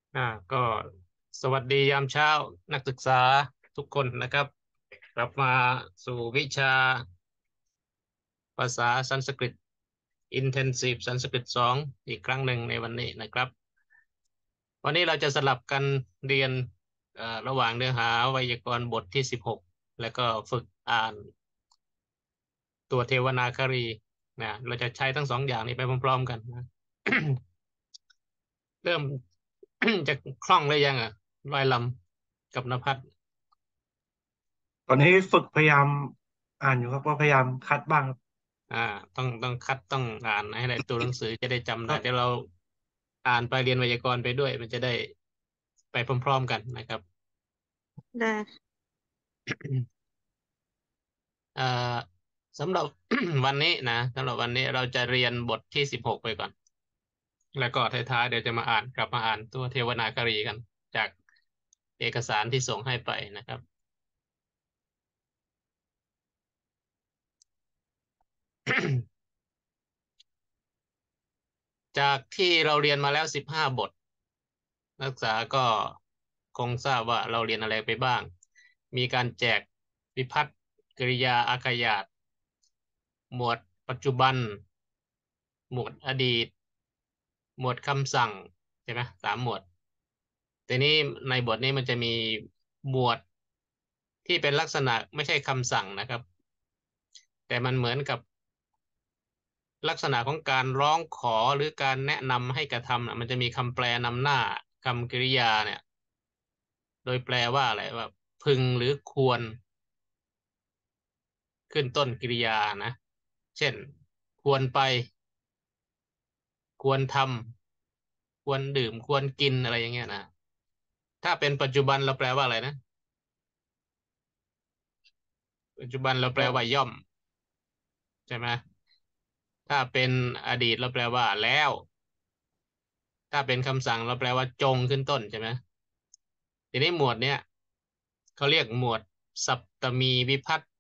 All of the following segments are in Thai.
อ่าก็สวัสดียามเช้านักศึกษาทุกคนนะครับกลับมาสู่วิชาภาษาสันสกฤต Intensive สันสกฤต2อีกครั้งหนึ่งในวันนี้นะครับวันนี้เราจะสลับกันเรียนระหว่างเนื้อหาไวยากรณ์บทที่16แล้วก็ฝึกอ่านตัวเทวนาครีนะเราจะใช้ทั้งสองอย่างนี้ไปพร้อมๆกันนะ เริ่มจะคล่องเลยยังอ่ะร้อยลำกับนภัสตอนนี้ฝึกพยายามอ่านอยู่ครับก็พยายามคัดบ้างครับอ่าต้องคัดต้องอ่านให้ได้ตัวหนังสือจะได้จำได้ครับเดี๋ยวเราอ่านไปเรียนไวยากรณ์ไปด้วยมันจะได้ไปพร้อมๆกันนะครับได้เอ่อสำหรับวันนี้นะสำหรับวันนี้เราจะเรียนบทที่16ไปก่อนแล้วก็ท้ายๆเดี๋ยวจะมาอ่านกลับมาอ่านตัวเทวนาครีกันจากเอกสารที่ส่งให้ไปนะครับ จากที่เราเรียนมาแล้ว15 บทนักศึกษาก็คงทราบว่าเราเรียนอะไรไปบ้าง มีการแจกวิพัตรกริยาอาขยาตหมวดปัจจุบันหมวดอดีตหมวดคำสั่งใช่ไหม3 หมวดแต่นี้ในบทนี้มันจะมีหมวดที่เป็นลักษณะไม่ใช่คำสั่งนะครับแต่มันเหมือนกับลักษณะของการร้องขอหรือการแนะนำให้กระทำนะมันจะมีคำแปลนำหน้าคำกริยาเนี่ยโดยแปลว่าอะไรว่าพึงหรือควร ขึ้นต้นกริยานะเช่นควรไปควรทำควรดื่มควรกินอะไรอย่างเงี้ยนะถ้าเป็นปัจจุบันเราแปลว่าอะไรนะปัจจุบันเราแปลก็ว่าย่อมใช่ไหมถ้าเป็นอดีตเราแปลว่าแล้วถ้าเป็นคำสั่งเราแปลว่าจงขึ้นต้นใช่ไหมทีนี้หมวดเนี้ยเขาเรียกหมวดสัปตมีวิภัตร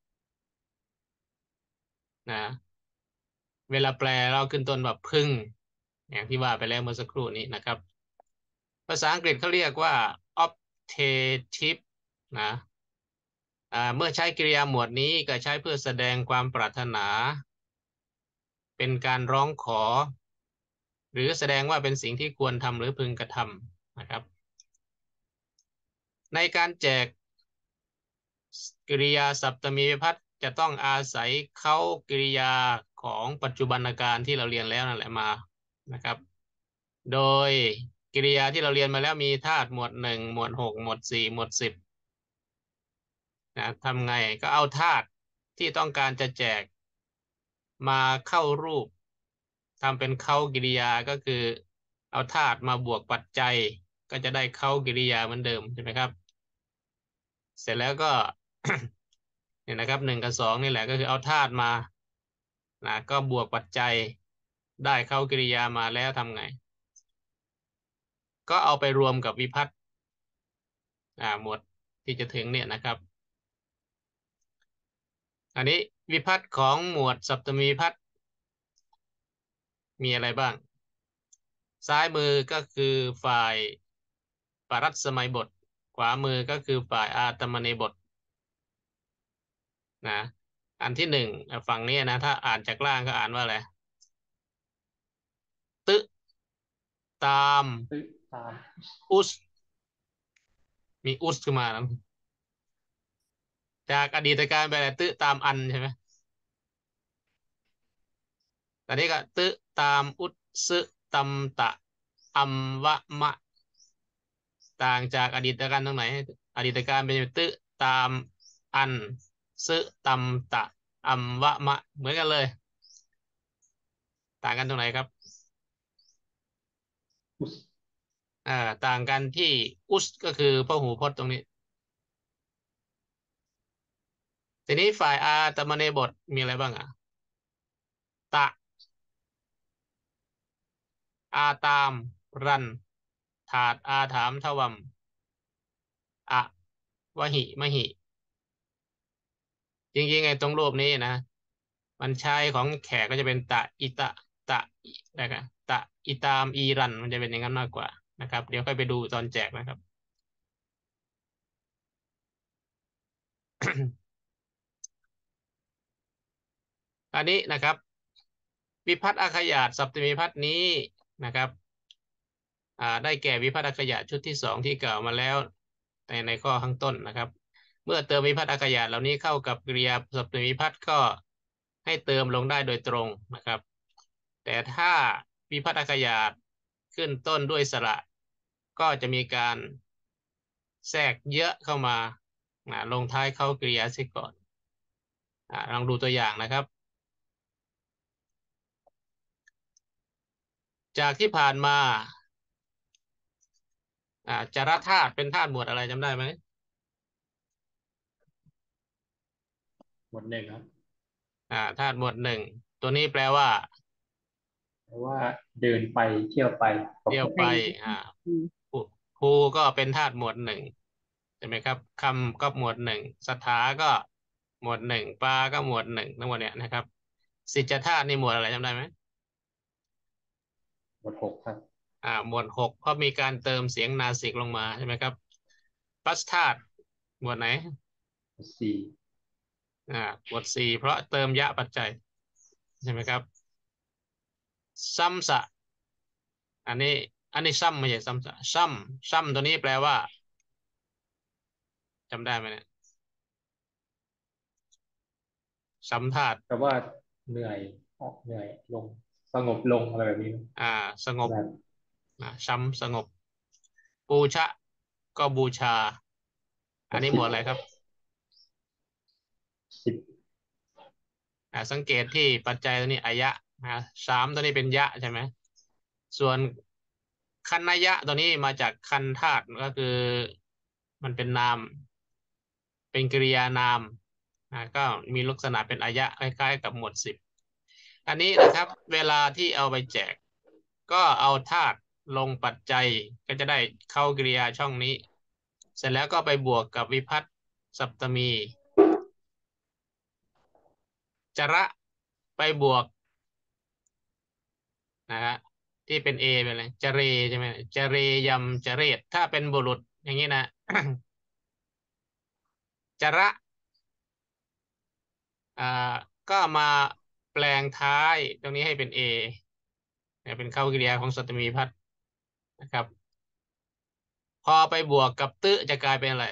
นะเวลาแปลเราขึ้นต้นแบบพึงอย่างที่ว่าไปแล้วเมื่อสักครู่นี้นะครับภาษาอังกฤษเขาเรียกว่า optative นะเมื่อใช้กริยาหมวดนี้ก็ใช้เพื่อแสดงความปรารถนาเป็นการร้องขอหรือแสดงว่าเป็นสิ่งที่ควรทำหรือพึงกระทำนะครับในการแจกกริยาสัปตมีวิภัตรจะต้องอาศัยเข้ากริยาของปัจจุบันการที่เราเรียนแล้วนั่นแหละมานะครับโดยกริยาที่เราเรียนมาแล้วมีธาตุหมวด 1หมวด 6หมวด 4หมวด 10นะทำไงก็เอาธาตุที่ต้องการจะแจกมาเข้ารูปทำเป็นเข้ากิริยาก็คือเอาธาตุมาบวกปัจจัยก็จะได้เข้ากิริยาเหมือนเดิมใช่ไหมครับเสร็จแล้วก็ เนี่ยนะครับ1 กับ 2นี่แหละก็คือเอาธาตุมานะก็บวกปัจจัยได้เข้ากิริยามาแล้วทำไงก็เอาไปรวมกับวิภัตรหมวดที่จะถึงเนี่ยนะครับอันนี้วิภัตรของหมวดสัปตมีวิภัตรมีอะไรบ้าง ซ้ายมือก็คือฝ่ายปรัตสมัยบทขวามือก็คือฝ่ายอาตมเนบทนะอันที่หนึ่งฝั่งนี้นะถ้าอ่านจากล่างก็อ่านว่าอะไรตึตามตึกตามอุสมีอุสขึ้นมานะจากอดีตการไปอะไรตึตามอันใช่ไหมตอนนี้ก็ตึตามอุสซึตัมตะอัมวะมะต่างจากอดีตการตรงไหนอดีตการเป็นตึตามอันซึตัมตะอัมวะมะเหมือนกันเลยต่างกันตรงไหนครับอุสอ่าต่างกันที่อุสก็คือพหูพจน์ตรงนี้ทีนี้ฝ่ายอาตมเนบทมีอะไรบ้างอ่ะตะอาตามรันถาดอาถามทวัมอะวหิมหิจริงๆไอ้ตรงรูปนี้นะมันใช้ของแขกก็จะเป็นตะอิตะตะอิอะไรกันตะอิตามอีรันมันจะเป็นอย่างนั้นมากกว่านะครับเดี๋ยวค่อยไปดูตอนแจกนะครับ อันนี้นะครับวิภัตอาขยาตสัปตมีวิภัตนี้นะครับได้แก่วิภัตอาขยาตชุดที่2ที่กล่าวมาแล้วในข้อข้างต้นนะครับ เมื่อเติมวิภัตอาขยาตเหล่านี้เข้ากับกริยาสัปตมีวิภัตก็ให้เติมลงได้โดยตรงนะครับ แต่ถ้าวิภัตอาขยาตขึ้นต้นด้วยสระก็จะมีการแทรกเยอะเข้ามาลงท้ายเข้ากริยาเสียก่อนลองดูตัวอย่างนะครับ จากที่ผ่านมาจารธาตุเป็นธาตุหมวดอะไรจำได้ไหมหมวด 1ครับธาตุหมวด 1ตัวนี้แปลว่าเพราะว่าเดินไปเที่ยวไปเที่ยวไปอืมภูก็เป็นธาตุหมวด 1ใช่ไหมครับคำก็หมวด 1สถาก็หมวด 1ปลาก็หมวด 1ทั้งหมดเนี่ยนะครับสิจจธาตุนี่หมวดอะไรจำได้ไหมหมวด 6ครับหมวด 6เพราะมีการเติมเสียงนาสิกลงมาใช่ไหมครับปัสธาตุหมวดไหนหมวด 4 หมวด 4เพราะเติมยะปัจจัยใช่ไหมครับซัมสะอันนี้ซัมไม่ใช่ซัมสะซัมตัวนี้แปลว่าจำได้ไหมเนี่ยซัมธาตุแปลว่าเหนื่อยออกเหนื่อยลงสงบลงอะไรแบบนี้สงบแบบช้ำสงบปูชะก็บูชา อันนี้หมวดอะไรครับ 10 สังเกตที่ปัจจัยตัวนี้อายะ3ตัวนี้เป็นยะใช่ไหมส่วนคันนยะตัวนี้มาจากคันธาตุก็คือมันเป็นนามเป็นกริยานามก็มีลักษณะเป็นอายะคล้ายๆกับหมวด 10อันนี้นะครับเวลาที่เอาไปแจกก็เอาธาตุลงปัจจัยก็จะได้เข้ากริยาช่องนี้ เสร็จแล้วก็ไปบวกกับวิภัตสัปตมีจระไปบวกนะฮะที่เป็น A ไปเลยจเรใช่ไหมจเรยำจเรศถ้าเป็นบุรุษอย่างนี้นะ จระก็มาแปลงท้ายตรงนี้ให้เป็น A เป็นเข้ากริยาของสัตตมีวิภัตนะครับพอไปบวกกับตึจะกลายเป็นอะไร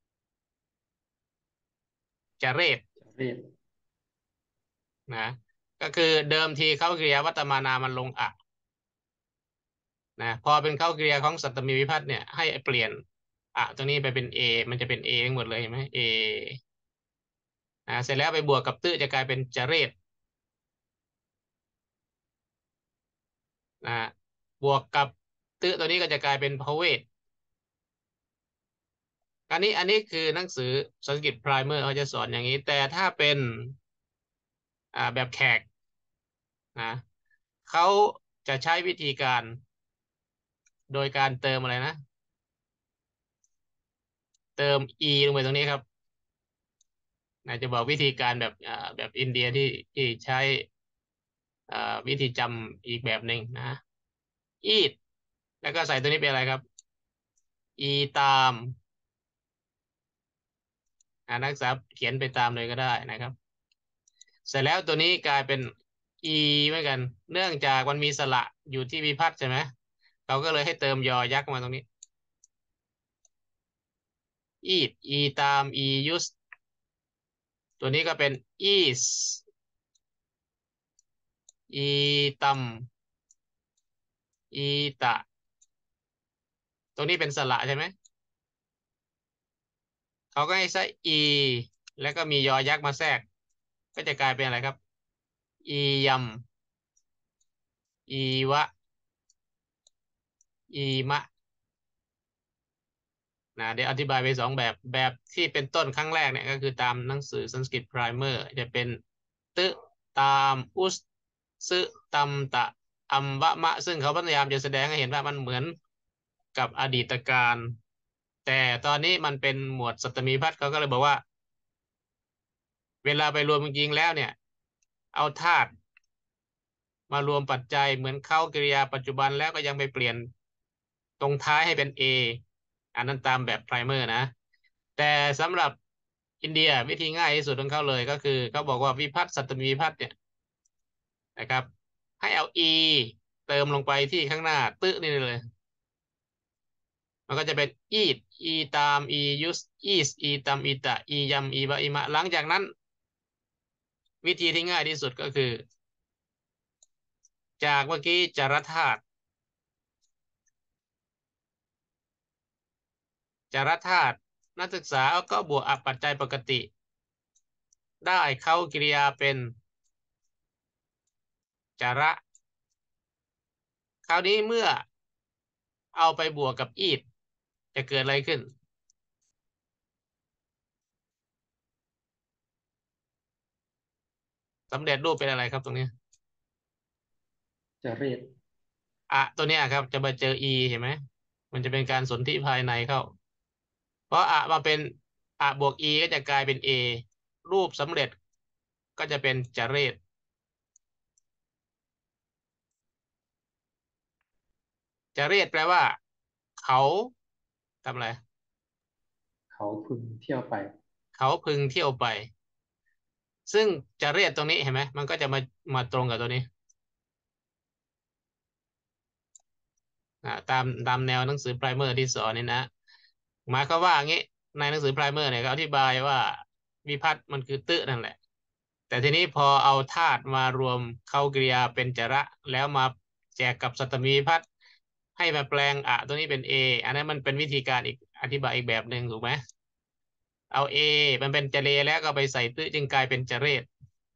จเรศเรียบนะก็คือเดิมทีเข้ากริยาวัตมานามันลงอะนะพอเป็นเข้ากริยาของสัตตมีวิภัตเนี่ยให้เปลี่ยนตรงนี้ไปเป็น A มันจะเป็น A ทั้งหมดเลยเห็นไหม A เสร็จแล้วไปบวกกับตึจะกลายเป็นจเรศนะบวกกับตึตัวนี้ก็จะกลายเป็นพเวทอันนี้คือหนังสือสันสกฤตไพรเมอร์เขาจะสอนอย่างนี้แต่ถ้าเป็นแบบแขกนะเขาจะใช้วิธีการโดยการเติมอะไรนะเติม e ลงไปตรงนี้ครับจะบอกวิธีการแบบอินเดียที่ใช้วิธีจำอีกแบบหนึ่งนะอีดแล้วก็ใส่ตัวนี้เป็นอะไรครับ e ตามนักศึกษาเขียนไปตามเลยก็ได้นะครับเสร็จแล้วตัวนี้กลายเป็น e เหมือนกันเนื่องจากมันมีสระอยู่ที่วิภัตใช่ไหมเราก็เลยให้เติมยอยักษ์มาตรงนี้ e ตาม e use ตัวนี้ก็เป็น is e ตำ e ตะตรงนี้เป็นสระใช่ไหมเขาก็ให้ใช้ e แล้วก็มียอยักษ์มาแทรกก็จะกลายเป็นอะไรครับ e ยำ e วะ e มะเดี๋ยวอธิบายไปแบบที่เป็นต้นครั้งแรกเนี่ยก็คือตามหนังสือสันสกฤตไพรเมอร์จะเป็นตึตามอุสซึตัมตะอัมวะมะซึ่งเขาพยายามจะแสดงให้เห็นว่ามันเหมือนกับอดีตการแต่ตอนนี้มันเป็นหมวดสัตตมีพัฒน์เขาก็เลยบอกว่าเวลาไปรวมจริงๆแล้วเนี่ยเอาธาตุมารวมปัจจัยเหมือนเข้ากริยาปัจจุบันแล้วก็ยังไปเปลี่ยนตรงท้ายให้เป็น A อันนั้นตามแบบไพรเมอร์นะแต่สำหรับอินเดียวิธีง่ายที่สุดของเขาเลยก็คือเขาบอกว่าวิภัตสัตมีวิภัตเนี่ยนะครับให้เอา E เติมลงไปที่ข้างหน้าตึนี่เลยมันก็จะเป็น eat e ตาม e use is e ตาม ita e ยำ e บะ e มะหลังจากนั้นวิธีที่ง่ายที่สุดก็คือจากเมื่อกี้จารธาตุจารธาตุนักศึกษาก็บวกปัจจัยปกติได้เข้ากริยาเป็นจาระคราวนี้เมื่อเอาไปบวกกับ eat จะเกิดอะไรขึ้นสำเร็จรูปเป็นอะไรครับตรงนี้จะเรียกตัวเนี้ยครับจะมาเจอ e เห็นไหมมันจะเป็นการสนธิภายในเข้าเพราะมาเป็นบวก e ก็จะกลายเป็น a รูปสำเร็จก็จะเป็นจเรศจเรศแปลว่าเขาทำอะไรเขาพึงเที่ยวไปเขาพึงเที่ยวไปซึ่งจเรศตรงนี้เห็นไหมมันก็จะมาตรงกับตัวนี้ตามแนวหนังสือไพรเมอร์ที่สอนนี่นะหมายความว่าอย่างนี้ในหนังสือไพรเมอร์เนี่ยเขาอธิบายว่าวิภัตต์มันคือตึนั่นแหละแต่ทีนี้พอเอาธาตุมารวมเข้ากริยาเป็นจระแล้วมาแจกกับสัตตมีวิภัตต์ให้มาแปลงตัวนี้เป็น A อันนั้นมันเป็นวิธีการอีกอธิบายอีกแบบหนึ่งถูกไหมเอา A มันเป็นจเรแล้วก็ไปใส่ตึจึงกลายเป็นจเรศ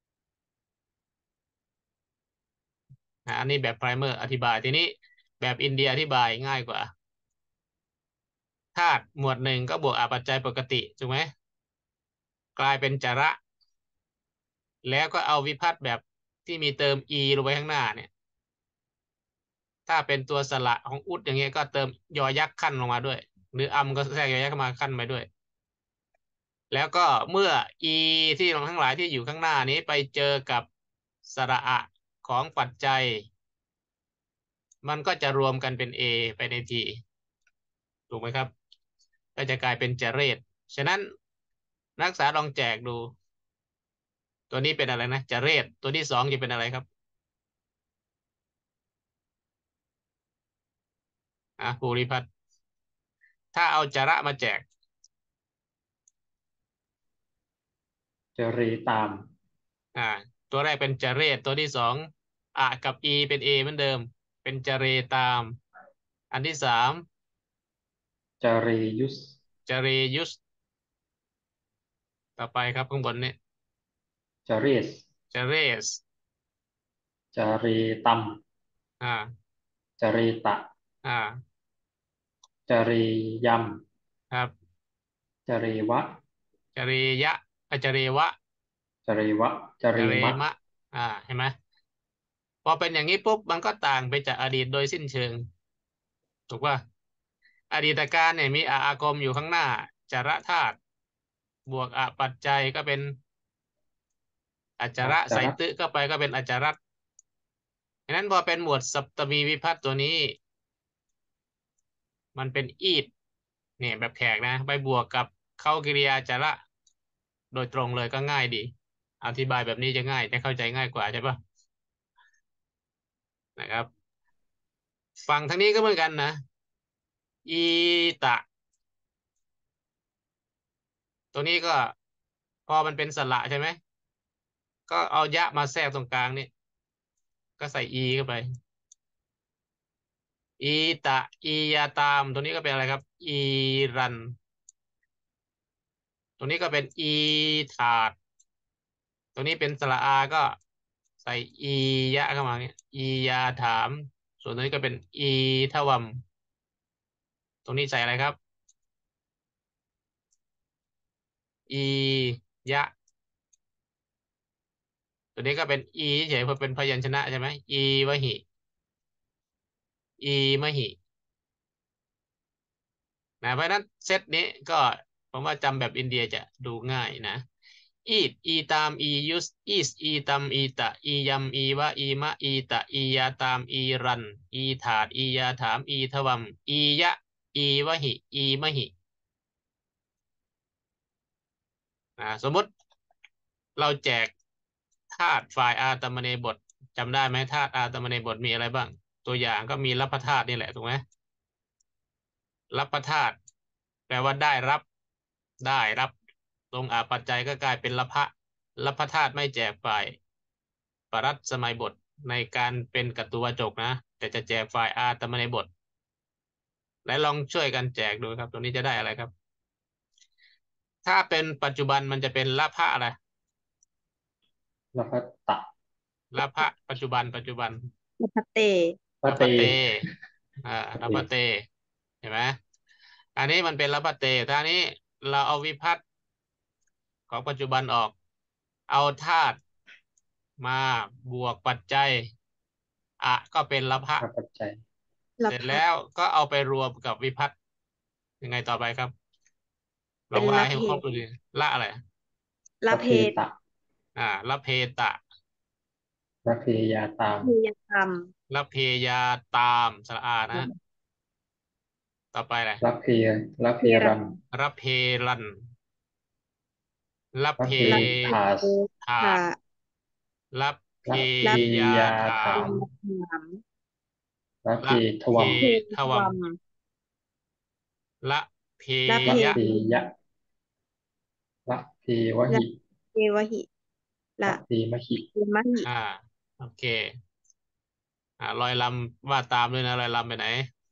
อันนี้แบบไพรเมอร์อธิบายทีนี้แบบอินเดียอธิบายง่ายกว่าธาตุหมวดหนึ่งก็บวกปัจจัยปกติถูกไหมกลายเป็นจระแล้วก็เอาวิภัตต์แบบที่มีเติม e ลงไปข้างหน้าเนี่ยถ้าเป็นตัวสระของอุดอย่างเงี้ยก็เติมยอยักษ์ขั้นลงมาด้วยหรืออัมก็แทรกยอยักษ์เข้ามาขั้นไปด้วยแล้วก็เมื่อ e ที่ลงทั้งหลายที่อยู่ข้างหน้านี้ไปเจอกับสระอะของปัจจัยมันก็จะรวมกันเป็น A ไปในทีถูกไหมครับก็จะกลายเป็นจเรศฉะนั้นนักศึกษาลองแจกดูตัวนี้เป็นอะไรนะจเรศตัวที่สองจะเป็นอะไรครับภูริพัฒน์ถ้าเอาจระมาแจกจะเรตามอ่าตัวแรกเป็นจเรศตัวที่สองกับ e เป็น A เหมือนเดิมเป็นจเรตามอันที่สามจะเรยุสจเรยุสต่อไปครับข้างบนเนี่ยจะเรสจเรสจะเรตัมอ่าจะเรตะอ่าจะเรยครับำจะเรวะจเรยะจเรวะจะเรวะจะเรจเรมะมะเห็นไหมพอเป็นอย่างนี้ปุ๊บมันก็ต่างไปจากอดีตโดยสิ้นเชิงถูกป่ะอดีตการเนี่ยมีอาคมอยู่ข้างหน้าจารธาตุบวกปัจจัยก็เป็นอาจาอาระใส่จารัตตึเข้าไปก็เป็นอาจารัตฉะนั้นพอเป็นหมวดสัปตมีวิภัตต์ตัวนี้มันเป็นอีดเนี่ยแบบแขกนะไปบวกกับเข้ากริยาจาระโดยตรงเลยก็ง่ายดีอธิบายแบบนี้จะง่ายจะเข้าใจง่ายกว่าใช่ปะนะครับฝั่งทางนี้ก็เหมือนกันนะอีตะตัวนี้ก็พอมันเป็นสระใช่ไหมก็เอายะมาแทรกตรงกลางนี่ก็ใส่อีเข้าไปอีตะอียาตามตัวนี้ก็เป็นอะไรครับอีรันตัวนี้ก็เป็นอีถาดตัวนี้เป็นสระอาก็ใส่อียะเข้ามาเนี่ยอียาถามส่วนตัวนี้ก็เป็นอีทวัมตรงนี้ใส่อะไรครับอียะตัวนี้ก็เป็นอีเฉยเพราะเป็นพยัญชนะใช่ไหมอีวหิอีมหิเพราะฉะนั้นเซตนี้ก็ผมว่าจำแบบอินเดียจะดูง่ายนะอีดอีตามอียุสอีสอีตามอีตะอียำอีวะอีมะอีตะอียาตามอีรันอีถาดอียาถามอีทวัมอียะอีวะหิอีมะหิสมมติเราแจกธาตุฝ่ายอาตมเนบทจำได้ไหมธาตุอาตมเนบทมีอะไรบ้าง ตัวอย่างก็มีรัพพธาตุนี่แหละถูกไหมรัพพธาตุแปลว่าได้รับลงอาปัจจัยก็กลายเป็นรัพพธาตุไม่แจกฝ่ายปรัตสมัยบทในการเป็นกัตตุวาจกนะแต่จะแจกฝ่ายอาตมเนบทและลองช่วยกันแจกดูครับตัวนี้จะได้อะไรครับ ถ้าเป็นปัจจุบันมันจะเป็นละพะอะไรแล้วก็ตะละพะปัจจุบันอุปเตพระละเตพะเตละพะเตเห็นไหมอันนี้มันเป็นละพะเตท่านี้เราเอาวิภัตต์ของปัจจุบันออก เอาธาตุมาบวกปัจจัยก็เป็นละพะพระปัจจัยเสร็จแล้วก็เอาไปรวมกับวิภัตต์ยังไงต่อไปครับลองว่าให้ครบดูดิละอะไรละเพตะละเพตะละเพยาตามเพยกรรมละเพยาตามสระอานะ ต่อไปอะไรละเพละเพรันระเพรันละเพละเพทาสถาค่ะละเพละเพยายาถาถาม มละเพละทเพวัมทวัมละเพละเพละยะเพยะละเพวหิเทวหิ ละละเพมหิเทมหิโอเคลอยลำว่าตามด้วยนะลอยลำไปไหน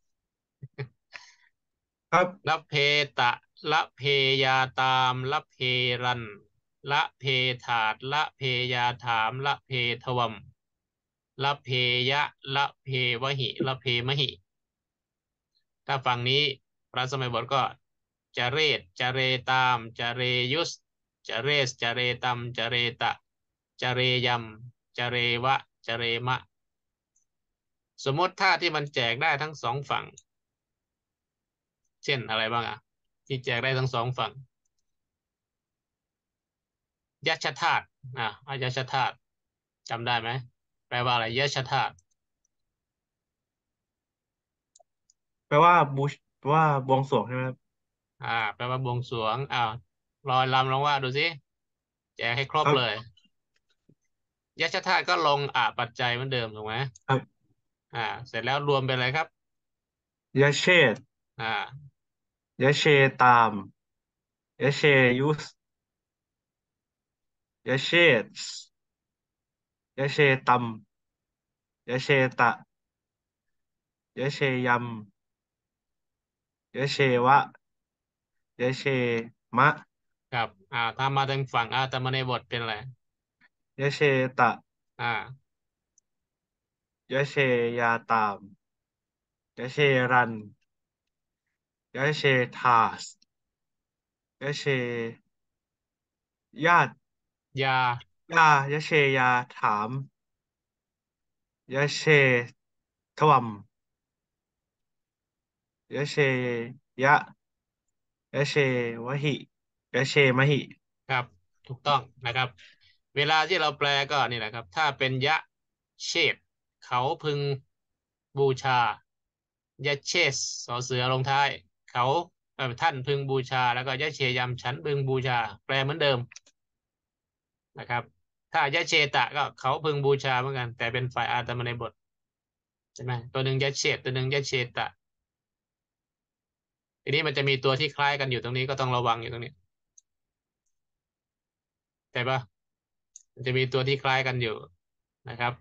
ครับละเพตะละเพยาตามละเพรันละเพถาดละเพยาถามละเพทวัมละเพยะละเพวหิละเพมหิ ถ้าฝั่งนี้พระสมัยบทก็จะเรศจะเรตามจะเรยุสจะเรสจะเรตัมจะเรตะจะเรยัมจะเรวะจะเรมะ สมมติท่าที่มันแจกได้ทั้งสองฝั่ง เช่นอะไรบ้างที่แจกได้ทั้งสองฝั่ง ยัชธาตุยัชธาตุจำได้ไหมแปลว่าอะไรยัชธาตุแปลว่าบวงสรวงใช่ไหมครับแปลว่าบวงสรวงลอยลำลองว่าดูสิแจกให้ครบครับเลย ยัชธาตุก็ลงปัจจัยเหมือนเดิมถูกไหมครับเสร็จแล้วรวมเป็นอะไรครับยเชษอ่ายเชตามยเชยุสยเชสยเชตัมยเชตะยเชยัมยเชวะยเชมะครับถ้ามาทางฝั่งแต่มาในบทเป็นอะไรยเชตะอ่ายเชยาตามยเชรันยเชทาสยเชญาติยายเชยาถามยเชทวัมยเชยะยเชวหิยเชมหิครับถูกต้องนะครับ เวลาที่เราแปลก็นี่แหละครับ ถ้าเป็นยะเชษเขาพึงบูชายะเชสสอเสือลงท้ายเขาท่านพึงบูชาแล้วก็ยะเชยำฉันพึงบูชาแปลเหมือนเดิมนะครับ ถ้ายะเชตะก็เขาพึงบูชาเหมือนกัน แต่เป็นฝ่ายอาตมาในบทใช่ไหมตัวหนึ่งยะเชตตัวหนึ่งยะเชตะทีนี้มันจะมีตัวที่คล้ายกันอยู่ตรงนี้ก็ต้องระวังอยู่ตรงนี้แต่ปะมันจะมีตัวที่คล้ายกันอยู่นะครับ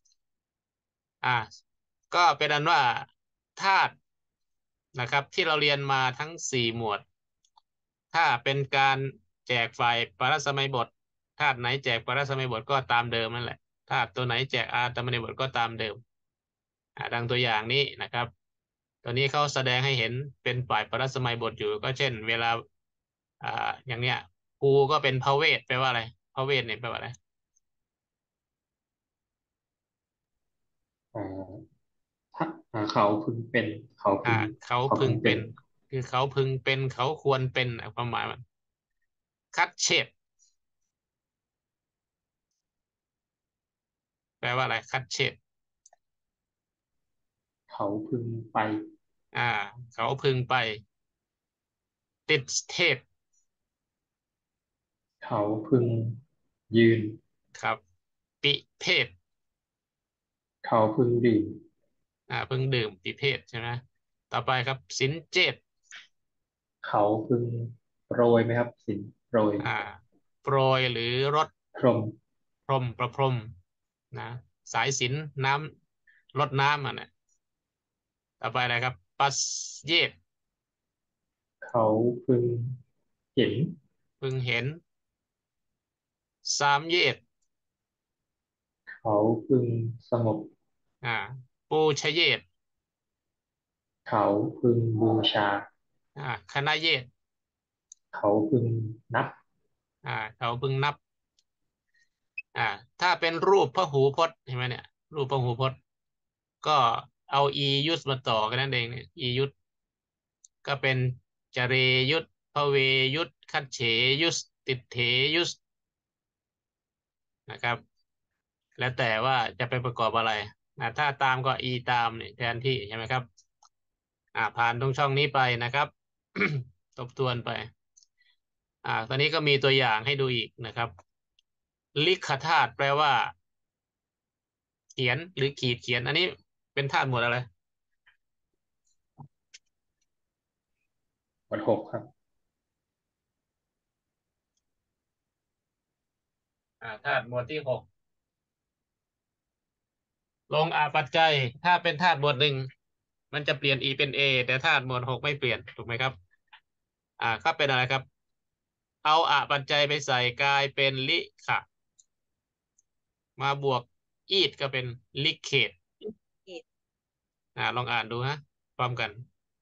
ก็เป็นอันว่าธาตุนะครับที่เราเรียนมาทั้ง4หมวด ถ้าเป็นการแจกฝ่ายปรสมัยบทธาตุไหนแจกปรสมัยบทก็ตามเดิมนั่นแหละธาตุตัวไหนแจกอาตมัยบทก็ตามเดิมดังตัวอย่างนี้นะครับ ตัวนี้เขาแสดงให้เห็นเป็นฝ่ายปรสมัยบทอยู่ก็เช่น เวลาอย่างเนี้ยภูก็เป็นพระเวทแปลว่าอะไรพระเวทเนี่ยแปลว่าอะไรอ่าถ้าเขาพึงเป็นเขาพึงเขาเขาพึพึงงเป็เป็นน คือเขาพึงเป็นเขาควรเป็นความหมายมันคัดเฉดแปลว่าอะไรคัดเฉดเขาพึงไปเขาพึงไป ติดเทพเขาพึงยืนครับ ปิเพศเขาพึงดื่มพึงดื่มปิเพศใช่ไหมต่อไปครับ สินเจตเขาพึงโปรยไหมครับสินโปรยโปรยหรือรดพรมพรมประพรมนะสายสิญจน์น้ำรดน้ำเนี่ยต่อไปอะไรครับ ปัสเยตเขาพึงเห็นพึงเห็น สามเยตเขาพึงสงบปูชเยตเขาพึงบูชาคณะเยตเขาพึงนับเขาพึงนับ ถ้าเป็นรูปพหูพจน์เห็นไหมเนี่ย รูปพหูพจน์ ก็เอาอียุสมาต่อกันนั่นเองเนี่ยอียุสก็เป็นจเรยุสพเวยุสคัจเฉยุสติเถยุสนะครับ แล้วแต่ว่าจะไปประกอบอะไรถ้าตามก็อีตามเนี่ยแทนที่ใช่ไหมครับผ่านตรงช่องนี้ไปนะครับ ทบทวนไปตอนนี้ก็มีตัวอย่างให้ดูอีกนะครับ ลิขธาตุแปลว่า เขียนหรือขีดเขียน อันนี้เป็นธาตุหมวดอะไรหมวดหกครับธาตุหมวดที่หกลงปัจจัย ถ้าเป็นธาตุหมวดหนึ่งมันจะเปลี่ยน e เป็น a แต่ธาตุหมวดหกไม่เปลี่ยนถูกไหมครับก็เป็นอะไรครับ เอาปัจจัยไปใส่กลายเป็นลิขะมาบวกอีดก็เป็นลิเขตลองอ่านดูฮะพร้อมกัน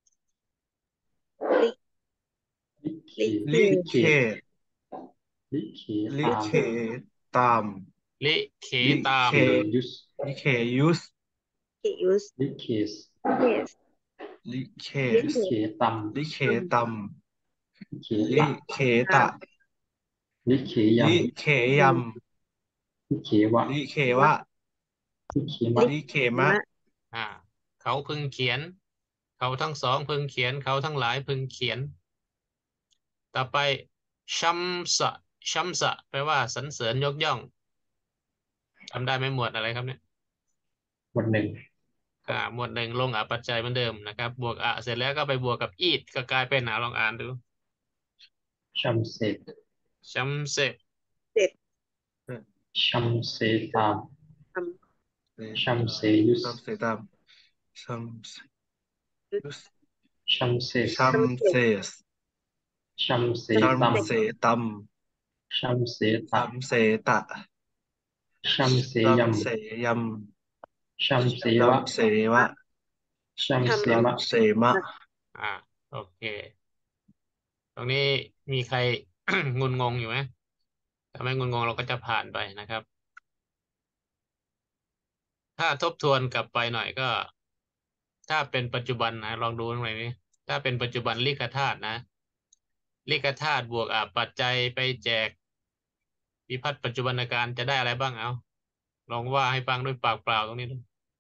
ลิเขลิเขลิเขลิตามเขตามลิเขลิตามเขยุสลิเขยุสเขยุสลิเคสเขสลิเคลิสเขเขตัมลิเคตัมลิเขลิตะเคตะลิเขยลิเขยำลิเขวะำลิเขวะลิเขมะลิเขมะเขาพึงเขียน เขาทั้งสองพึงเขียน เขาทั้งหลายพึงเขียน ต่อไปชัมสะชัมสะแปลว่าสรรเสริญยกย่องจำได้ไหมหมวดอะไรครับเนี่ยหมวดหนึ่งหมวดหนึ่งลงปัจจัยเหมือนเดิมนะครับ บวกเสร็จแล้วก็ไปบวกกับอีดก็กลายเป็นลองอ่านดูชัมเซตชัมเซเจ็ดชัมเซตามทำชัมเซยุสชัมเสตามชัมยุสชัมเซสชัมเซสชัมเซชัมตัมเสตัมชัมเซตะชัมเสตะชัมเซชัยัมมเสยชัมเซำชัวะมเสวะชัมเซชัมมะเสมะโอเค ตรงนี้มีใคร งุนงงอยู่ไหมถ้าไม่งุนงงเราก็จะผ่านไปนะครับ ถ้าทบทวนกลับไปหน่อยก็ ถ้าเป็นปัจจุบันนะลองดูตรงไหนนี้ถ้าเป็นปัจจุบันลิขธาตุนะลิขธาตุบวกปัจจัยไปแจกวิพัฒน์ปัจจุบันการจะได้อะไรบ้างเอาลองว่าให้ฟังด้วยปากเปล่าตรงนี้ดู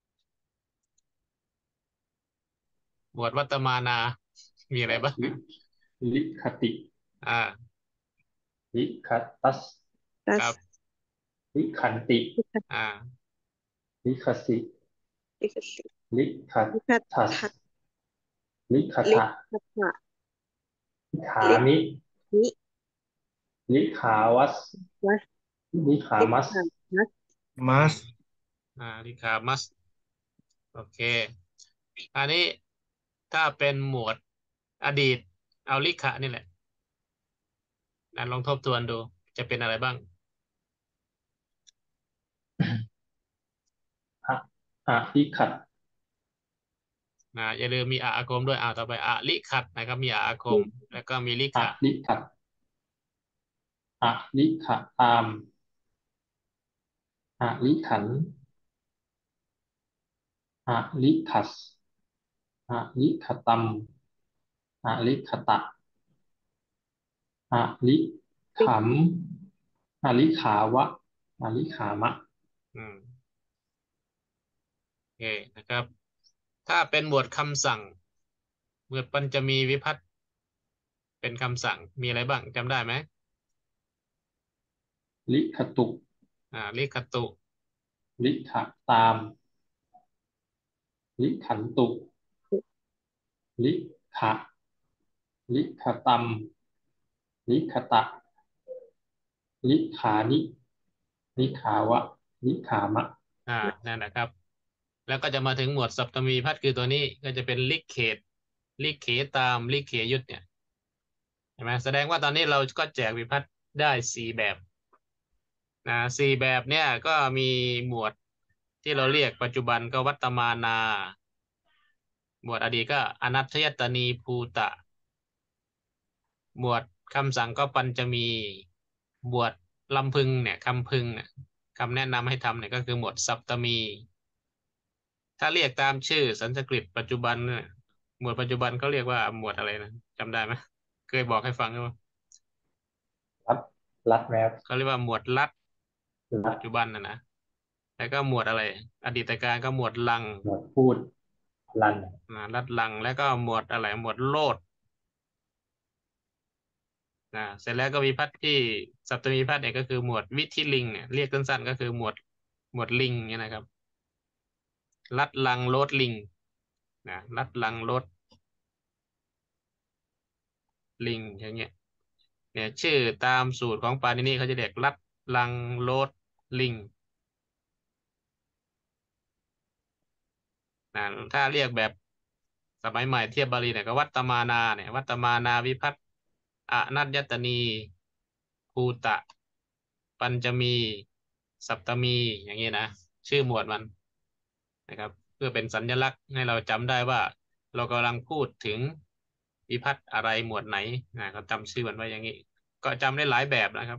หมวดวัตมานา มีอะไรบ้างลิคติอ่าลิคัตตัสตัครัสบลิขันติอ่าลิคสิลิขสิลิคัตลิขัตทัสทัตลิคลิทะขัตถะลิขามินิลิขาวัสวัสลิขาลิมัสขันมัสมัสลิคามัสโอเค อันนี้ถ้าเป็นหมวดอดีตเอาลิขะนี่แหละลองทบทวนดูจะเป็นอะไรบ้างอะลิขัดอย่าลืมมีอาคมด้วยต่อไปลิขัดนะครับมีอาคม แล้วก็มีลิอะขะลิขัดอะลิขะตามอะลิขันอะลิขัสอะลิขตัมอะลิขตะอะลิขำอะลิขาวะอะลิขามะอืมเคนะครับ ถ้าเป็นหมวดคำสั่ง หมวดปัญจมีวิภัตติเป็นคำสั่งมีอะไรบ้างจำได้ไหมลิขตุลิขตุลิขะตาม ลิขันตุ ลิขะ ลิขตัม ลิขตะ ลิขานิ ลิขาวะ ลิขามะนั่นนะครับ แล้วก็จะมาถึงหมวดสัปตมีวิภัตติคือตัวนี้ก็จะเป็นลิเขต ลิเขตาม ลิเขยุตเนี่ยเห็นไหมแสดงว่าตอนนี้เราก็แจกวิภัตติได้4แบบ4แบบเนี่ยก็มีหมวดที่เราเรียกปัจจุบันก็วัตตมานา หมวดอดีตก็อนัตถยตนีภูตะ หมวดคำสั่งก็ปัญจมี หมวดลำพึงเนี่ยคำพึงเนี่ยคำแนะนำให้ทำเนี่ยก็คือหมวดสัปตมี ถ้าเรียกตามชื่อสันสกฤตปัจจุบันเนี่ยหมวดปัจจุบันเขาเรียกว่าหมวดอะไรนะจำได้ไหมเคยบอกให้ฟังหรือเปล่ารัดแมสเขาเรียกว่าหมวดลัดรัปัดจจุบันนะแล้วก็หมวดอะไร อดีตการก็หมวดลังหมวดพูดลันลัดลังแล้วก็หมวดอะไรหมวดโลดเสร็จแล้วก็วิภัตติที่สัปตมีวิภัตติเนี่ยก็คือหมวดวิธิลิงเนี่ยเรียกสั้นๆก็คือหมวดลิงเนี่ยนะครับ ลัดลังโลดลิงลัดลังโลดลิงอย่างเงี้ยเนี่ยชื่อตามสูตรของปาณินี่เขาจะเรียกลัดลังโลดลิงถ้าเรียกแบบสมัยใหม่เทียบบาลีเนี่ยก็วัตตมานาเนี่ยวัตตมานาวิภัตติอนัตยตนีภูตะ ปัญจมีสัปตมีอย่างนี้นะชื่อหมวดมันนะครับเพื่อเป็นสัญลักษณ์ให้เราจำได้ว่าเรากำลังพูดถึงวิภัตติอะไรหมวดไหนก็จำชื่อมันไว้อย่างนี้ ก็จำได้หลายแบบนะครับ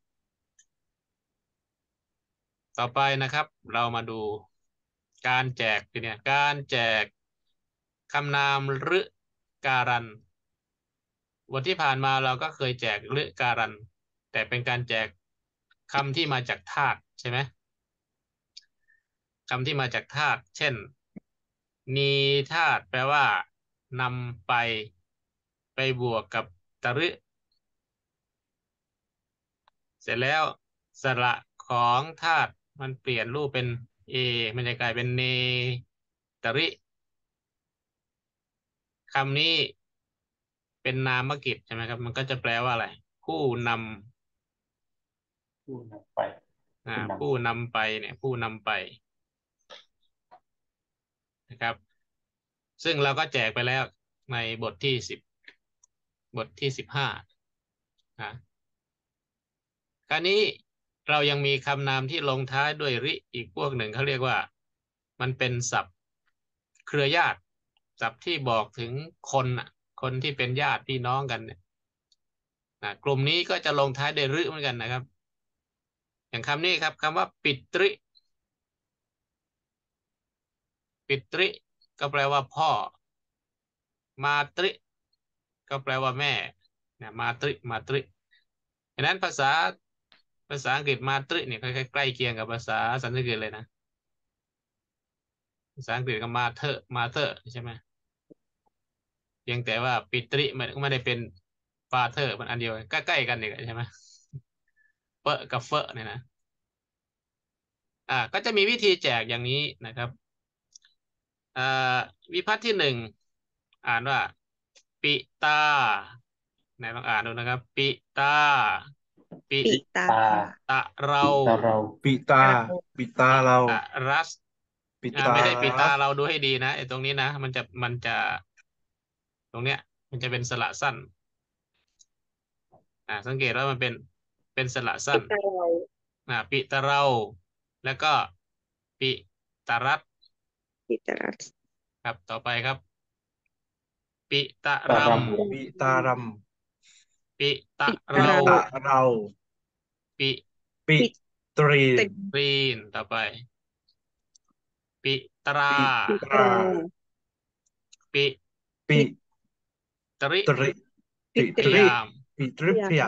ต่อไปนะครับ เรามาดูการแจกเนี่ยการแจกคำนามฤการันวันที่ผ่านมาเราก็เคยแจกฤการันแต่เป็นการแจกคำที่มาจากธาตุใช่ไหมคำที่มาจากธาตุเช่นนีธาตุแปลว่านำไปบวกกับตรึเสร็จแล้วสระของธาตุมันเปลี่ยนรูปเป็นเอมันจะกลายเป็นเนตริคำนี้เป็นนามกิจใช่ไหมครับมันก็จะแปลว่าอะไรผู้นำพูดนำไปผู้นำไปเนี่ยผู้นำไปนะครับซึ่งเราก็แจกไปแล้วในบทที่10บทที่15คราวนี้เรายังมีคำนามที่ลงท้ายด้วยริอีกพวกหนึ่งเขาเรียกว่ามันเป็นศัพท์เครือญาติศัพท์ที่บอกถึงคนที่เป็นญาติพี่น้องกันเนี่ยกลุ่มนี้ก็จะลงท้ายด้วยริเหมือนกันนะครับอย่างคำนี้ครับคำว่าปิตริก็แปลว่าพ่อมาตริก็แปลว่าแม่มาตริฉะนั้นภาษาอังกฤษมาตริเนี่ยใกล้เคียงกับภาษาสันสกฤตเลยนะภาษาอังกฤษก็มาเธอใช่ไหมเพียงแต่ว่าปิตริมันไม่ได้เป็นฟาเธอร์มันอันเดียวใกล้ๆกันนี่ใช่ไหมเปอะกับเฟอะเนี่ยนะก็จะมีวิธีแจกอย่างนี้นะครับวิภัตติที่1อ่านว่าปิตาไหนลองอ่านดูนะครับปิตาปิปิตาตะเราปิตาปิตาเราตะรัสปิตาไม่ใช่ปิตารัสเราดูให้ดีนะไอ้ตรงนี้นะมันจะตรงเนี้ยมันจะเป็นสระสั้นสังเกตว่ามันเป็นสระสั้นปิตาเราปิตะเราแล้วก็ปิตะรัสปิตารัสครับต่อไปครับ ปิตะตะรัรมปิตารัมปิตะปิปิเราตาเราปิปิตรีตรีนต่อไป ปิตราปิตราปิปิตริตริปิปิตตริริยามปิตริพยา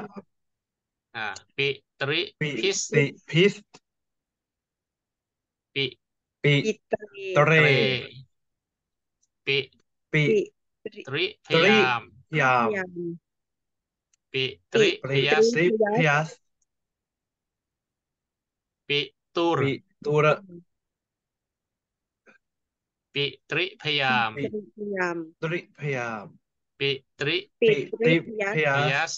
ปิตริปิพิสติพิสปิปิปิเตรเตรเตรปิปิปิตริตริพตริยามยามยามปิตปิริปพริยัสสิพยัสปิตุรปิตุระปิตริพยามปิตริยามตริพยามปิตริปิปิตริติพยัสพยัพสยัส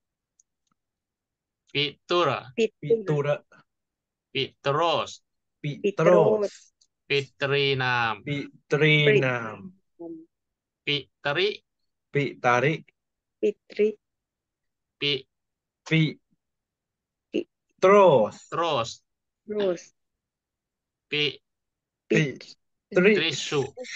ปิตุรปิปิตุตุรระปิตโรสปิปิโตโตรรสปิตรีนามปิตรีปรินามปิตริปิตาริปิตริปิปิปิโตรสโตรสโรสปิปิปิตริตริสุชุ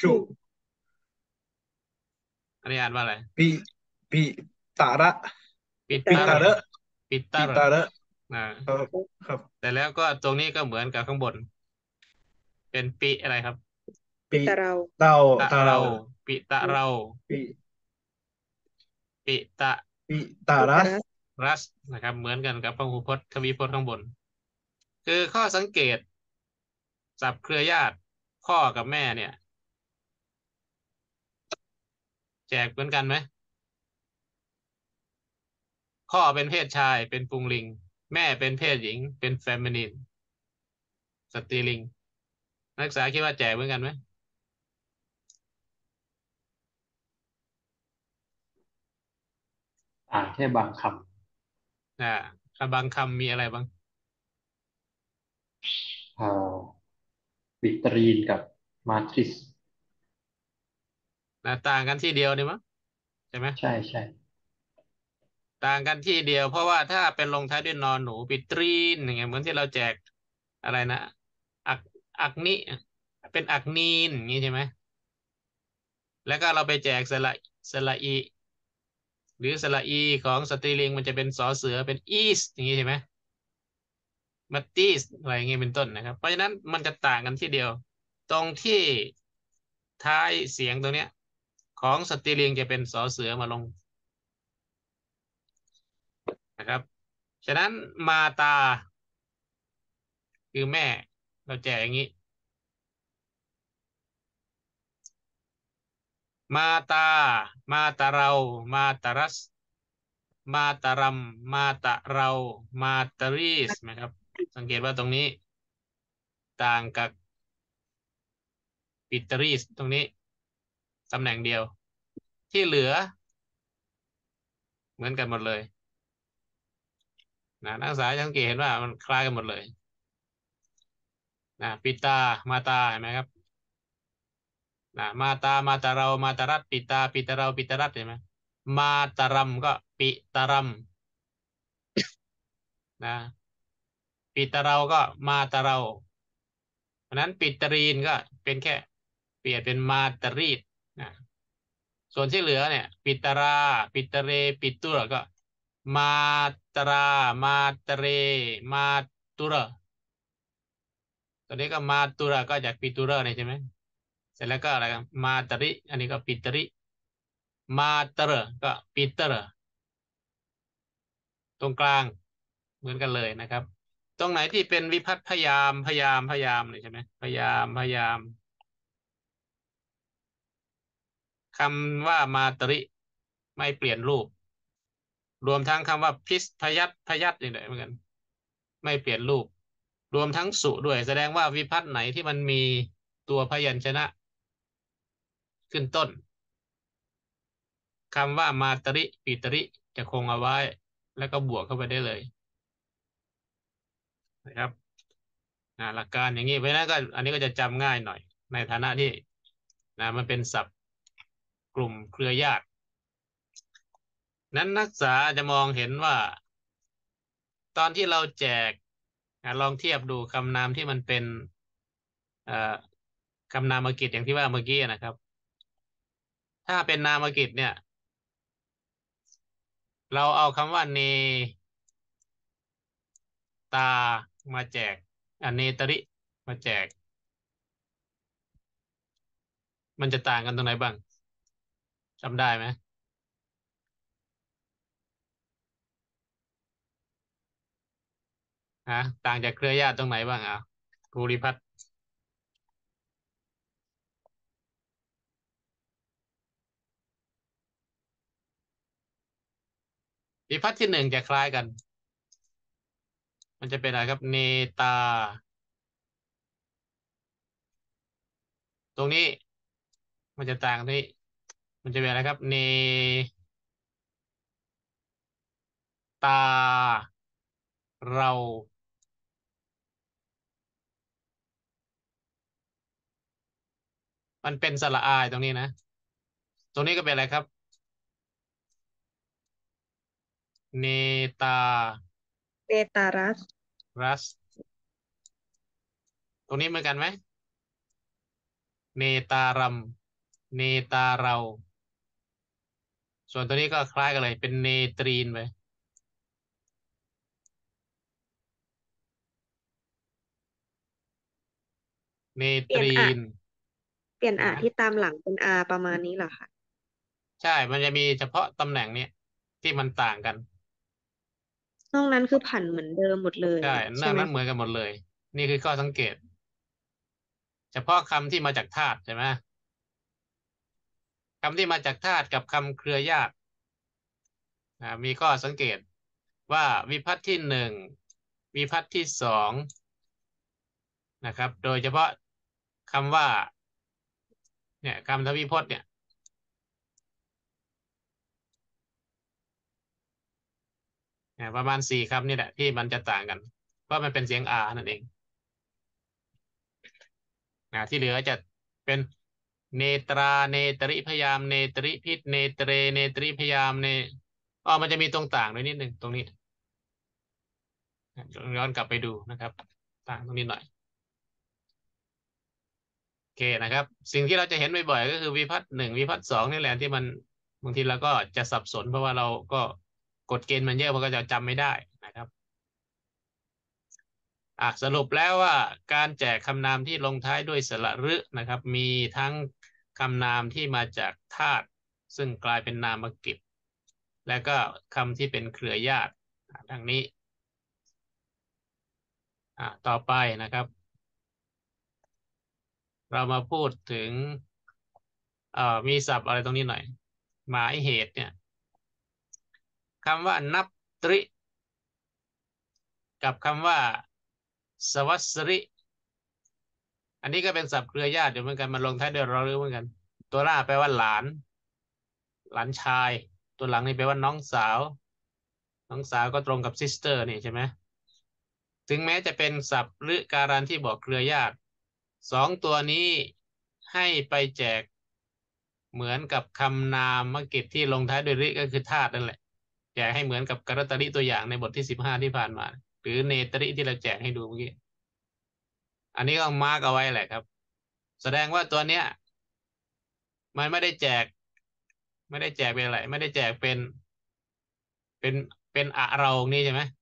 อันนี้อ่านว่าอะไรปิปิตาระปิปิตาตาระระปิตาปิระตาระอ่าครับครับแต่แล้วก็ตรงนี้ก็เหมือนกับข้างบน เป็นปิอะไรครับปิตาเราเตาตะตาเราเราปิตะเราปิปิตะปิตาปิรัตาสรัสรัสนะครับ เหมือนกันกับพหูพจน์ทวีพจน์ข้างบน คือข้อสังเกตศัพท์เครือญาติพ่อกับแม่เนี่ย แจกเหมือนกันไหมพ่อเป็นเพศชายเป็นปุงลิง แม่เป็นเพศหญิงเป็นเฟมินีนสตรีลิง นักศึกษาคิดว่าแจกเหมือนกันไหมต่างแค่บางคบางคำมีอะไรบ้างำวิตรีนกับมาทริสต่างกันที่เดียวนี่มั้งใช่ไหมใช่ใช่ต่างกันที่เดียวเพราะว่าถ้าเป็นลงท้ายด้วยนอนหนูปิตรีนอย่างเงี้ยเหมือนที่เราแจกอะไรนะอักอักนิเป็นอักนีนอย่างงี้ใช่ไหมแล้วก็เราไปแจกสระอีหรือสระอีของสตรีลิงมันจะเป็นสอเสือเป็นอีสอย่างงี้ใช่ไหมมัตติสอะไรอย่างงี้เป็นต้นนะครับเพราะฉะนั้นมันจะต่างกันที่เดียว ตรงที่ท้ายเสียงตัวเนี้ยของสตรีลิงจะเป็นสอเสือมาลงนะครับฉะนั้นมาตาคือแม่เราแจกอย่างนี้ มาตา มาตาเรา มาตารัส มาตารัม มาตาเรา มาตารีสนะครับ สังเกตว่าตรงนี้ ต่างกับปิตารีสตรงนี้ตำแหน่งเดียว ที่เหลือ เหมือนกันหมดเลยนักศึกษาสังเกตเห็นว่ามันคล้ายกันหมดเลยปิตา มาตาเห็นไหมครับมาตา มาตาเรา มาตารัตปิตา ปิตาเรา ปิตารัตเห็นไหมมาตารัมก็ปิตารัมปิตาเราก็มาตาเราเพราะนั้นปิตรีนก็เป็นแค่เปลี่ยนเป็นมาตารีดนะส่วนที่เหลือเนี่ยปิตาราปิตาเรปิตุระก็มาตรามาตเรมาตุระตอนนี้ก็มาตุระก็จากปิตุระเนี่ยใช่ไหมเสร็จแล้วก็อะไรกันมาตริอันนี้ก็ปิตริมาตระก็ปิตระตรงกลางเหมือนกันเลยนะครับ ตรงไหนที่เป็นวิภัตพยามพยามพยามเลยใช่ไหมพยามพยามคำว่ามาตริไม่เปลี่ยนรูป รวมทั้งคำว่าพิษพยัตพยัตนี่แหละเหมือนกันไม่เปลี่ยนรูป รวมทั้งสุด้วยแสดงว่าวิภัตไหนที่มันมีตัวพยัญชนะขึ้นต้นคำว่ามาตริปิตริจะคงเอาไว้ แล้วก็บวกเข้าไปได้เลยนะครับหลักการอย่างนี้เพราะนั้นก็อันนี้ก็จะจำง่ายหน่อย ในฐานะที่มันเป็นศัพท์กลุ่มเครือญาตินั้นนักศึกษาจะมองเห็นว่า ตอนที่เราแจกลองเทียบดูคำนามที่มันเป็นคำนามกิจอย่างที่ว่าเมื่อกี้นะครับ ถ้าเป็นนามกิจเนี่ย เราเอาคำว่าเนตามาแจกเนตริมาแจก มันจะต่างกันตรงไหนบ้างจำได้ไหมต่างจากเครือญาติตรงไหนบ้างภูริพัฒน์วิภัตที่หนึ่งจะคล้ายกัน มันจะเป็นอะไรครับเนตา ตรงนี้มันจะต่างที่มันจะเป็นอะไรครับเนตาเรามันเป็นสระอายตรงนี้นะ ตรงนี้ก็เป็นอะไรครับเนตาเนตารัสรัส ตรงนี้เหมือนกันไหมเนตารัมเนตาเรา ส่วนตัวนี้ก็คล้ายกันเลยเป็นเนตรีนไปเนตรีนเปลี่ยนอะนะที่ตามหลังเป็นอาประมาณนี้เหรอคะใช่ มันจะมีเฉพาะตำแหน่งเนี้ยที่มันต่างกันนอกนั้นคือผันเหมือนเดิมหมดเลยใช่นใช่อกไหมนั้นเหมือนกันหมดเลย นี่คือข้อสังเกต เฉพาะคำที่มาจากธาตุใช่ไหมคำที่มาจากธาตุกับคำเครือญาติมีข้อสังเกตว่าวิภัตที่หนึ่งวิภัตที่สองนะครับ โดยเฉพาะคำว่าเนี่ยคำทวิพจน์เนี่ยประมาณ4คำนี่แหละที่มันจะต่างกัน เพราะมันเป็นเสียงอานั่นเองที่เหลือจะเป็นเนตราเนตริพยายามเนตริพิษเนเตเรเนตริพยายามเนมันจะมีตรงต่างด้วยนิดหนึ่งตรงนี้ย้อนกลับไปดูนะครับ ต่างตรงนี้หน่อยโอเคนะครับ สิ่งที่เราจะเห็นบ่อยๆก็คือวิภัตหนึ่งวิภัตสองนี่แหละที่มันบางทีเราก็จะสับสน เพราะว่าเราก็กฎเกณฑ์มันเยอะมันก็จะจำไม่ได้นะครับสรุปแล้วว่าการแจกคำนามที่ลงท้ายด้วยสระฤนะครับ มีทั้งคำนามที่มาจากธาตุซึ่งกลายเป็นนามกิจและก็คำที่เป็นเครือญาติดังนี้ต่อไปนะครับ เรามาพูดถึงมีศัพท์อะไรตรงนี้หน่อย หมายเหตุเนี่ยคำว่านับตริกับคำว่าสวัสริอันนี้ก็เป็นศัพท์เครือญาติอยู่เหมือนกันมันลงท้ายด้วยรอฤเหมือนกัน ตัวหน้าแปลว่าหลาน หลานชาย ตัวหลังนี่แปลว่าน้องสาว น้องสาวก็ตรงกับซิสเตอร์นี่ใช่ไหมถึงแม้จะเป็นศัพท์หรือการันที่บอกเครือญาติสองตัวนี้ให้ไปแจกเหมือนกับคำนามกิจที่ลงท้ายด้วยริก็คือธาตุนั่นแหละแจกให้เหมือนกับกรตริตัวอย่างในบทที่15ที่ผ่านมาหรือเนตริที่เราแจกให้ดูเมื่อกี้อันนี้ก็มาร์กเอาไว้แหละครับ แสดงว่าตัวเนี้ยมันไม่ได้แจกเป็นอะไรไม่ได้แจกเป็นเป็นอะเรานี่ใช่ไหม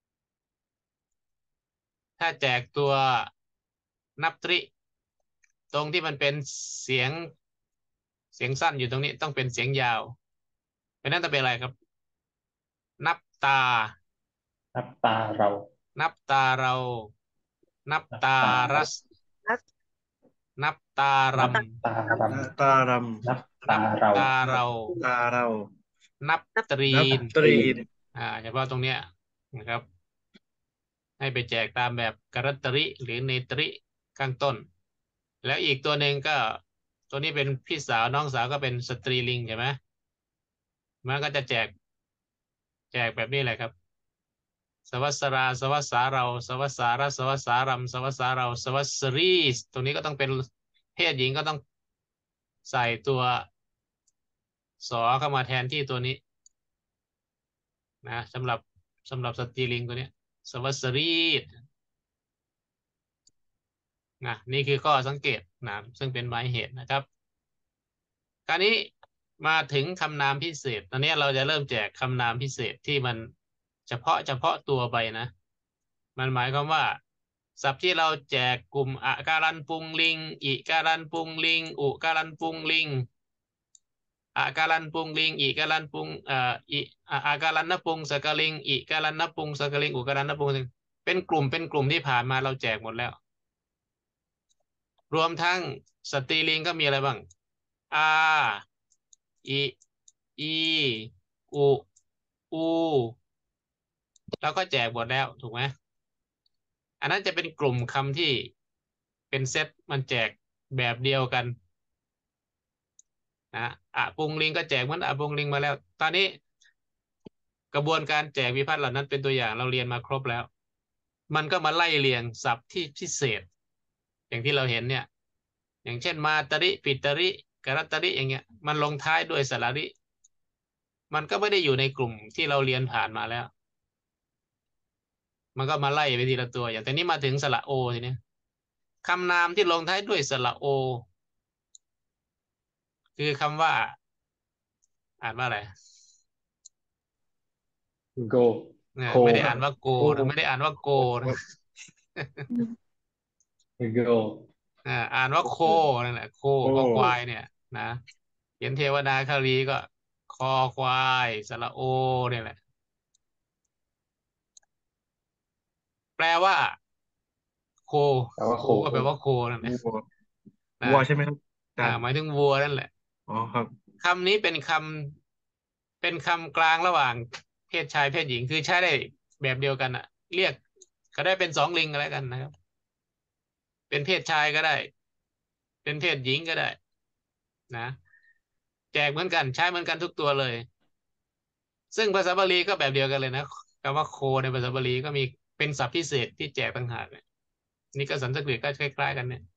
ถ้าแจกตัวนับตริตรงที่มันเป็นเสียงสั้นอยู่ตรงนี้ต้องเป็นเสียงยาวเป็นนั่นจะเป็นอะไรครับ นับตานับตาเรานับตาเรา นับนับตาตาเรารัส นับตารนับตารตารำนับำ นัตาบเราตาเราตาเรานับตรีนับนตรีนเฉพาะตรงเนี้ยนะครับ ให้ไปแจกตามแบบกรัตตริหรือเนตริข้างต้น แล้วอีกตัวหนึ่งก็ตัวนี้เป็นพี่สาวน้องสาวก็เป็นสตรีลิงใช่ไหมมันก็จะแจกแบบนี้แหละครับ สวัสราสวัสสาเราสวัสสาระสวัสสารัมสวัสสาเราสวัสสรีสตรงนี้ก็ต้องเป็นเพศหญิงก็ต้องใส่ตัวสอเข้ามาแทนที่ตัวนี้นะสำหรับสตรีลิงตัวนี้สวัสรีสนะนี่คือข้อสังเกตนะซึ่งเป็นหมายเหตุนะครับคราวนี้มาถึงคำนามพิเศษตอนนี้เราจะเริ่มแจกคำนามพิเศษที่มันเฉพาะตัวไปนะ มันหมายความว่าศัพท์ที่เราแจกกลุ่มอะการันปุงลิงอิการันปุงลิงอุการันปุงลิงอะการันปุงลิงอิการันปุงอิอะการันนปุงสกลิงอิการันนปุงสกลิงอุการันนปุงเป็นกลุ่มที่ผ่านมาเราแจกหมดแล้ว รวมทั้งสตรีลิงก็มีอะไรบ้างอาอิอีอุอูแล้วก็แจกหมดแล้วถูกไหมอันนั้นจะเป็นกลุ่มคำที่เป็นเซตมันแจกแบบเดียวกันนะอะปุงลิงก็แจกเหมือนอะปุงลิงมาแล้ว ตอนนี้กระบวนการแจกวิพัฒน์เหล่านั้นเป็นตัวอย่างเราเรียนมาครบแล้ว มันก็มาไล่เรียงศัพท์ที่พิเศษ อย่างที่เราเห็นเนี่ย อย่างเช่นมาตริปิตริกรัตริอย่างเงี้ยมันลงท้ายด้วยสระริ มันก็ไม่ได้อยู่ในกลุ่มที่เราเรียนผ่านมาแล้ว มันก็มาไล่ไปทีละตัว อย่างแต่นี้มาถึงสระโอทีนี้คำนามที่ลงท้ายด้วยสระโอ คือคำว่า อ่านว่าอะไร go เนี่ยโคไม่ได้อ่านว่าโกโอ้นะไม่ได้อ่านว่าโกนะ go อ่านว่าโคนั่นแหละโคโอ้คอควายเนี่ยนะเขียนเทวนาคารีก็คอควายสระโอเนี่ยแหละแปลว่าโคแปลว่าโคโคก็แปลว่าโคนั่นแหละวัวนะวัวใช่ไหมครับอาจารย์หมายถึงวัวนั่นแหละอ๋อครับคำนี้เป็นคำกลางระหว่างเพศชายเพศหญิงคือใช้ได้แบบเดียวกันอะเรียกก็ได้เป็นสองลิงก็แล้วกันนะครับ เป็นเพศชายก็ได้ เป็นเพศหญิงก็ได้นะแจกเหมือนกันใช้เหมือนกันทุกตัวเลย ซึ่งภาษาบาลีก็แบบเดียวกันเลยนะคำว่าโคในภาษาบาลีก็มีเป็นศัพท์พิเศษที่แจกต่างหากเนี่ยนี่ก็สันสกฤตก็คล้ายๆกันเนี่ย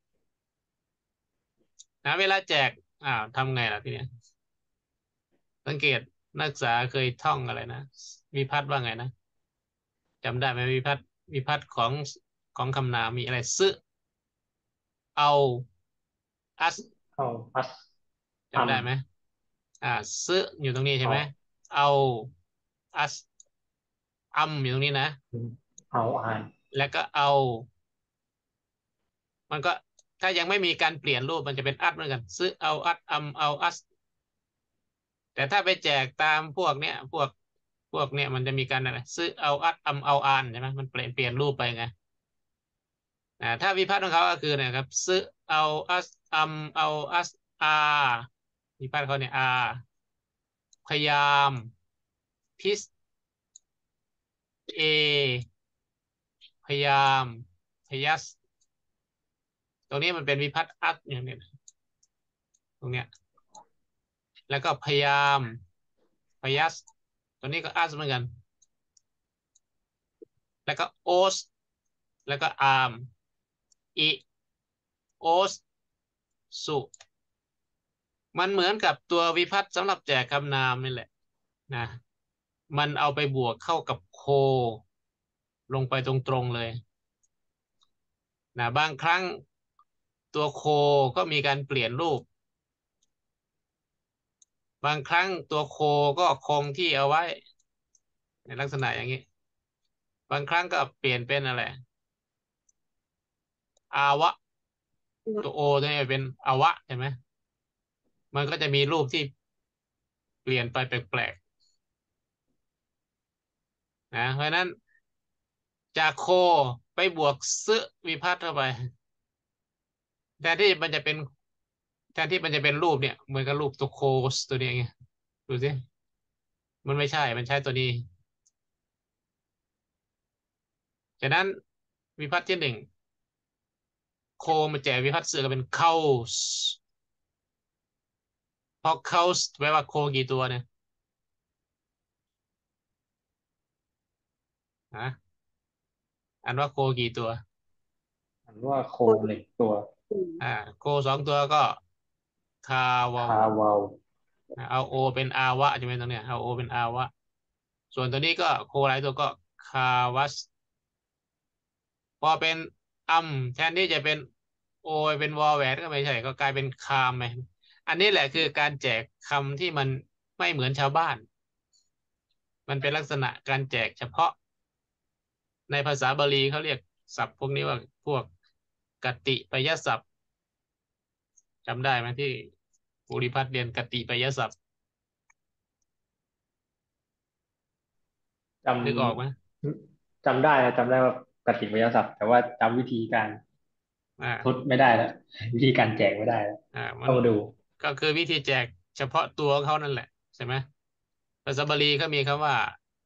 นะเวลาแจกทำไงล่ะทีเนี้ยสังเกตนักศึกษาเคยท่องอะไรนะวิพัฒน์ว่าไงนะจำได้ไหมวิพัฒน์ของคำนามมีอะไรซึเอาอัสเข้าพัสจำได้ไหมซึอยู่ตรงนี้ใช่ไหมเอาอัสอยู่ตรงนี้นะเอาอ่านแล้วก็เอา มันก็ถ้ายังไม่มีการเปลี่ยนรูปมันจะเป็นอัดเหมือนกันซึเอาอัดเอาอัสแต่ถ้าไปแจกตามพวกเนี้ยพวกเนี้ยมันจะมีการอะไรซึเอาอัดเอาอานใช่ไหมมันเปลี่ยนรูปไปไงถ้าวิพัฒน์ของเขาก็คือเนี่ยครับซึเอาอัสเอาอัสอาวิพัฒน์เขาเนี่ยพยายามพิสเอพยายามพยัสตรงนี้มันเป็นวิพัฒน์อัดอย่างเนี้ยตรงเนี้ยแล้วก็พยายามพยัสตัวนี้ก็อัดเหมือนกันแล้วก็โอสแล้วก็อาร์มอีโอสสุมันเหมือนกับตัววิพัฒน์สำหรับแจกคำนามนี่แหละนะมันเอาไปบวกเข้ากับโคลงไปตรงๆเลยนะบางครั้งตัวโคก็มีการเปลี่ยนรูปบางครั้งตัวโคก็คงที่เอาไว้ในลักษณะอย่างนี้บางครั้งก็เปลี่ยนเป็นอะไรอาวะตัวโอตัวนี้เป็นอาวะใช่ไหมมันก็จะมีรูปที่เปลี่ยนไปแปลกๆนะเพราะฉะนั้นจากโคไปบวกซึวิพัฒน์เข้าไปแทนที่มันจะเป็นแทนที่มันจะเป็นรูปเนี่ยเหมือนกับรูปตัวโคสตัวนี้ไงดูสิมันไม่ใช่มันใช้ตัวนี้ฉะนั้นวิพัฒน์ที่หนึ่งโคมาแจกวิพัฒน์เสือก็เป็น cows เพราะ cows แปลว่าโคกี่ตัวเนี่ยนะอันว่าโคกี่ตัวอ่านว่าโคหนึ่งตัวโคสองตัวก็คาวาคาวาวเอาโอเป็นอาวะใช่ไหมตรงเนี้ยเอาโอเป็นอาวะส่วนตัวนี้ก็โคหลายตัวก็คาวัสพอเป็นแทนที่จะเป็นโอเป็นวอแหวนก็ไม่ใช่ก็กลายเป็นคามไปอันนี้แหละคือการแจกคำที่มันไม่เหมือนชาวบ้านมันเป็นลักษณะการแจกเฉพาะในภาษาบาลีเขาเรียกศัพท์พวกนี้ว่าพวกกติปยศัพท์จำได้ไหมที่ภูริพัฒน์เรียนกติปยศัพท์จนึกออกไหมจำได้นะจำได้ว่ากติกวิทยาศาสตร์แต่ว่าจำวิธีการอ่าทดไม่ได้แล้ววิธีการแจกไม่ได้แล้วมันต้องมาดูก็คือวิธีแจกเฉพาะตัวเขานั่นแหละใช่ไหมภาษาบาลีเขามีคำว่า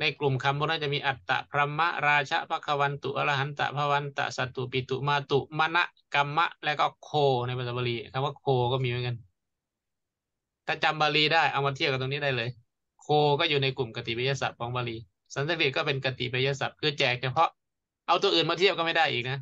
ในกลุ่มคำพวกนั้นจะมีอัตตะพรหมะราชะภควันตุอรหันตะภวันตะสัตตุปิตุมาตุมณะกัมมะและก็โคในภาษาบาลีคำว่าโคก็มีเหมือนกันถ้าจำบาลีได้เอามาเทียบกับตรงนี้ได้เลยโคก็อยู่ในกลุ่มกติปยศัพท์ของบาลีสันสกฤตก็เป็นกติปยศัพท์คือแจกเฉพาะเอาตัวอื่นมาเทียบก็ไม่ได้อีกนะ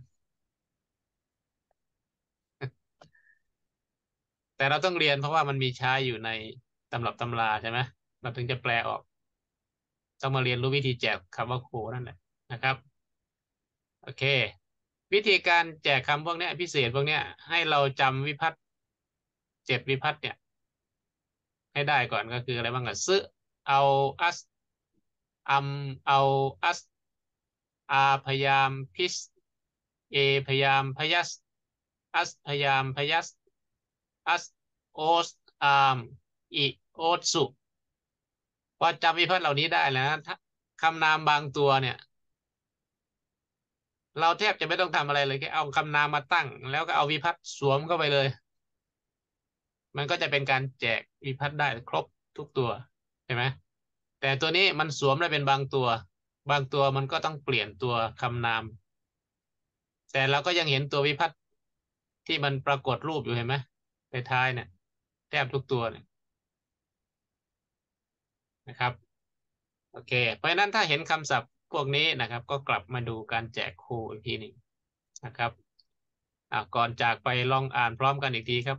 แต่เราต้องเรียนเพราะว่ามันมีใช้อยู่ในตำรับตำราใช่ไหมเราถึงจะแปลออกต้องมาเรียนรู้วิธีแจกคำว่าโคนั่นแหละนะครับโอเควิธีการแจกคำพวกเนี้ยพิเศษพวกเนี้ยให้เราจำวิพัตน์7 วิพัตน์เนี่ยให้ได้ก่อนก็คืออะไรบ้างอะซึเอาอัสอัมเอาอัสอาพยายามพิสเอพยายามพยัสอัสพยายามพยัสอัสโอสอามอิโอตสุพอจำวิพัตน์เหล่านี้ได้แล้วนะคำนามบางตัวเนี่ยเราแทบจะไม่ต้องทำอะไรเลยแค่เอาคำนามมาตั้งแล้วก็เอาวิพัตน์สวมเข้าไปเลยมันก็จะเป็นการแจกวิพัตน์ได้ครบทุกตัวใช่ไหมแต่ตัวนี้มันสวมได้เป็นบางตัวบางตัวมันก็ต้องเปลี่ยนตัวคำนามแต่เราก็ยังเห็นตัววิพัตน์ที่มันปรากฏรูปอยู่เห็นไหมในท้ายเนี่ยแทบทุกตัวเนี่ยนะครับโอเคเพราะฉะนั้นถ้าเห็นคำศัพท์พวกนี้นะครับก็กลับมาดูการแจกครูอีกทีหนึ่งนะครับก่อนจากไปลองอ่านพร้อมกันอีกทีครับ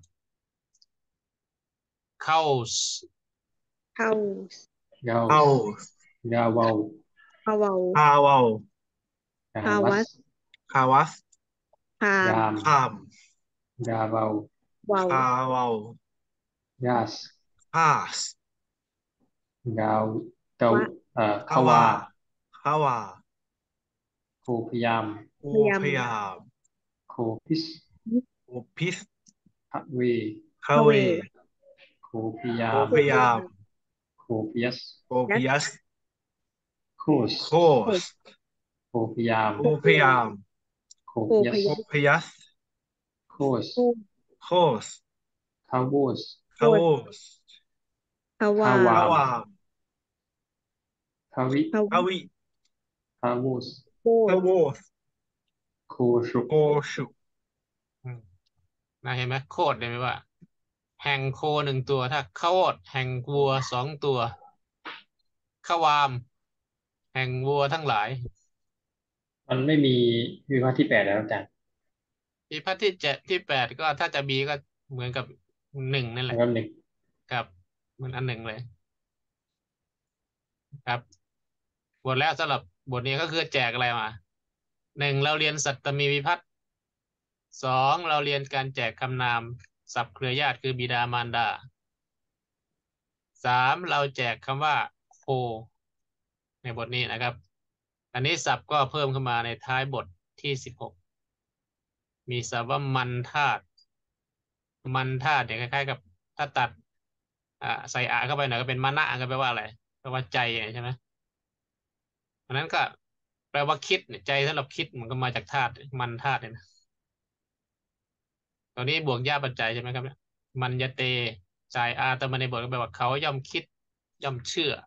cows house เยาเอายาเวา hawal ฮาวายาวั hawas สคาวัส ham ยามคามยาเวา wow คาวาวยาสฮาสยาวเกาวะขวาคาวาโคพยายามโอพยายามโคพิสโอพิสพะเวคาเวโคพยายาโอมพยายามโคพยัสโอพิยัสโคสโคสโคพยายามโอพยายามโคพยัสโอพยัสโคสโคสคาโวสคาโวส hawa คาวาคาวามคาวิคาวิคาโวสคาโวสโคชุโคชุนะเห็นไหมโคดเห็นไหมว่า แห่งโค1 ตัวถ้าโคดแห่งวัว2 ตัวขวามแห่งวัวทั้งหลายมันไม่มีวิพัฒน์ที่ 8แล้วอาจารย์วิพัตน์ที่7ที่8ก็ถ้าจะมีก็เหมือนกับ1นั่นแหแล้ละวก็หนึ่งครับเหมันอันหนึ่งเลยครับบทแล้วสำหรับบทนี้ก็คือแจกอะไรมา1เราเรียนสัตตมีวิพัตน์2เราเรียนการแจกคำนามศัพท์เครือญาติคือบิดามารดา3เราแจกคำว่าโคในบทนี้นะครับอันนี้ศัพท์ก็เพิ่มขึ้นมาในท้ายบทที่16มีศัพท์ว่ามันธาตุมันธาตุเนี่ยคล้ายๆกับถ้าตัดใส่เข้าไปหน่อยก็เป็นมณะก็แปลว่าอะไรแปลว่าใจใช่ไหมอันนั้นก็แปลว่าคิดเนี่ยใจสำหรับคิดมันก็มาจากธาตุมันธาตุเนี่ยนะตอนนี้บวกย่าปัจจัยใช่ไหมครับเนี่ยมันยเตใจแต่มาในบทก็แปลว่าเขาย่อมคิดย่อมเชื่อ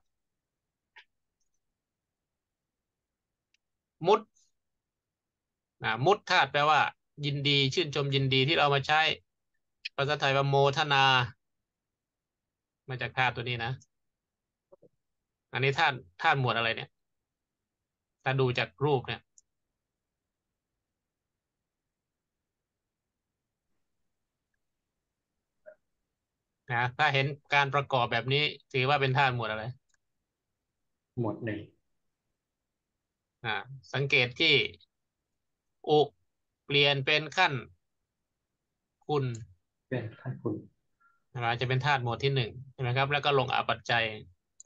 มุตมุตธาตุแปลว่ายินดีชื่นชมยินดีที่เรามาใช้ภาษาไทยว่าโมทนามาจากธาตุตัวนี้นะอันนี้ธาตุหมวดอะไรเนี่ยถ้าดูจากรูปเนี่ยถ้าเห็นการประกอบแบบนี้ถือว่าเป็นธาตุหมวดอะไรหมวด 1 สังเกตที่อุเปลี่ยนเป็นขั้นคุณเป็นขั้นคุณนะครับจะเป็นธาตุหมวดที่1ใช่ไหมครับแล้วก็ลงอาปัจจัย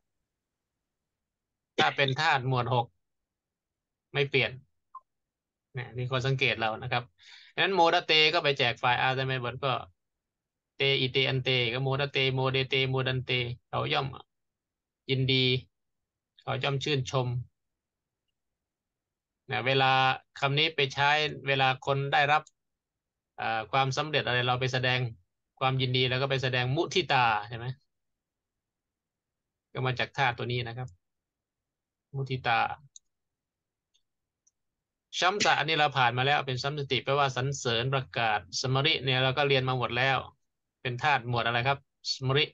ถ้าเป็นธาตุหมวด6ไม่เปลี่ยนเนี่ยนี่คนสังเกตเรานะครับดังนั้นโมดเตก็ไปแจกไฟล์อาร์ไซเมบทก็เตอิเตอันเตก็โมดเตโมเดเตโมดันเตเขาย่อมยินดีเขาย่อมชื่นชมนะเวลาคำนี้ไปใช้เวลาคนได้รับความสำเร็จอะไรเราไปแสดงความยินดีแล้วก็ไปแสดงมุทิตาใช่ไหมก็มาจากธาตุตัวนี้นะครับมุทิตาชัมตะอันนี้เราผ่านมาแล้วเป็นสัมสติแปลว่าสรรเสริญประกาศสมริเนี่ยเราก็เรียนมาหมดแล้ว เป็นธาตุหมวดอะไรครับสมริ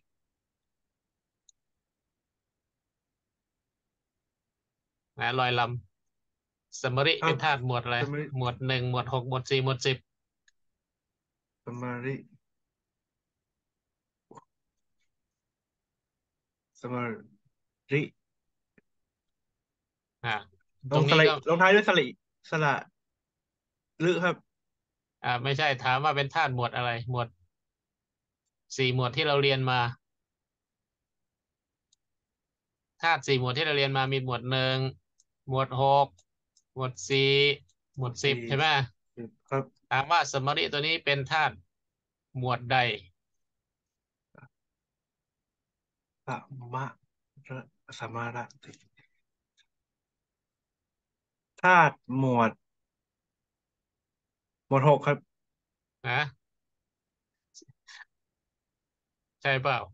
นะลอยลำสมริครับเป็นธาตุหมวดอะไรสมาริหมวดหนึ่งหมวดหกหมวดสี่หมวดสิบสมาริสมาริอ่าลงสลิตรงนี้ก็ลงท้ายด้วยสลิสระลึครับไม่ใช่ถามว่าเป็นธาตุหมวดอะไรหมวดสี่หมวดที่เราเรียนมาธาตุสี่หมวดที่เราเรียนมามีหมวดหนึ่งหมวดหกหมวดสี่หมวดสิบสี่ใช่ไหมครับถามว่าสมริตัวนี้เป็นธาตุหมวดใดสมะระสมาระติธาตุหมวดหกครับนะใช่เปล่า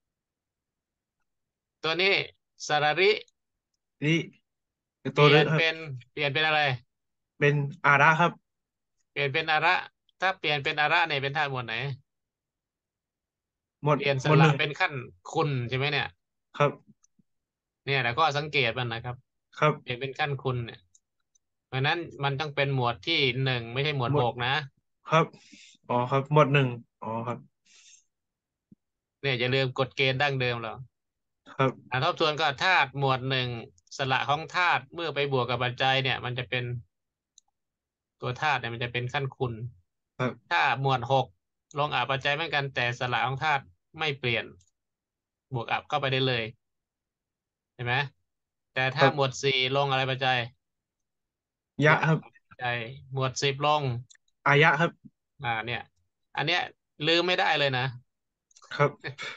ตัวนี้สระริลิเป็นเปลี่ตัวลึครับยนเป็นเปลี่ยนเป็นอะไรเป็นอาระครับเปลี่ยนเป็นอาระถ้าเปลี่ยนเป็นอาระเนี่ยเป็นธาตุหมวดไหนหมวดเปลี่ยนสระหมวดหนึ่งเป็นขั้นคุณใช่ไหมเนี่ยครับเนี่ยแล้วก็สังเกตมันนะครับครับเปลี่ยนเป็นขั้นคุณเนี่ยเพราะนั้นมันต้องเป็นหมวดที่หนึ่งไม่ใช่หมวดหมวดหกนะครับอ๋อครับหมวดหนึ่งอ๋อครับเนี่ยอย่าลืมกฎเกณฑ์ดั้งเดิมเราครับทบทวนก็ธาตุหมวดหนึ่งสระของธาตุเมื่อไปบวกกับปัจจัยเนี่ยมันจะเป็นตัวธาตุเนี่ยมันจะเป็นขั้นคุณครับถ้าหมวดหกลงอาปัจจัยเหมือนกันแต่สระของธาตุไม่เปลี่ยนบวกอับเข้าไปได้เลยเห็นไหมแต่คถ้ารับหมวดสี่ลงอะไรปัจจัยบวกอับยะครับปัจจัยหมวดสิบลงอายะครับเนี่ยอันเนี้ยลืมไม่ได้เลยนะครับ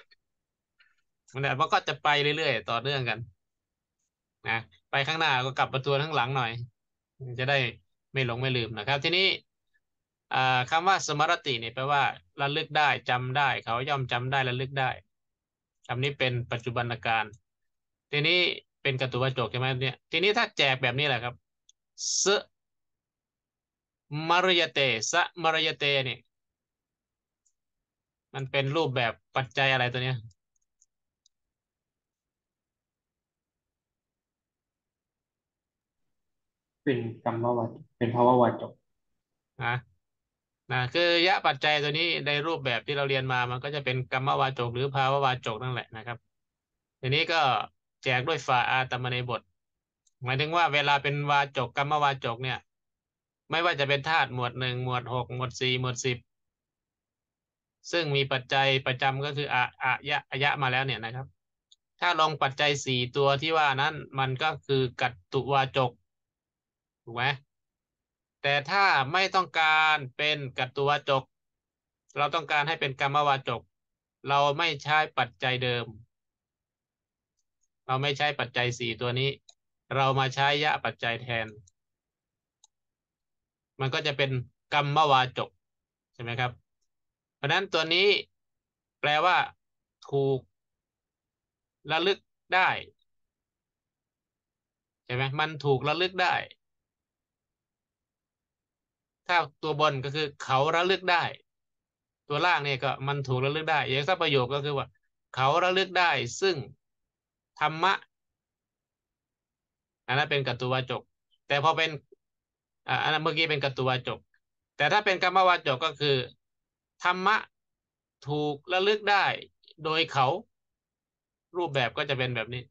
มันก็จะไปเรื่อยๆต่อเนื่องกันนะไปข้างหน้าก็กลับมาตัวข้างหลังหน่อยจะได้ไม่หลงไม่ลืมนะครับทีนี้อ่าคำว่าสมรติเนี่ยแปลว่าระลึกได้จำได้เขาย่อมจำได้ระลึกได้คำนี้เป็นปัจจุบันการทีนี้เป็นกตุวาจกใช่ไหมเนี่ยทีนี้ถ้าแจกแบบนี้แหละครับสมารยเตสมารยเตเนี่ยมันเป็นรูปแบบปัจจัยอะไรตัวเนี้ยเป็นกรรมวาจเป็นภาวะวาจกนะคือยะปัจจัยตัวนี้ในรูปแบบที่เราเรียนมามันก็จะเป็นกรรมวาจกหรือภาวะวาจกนั่นแหละนะครับทีนี้ก็แจกด้วยฝาอาตมในบทหมายถึงว่าเวลาเป็นวาจกกรรมวาจกเนี่ยไม่ว่าจะเป็นธาตุหมวดหนึ่งหมวดหกหมวดสี่หมวดสิบซึ่งมีปัจจัยประจำก็คืออะยะมาแล้วเนี่ยนะครับถ้าลงปัจจัยสี่ตัวที่ว่านั้นมันก็คือกัตตุวาจกถูกไหมแต่ถ้าไม่ต้องการเป็นกัตตุวาจกเราต้องการให้เป็นกรรมวาจกเราไม่ใช้ปัจจัยเดิมเราไม่ใช้ปัจจัยสี่ตัวนี้เรามาใช้ยะปัจจัยแทนมันก็จะเป็นกรรมวาจกใช่ไหมครับเพราะนั้นตัวนี้แปลว่าถูกระลึกได้ใช่ไหมมันถูกระลึกได้ถ้าตัวบนก็คือเขาระลึกได้ตัวล่างเนี่ยก็มันถูกระลึกได้อย่างสักประโยคก็คือว่าเขาระลึกได้ซึ่งธรรมะอันนั้นเป็นกัตตุวาจกแต่พอเป็นอันนั้นเมื่อกี้เป็นกัตตุวาจกแต่ถ้าเป็นกรรมวาจกก็คือธรรมะถูกระลึกได้โดยเขารูปแบบก็จะเป็นแบบนี้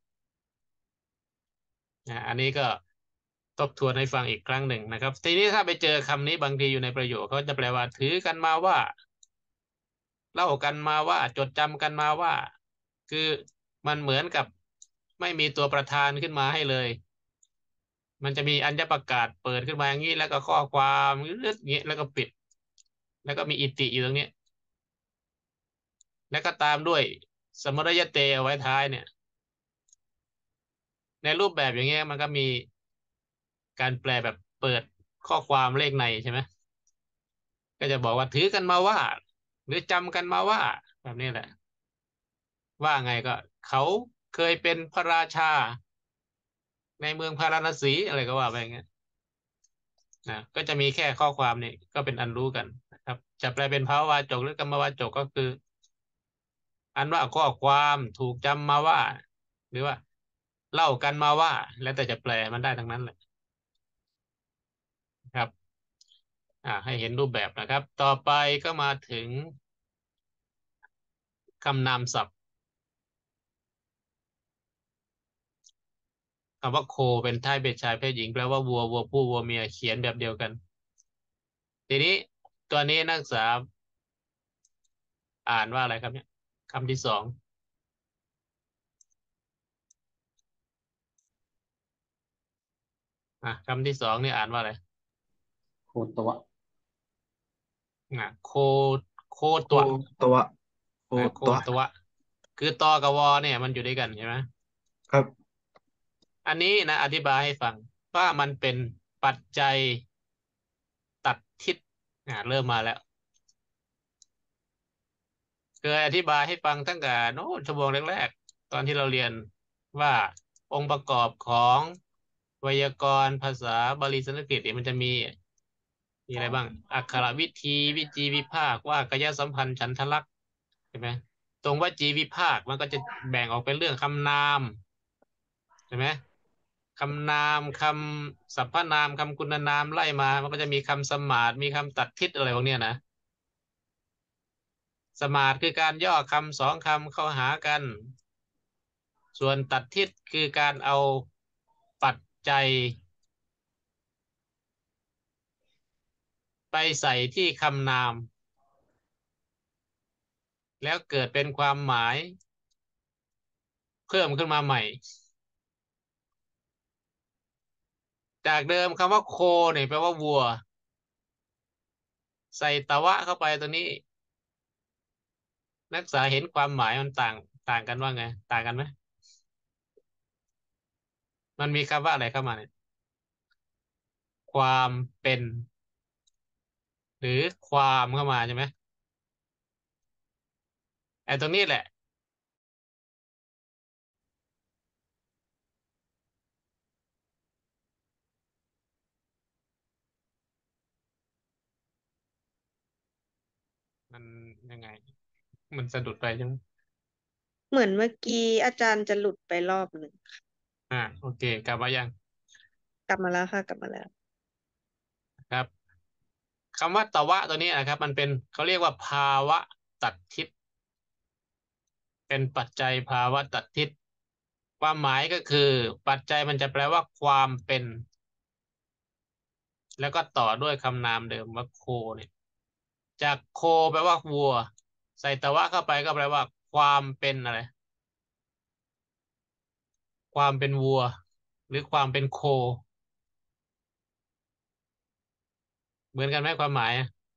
อันนี้ก็ทบทวนให้ฟังอีกครั้งหนึ่งนะครับทีนี้ถ้าไปเจอคำนี้บางทีอยู่ในประโยคเขาจะแปลว่าถือกันมาว่าเล่ากันมาว่าจดจำกันมาว่าคือมันเหมือนกับไม่มีตัวประธานขึ้นมาให้เลยมันจะมีอัญญประกาศเปิดขึ้นมาอย่างนี้แล้วก็ข้อความเรื่องนี้แล้วก็ปิดแล้วก็มีอิติอยู่ตรงนี้แล้วก็ตามด้วยสมรยเตเอาไว้ท้ายเนี่ยในรูปแบบอย่างเงี้ยมันก็มีการแปลแบบเปิดข้อความเลขในใช่ไหมก็จะบอกว่าถือกันมาว่าหรือจำกันมาว่าแบบนี้แหละว่าไงก็เขาเคยเป็นพระราชาในเมืองพาราณสีอะไรก็ว่าไปอย่างเงี้ยนะก็จะมีแค่ข้อความนี่ก็เป็นอันรู้กันนะครับจะแปลเป็นภาวะจกหรือกรรมวาจกก็คือ อันว่าข้อความถูกจำมาว่า หรือว่าเล่ากันมาว่า แล้วแต่จะแปลมันได้ทั้งนั้นแหละครับให้เห็นรูปแบบนะครับ ต่อไปก็มาถึงคำนามศัพท์คำว่าโคเป็นไทยเพศชายเพศหญิงแปลว่าวัววัวผู้วัวเมียเขียนแบบเดียวกัน ทีนี้ตัวนี้นักศึกษาอ่านว่าอะไรครับเนี่ยคำที่สองคำที่สองนี่อ่านว่าอะไรโคตวะโคโคโคตัวตัวโคโคตัวตัวคือตอกับวอเนี่ยมันอยู่ด้วยกันใช่ไหมครับอันนี้นะอธิบายให้ฟังว่ามันเป็นปัจจัยตัดทิศเริ่มมาแล้วเคยอธิบายให้ฟังตั้งแต่โน้นชั่วโมงแรกๆตอนที่เราเรียนว่าองค์ประกอบของไวยากรณ์ภาษาบาลีสันสกฤตเนี่ยมันจะมีอะไรบ้างอักขรวิธีวิจีวิภาคว่ากายสัมพันธ์ฉันทลักษณ์ใช่ไหมตรงวจีวิภาคมันก็จะแบ่งออกเป็นเรื่องคำนามใช่ไหม คำนามคำสรรพนามคำคุณนามไล่มามันก็จะมีคำสมาสมีคำตัดทิศอะไรพวกเนี้ยนะสมาสคือการย่อคำสองคำเข้าหากันส่วนตัดทิศคือการเอาปัจจัยไปใส่ที่คำนามแล้วเกิดเป็นความหมายเพิ่มขึ้นมาใหม่จากเดิมคำว่าโคเนี่ยแปลว่าวัวใส่ตะวะเข้าไปตัวนี้นักศึกษาเห็นความหมายมันต่างกันว่าไงต่างกันไหมมันมีคำว่าอะไรเข้ามาเนี่ยความเป็นหรือความเข้ามาใช่ไหมไอ้ตรงนี้แหละมันยังไงมันสะดุดไปใช่ไหมเหมือนเมื่อกี้อาจารย์จะหลุดไปรอบหนึ่งโอเคกลับมายังกลับมาแล้วค่ะกลับมาแล้วครับคำว่าตวะตัวนี้นะครับมันเป็นเขาเรียกว่าภาวะตัดทิศเป็นปัจจัยภาวะตัดทิศความหมายก็คือปัจจัยมันจะแปลว่าความเป็นแล้วก็ต่อด้วยคำนามเดิมว่าโคเนี่ยจากโคแปลว่าวัวใส่ตวะเข้าไปก็แปลว่าความเป็นอะไรความเป็นวัวหรือความเป็นโคเหมือนกันไหมความหมาย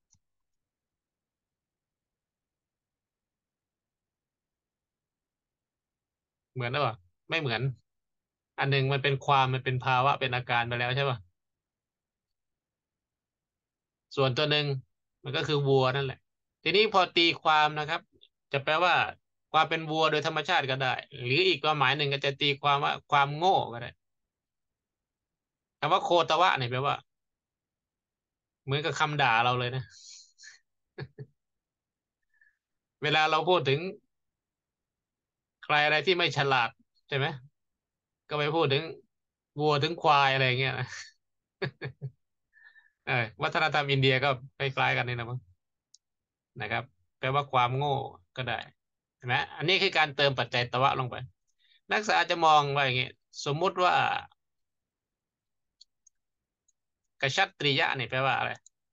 เหมือนหรือเปล่าไม่เหมือนอันหนึ่งมันเป็นความมันเป็นภาวะเป็นอาการไปแล้วใช่ป่ะส่วนตัวหนึ่งมันก็คือวัวนั่นแหละทีนี้พอตีความนะครับจะแปลว่าความเป็นวัวโดยธรรมชาติก็ได้หรืออีกความหมายหนึ่งก็จะตีความว่าความโง่ก็ได้คำว่าโคตวะเนี่ยแปลว่าเหมือนกับคำด่าเราเลยนะเวลาเราพูดถึงใครอะไรที่ไม่ฉลาดใช่ไหมก็ไปพูดถึงวัวถึงควายอะไรอย่างเงี้ยนะเออวัฒนธรรมอินเดียก็คล้ายๆกันนี่นะมั้ง นะครับแปลว่าความโง่ก็ได้เห็นไหมอันนี้คือการเติมปัจจัยตวะลงไปนักศึกษาอาจจะมองว่าอย่างนี้สมมุติว่ากษัตริยะนี่แปลว่าอะไร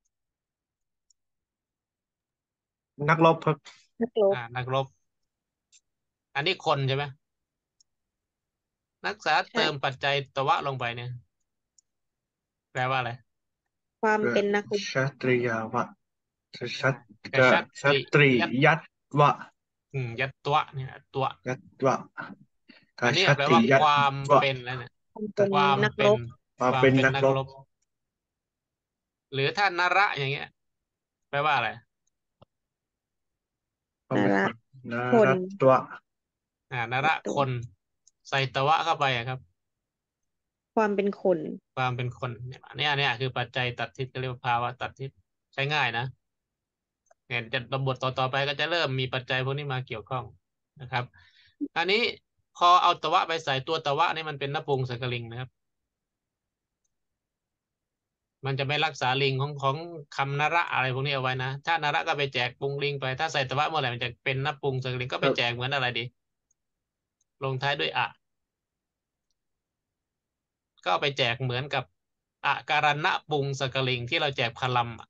นักรบครับนักรบนักรบอันนี้คนใช่ไหมนักศึกษาใช่เติมปัจจัยตวะลงไปเนี่ยแปลว่าอะไรความเป็นนักรบชัตริยาวะชัตกกษัตริชัตริยัตยัตวะยัตตัวเนี่ยตัวยัตวะกอันนี้ชัแปลว่าตริยัตความวะเป็นแล้วเนี่ยความเป็นความเป็นนักรบมาเป็นความเป็นนักรบนักรบหรือถ้านระอย่างเงี้ยแปลว่าอะไรมาเป็นนาระนาคนรัตวะนระตัวคนใส่ตวะเข้าไปอะครับความเป็นคนความเป็นคนเนี่ยคือปัจจัยตัดทิศก็เรียกว่าภาวะตัดทิศใช้ง่ายนะเนี่ยจะบทต่อไปก็จะเริ่มมีปัจจัยพวกนี้มาเกี่ยวข้องนะครับอันนี้พอเอาตวะไปใส่ตัวตวะนี่มันเป็นนปุงสกลิงนะครับมันจะไม่รักษาลิงของคำนระอะไรพวกนี้เอาไว้นะถ้านระก็ไปแจกปุงลิงไปถ้าใส่ตวะเมื่อไหร่มันจะเป็นนปุงสกลิงก็ไปแจกเหมือนอะไรดีลงท้ายด้วยอะก็ไปแจกเหมือนกับอะการณะปุงสกลิงที่เราแจกพลัมอะ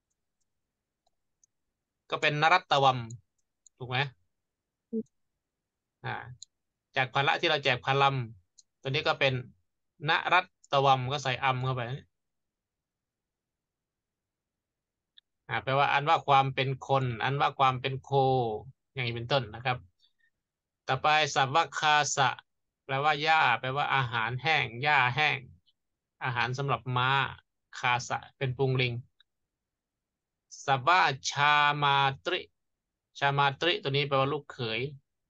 ก็เป็นนรัตตวัมถูกไหมอ่าจากพละที่เราแจกพลัมตัวนี้ก็เป็นนรัตตวัมก็ใส่อัมเข้าไปแปลว่าอันว่าความเป็นคนอันว่าความเป็นโคอย่างนี้เป็นต้นนะครับต่อไปสัพวะคาสะแปลว่าหญ้าแปลว่าอาหารแห้งหญ้าแห้งอาหารสำหรับม้าคาสะเป็นปุงลิงสัพวะชามาตริชามาตริตัวนี้แปลว่าลูกเขย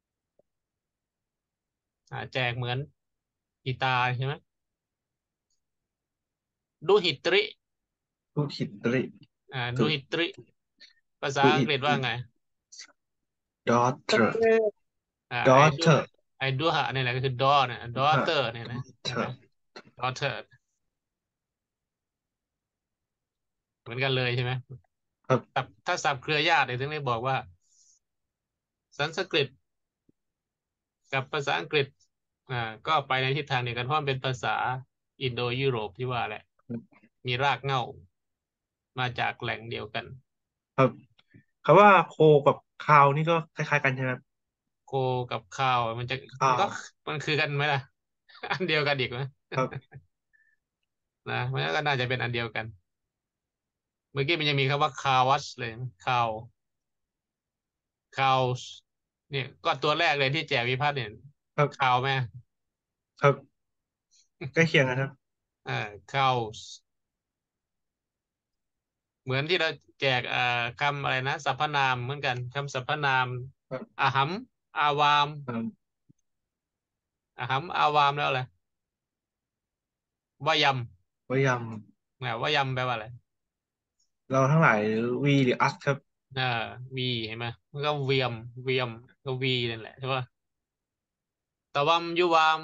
แจกเหมือนกีตาร์ใช่ไหมดุหิตริดุหิตริดุหิตริภาษาอังกฤษว่าไง daughter ไอดู daughter ไอดูฮะนี่แหละก็คือ ดอเนี่ย daughter เนี่ยนะใช่ไหม daughter เหมือนกันเลยใช่ไหมครับถ้าศัพท์เครือญาติเนี่ยถึงได้บอกว่าสันสกฤตกับภาษาอังกฤษก็ไปในทิศทางเดียวกันเพราะมันเป็นภาษาอินโดยุโรปที่ว่าแหละมีรากเหง้ามาจากแหล่งเดียวกันครับคำว่าโคกับคาวนี่ก็คล้ายๆกันใช่ไหมครับโคกับข้าวมันจะข้าวมันคือกันไหมล่ะอันเดียวกันอีกไหมครับนะมันก็น่าจะเป็นอันเดียวกันเมื่อกี้มันยังมีคำว่าคาวัชเลยคาวคาวเนี่ยก็ตัวแรกเลยที่แจกวิพัฒน์เนี่ยครับคาวไหมครับใกล้เคียงนะครับคาวเหมือนที่เราแจกคำอะไรนะสรรพนามเหมือนกันคำสรรพนามครับอาหัมอาวามครับอาหัมอาวามแล้วอะไรวายวยำวายำแปลว่าอะไรำเราทั้งหลายหรือวีหรืออัสครับอ่าวีเห็นไหมมันก็เวียมก็วีนั่นแหละใช่ป่ะตะวัมยุวาม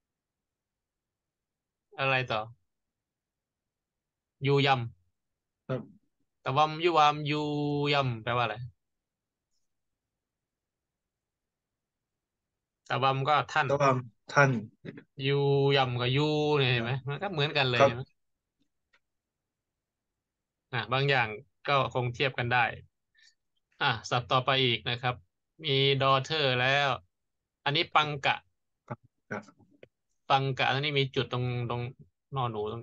อะไรต่อยูยครับำตะวัมยุวามยูยำแปลว่าอะไรตะวัมก็ท่านตัวท่านยูยำกับยูเนี่ยเห็นไหมมันก็เหมือนกันเลครับยใช่ไหมบางอย่างก็คงเทียบกันได้ศัพท์ต่อไปอีกนะครับมี daughter แล้วอันนี้ปังกะครับปังกะอันนี้มีจุดตรงนอหนูตรง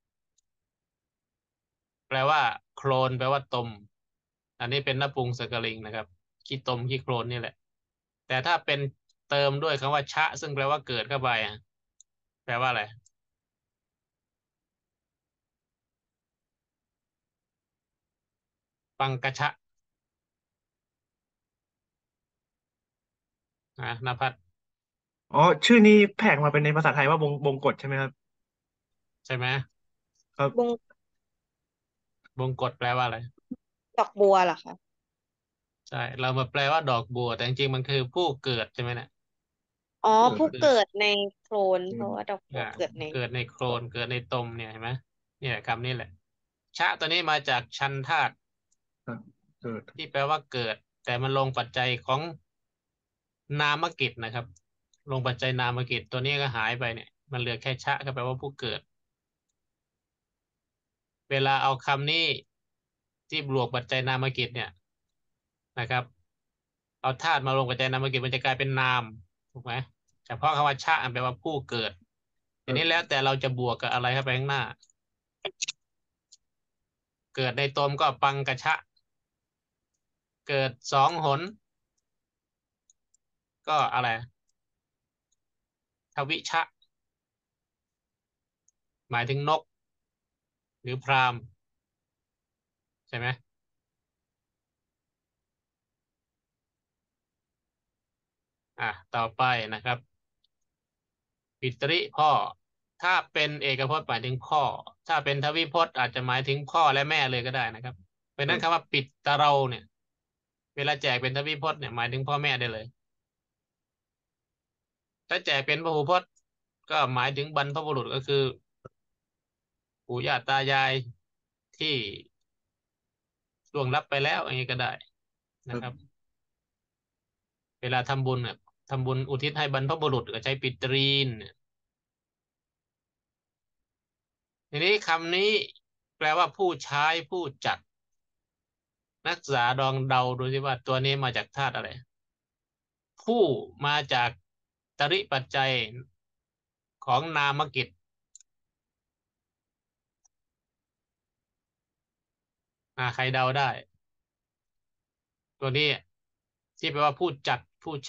แปลว่าโคลนแปลว่าตมอันนี้เป็นนปุงสกลิงนะครับขี้ตมขี้โคลนนี่แหละแต่ถ้าเป็นเติมด้วยคำว่าชะซึ่งแปลว่าเกิดเข้าไปแปลว่าอะไรปังกะชะนภัสอ๋อชื่อนี้แผกมาเป็นในภาษาไทยว่าบงกฎใช่ไหมครับใช่ไหมครับบงบงกฎแปลว่าอะไรดอกบัวเหรอคะใช่เรามาแปลว่าดอกบัวแต่จริงๆมันคือผู้เกิดใช่ไหมเนี่ยอ๋อเกิดผู้เกิดเกิดในโคลนอืมเพราะว่าดอกบัอ่าวเกิดในเกิดในโคลนเกิดในตมเนี่ยเห็นไหมเนี่ยคำนี้แหละชะตัวนี้มาจากชันธาตุครับเกิดที่แปลว่าเกิดแต่มันลงปัจจัยของนามกิจนะครับลงปัจจัยนามกิจตัวนี้ก็หายไปเนี่ยมันเหลือแค่ชะก็แปลว่าผู้เกิดเวลาเอาคำนี้ที่บวกปัจจัยนามกิจเนี่ยนะครับเอาธาตุมาลงปัจจัยนามกิจมันจะกลายเป็นนามถูกไหมเฉพาะคำว่าชะแปลว่าผู้เกิดทีนี้แล้วแต่เราจะบวกกับอะไรเข้าไปข้างหน้าเกิดในตมก็ปังกะชะเกิดสองหนก็อะไรทวิชะหมายถึงนกหรือพราหมณ์ใช่ไหมต่อไปนะครับปิตริพ่อถ้าเป็นเอกพจน์หมายถึงพ่อ ถ้าเป็นทวิพจน์อาจจะหมายถึงพ่อและแม่เลยก็ได้นะครับเพราะฉะนั้นคำว่าปิดตะเราเนี่ย เวลาแจกเป็นทวิพจน์เนี่ยหมายถึงพ่อแม่ได้เลย ถ้าแจกเป็นพหูพจน์ก็หมายถึงบรรพบุรุษก็คือปู่ย่าตายายที่ล่วงลับไปแล้วอย่างนี้ก็ได้นะครับ เวลาทำบุญเนี่ยทำบุญอุทิศให้บรรพบุรุษก็ใช้ปิตรีนทีนี้คำนี้แปลว่าผู้ใช้ผู้จัด นักศึกษาลองเดาดูสิว่าตัวนี้มาจากธาตุอะไร ผู้มาจากตริปัจจัยของนามกิจใครเดาได้ ตัวนี้ที่แปลว่าผู้จัดผู้ใช้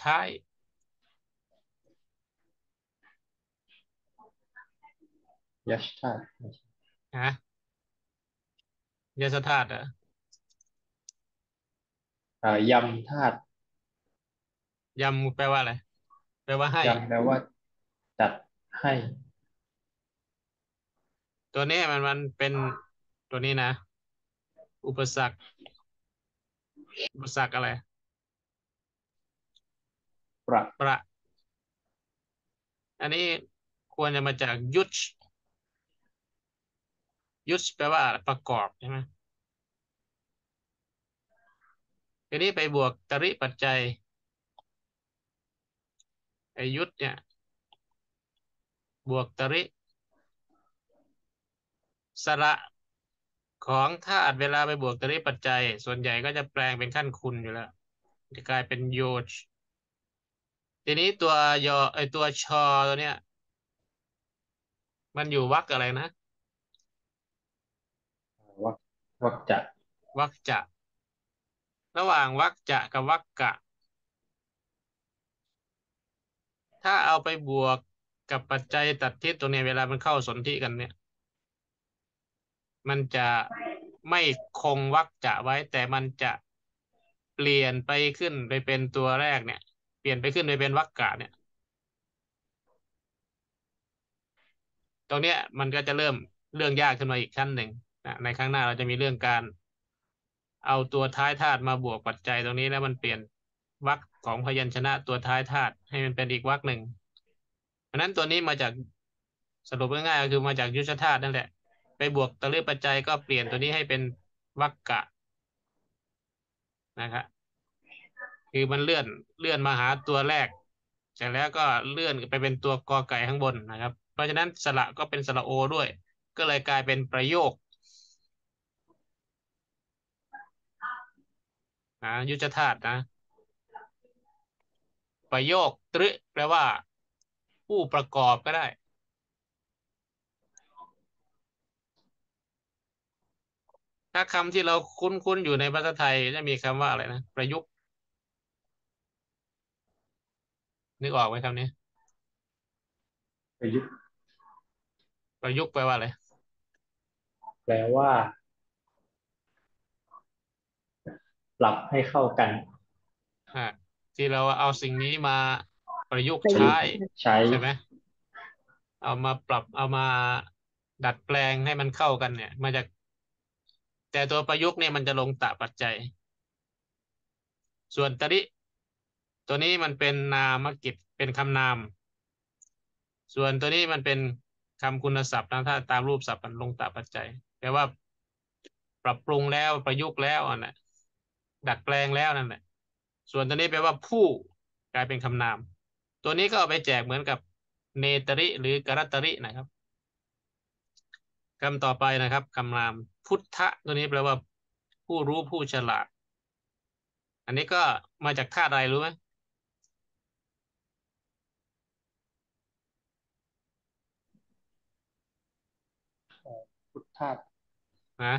ยัชธาตุฮะยศธาตุเหรอยำธาตุยำแปลว่าอะไร แปลว่าให้ยำแปลว่าจัดให้ตัวนี้มันเป็นตัวนี้นะ อุปสรรค อุปสรรคอะไรประประ อันนี้ควรจะมาจากยุชยุชแปลว่าประกอบใช่ไหมทีนี้ไปบวกตริปัจจัยไอยุทธเนี่ยบวกตริสระของธาตุเวลาไปบวกตริปัจจัยส่วนใหญ่ก็จะแปลงเป็นขั้นคุณอยู่แล้วจะกลายเป็นโยชทีนี้ตัวยอตัวชอตัวเนี้ยมันอยู่วรรคอะไรนะวักวักจะวรรคจะระหว่างวรรคจะกับวรรคกะ ถ้าเอาไปบวกกับปัจจัยตัดทิศตรงเนี้ยเวลามันเข้าสนธิกันเนี่ย มันจะไม่คงวรรคจะไว้แต่มันจะเปลี่ยนไปขึ้นไปเป็นตัวแรกเนี่ย เปลี่ยนไปขึ้นไปเป็นวรรคกะเนี่ย ตรงเนี้ยมันก็จะเริ่มเรื่องยากขึ้นมาอีกขั้นหนึ่งนะในข้างหน้าเราจะมีเรื่องการเอาตัวท้ายธาตุมาบวกปัจจัยตรงนี้แล้วมันเปลี่ยนวรรคของพยัญชนะตัวท้ายธาตุให้มันเป็นอีกวรรคหนึ่งเพราะนั้นตัวนี้มาจากสรุปง่ายๆก็คือมาจากยุชธาตุนั่นแหละไปบวกตะลึปัจจัยก็เปลี่ยนตัวนี้ให้เป็นวรรคกะนะครับคือมันเลื่อนมาหาตัวแรกเสร็จแล้วก็เลื่อนไปเป็นตัวกอไก่ข้างบนนะครับเพราะฉะนั้นสระก็เป็นสระโอด้วยก็เลยกลายเป็นประโยคยุชธาตุนะประโยคตรึแปลว่าผู้ประกอบก็ได้ถ้าคำที่เราคุ้นๆอยู่ในภาษาไทยจะมีคำว่าอะไรนะประยุกต์นึกออกไหมคำนี้ประยุกต์ประยุกต์แปลว่าอะไรแปลว่าปรับให้เข้ากันที่เราเอาสิ่งนี้มาประยุกต์ประยุใช้กต์ใช้ใช่ไหมเอามาปรับเอามาดัดแปลงให้มันเข้ากันเนี่ยมาจากแต่ตัวประยุกต์เนี่ยมันจะลงตะปัจจัย ส่วนตริตัวนี้มันเป็นนามกิจเป็นคำนาม ส่วนตัวนี้มันเป็นคำคุณศัพท์นะถ้าตามรูปศัพท์มันลงตะปัจจัยแปลว่าปรับปรุงแล้วประยุกต์แล้วน่ะดัดแปลงแล้วนั่นแหละส่วนตัวนี้แปลว่าผู้กลายเป็นคำนาม ตัวนี้ก็เอาไปแจกเหมือนกับเนตริหรือกรัตรินะครับคำต่อไปนะครับคำนามพุทธะตัวนี้แปลว่าผู้รู้ผู้ฉลาด อันนี้ก็มาจากธาตุอะไรรู้ไหมพุทธาตุนะ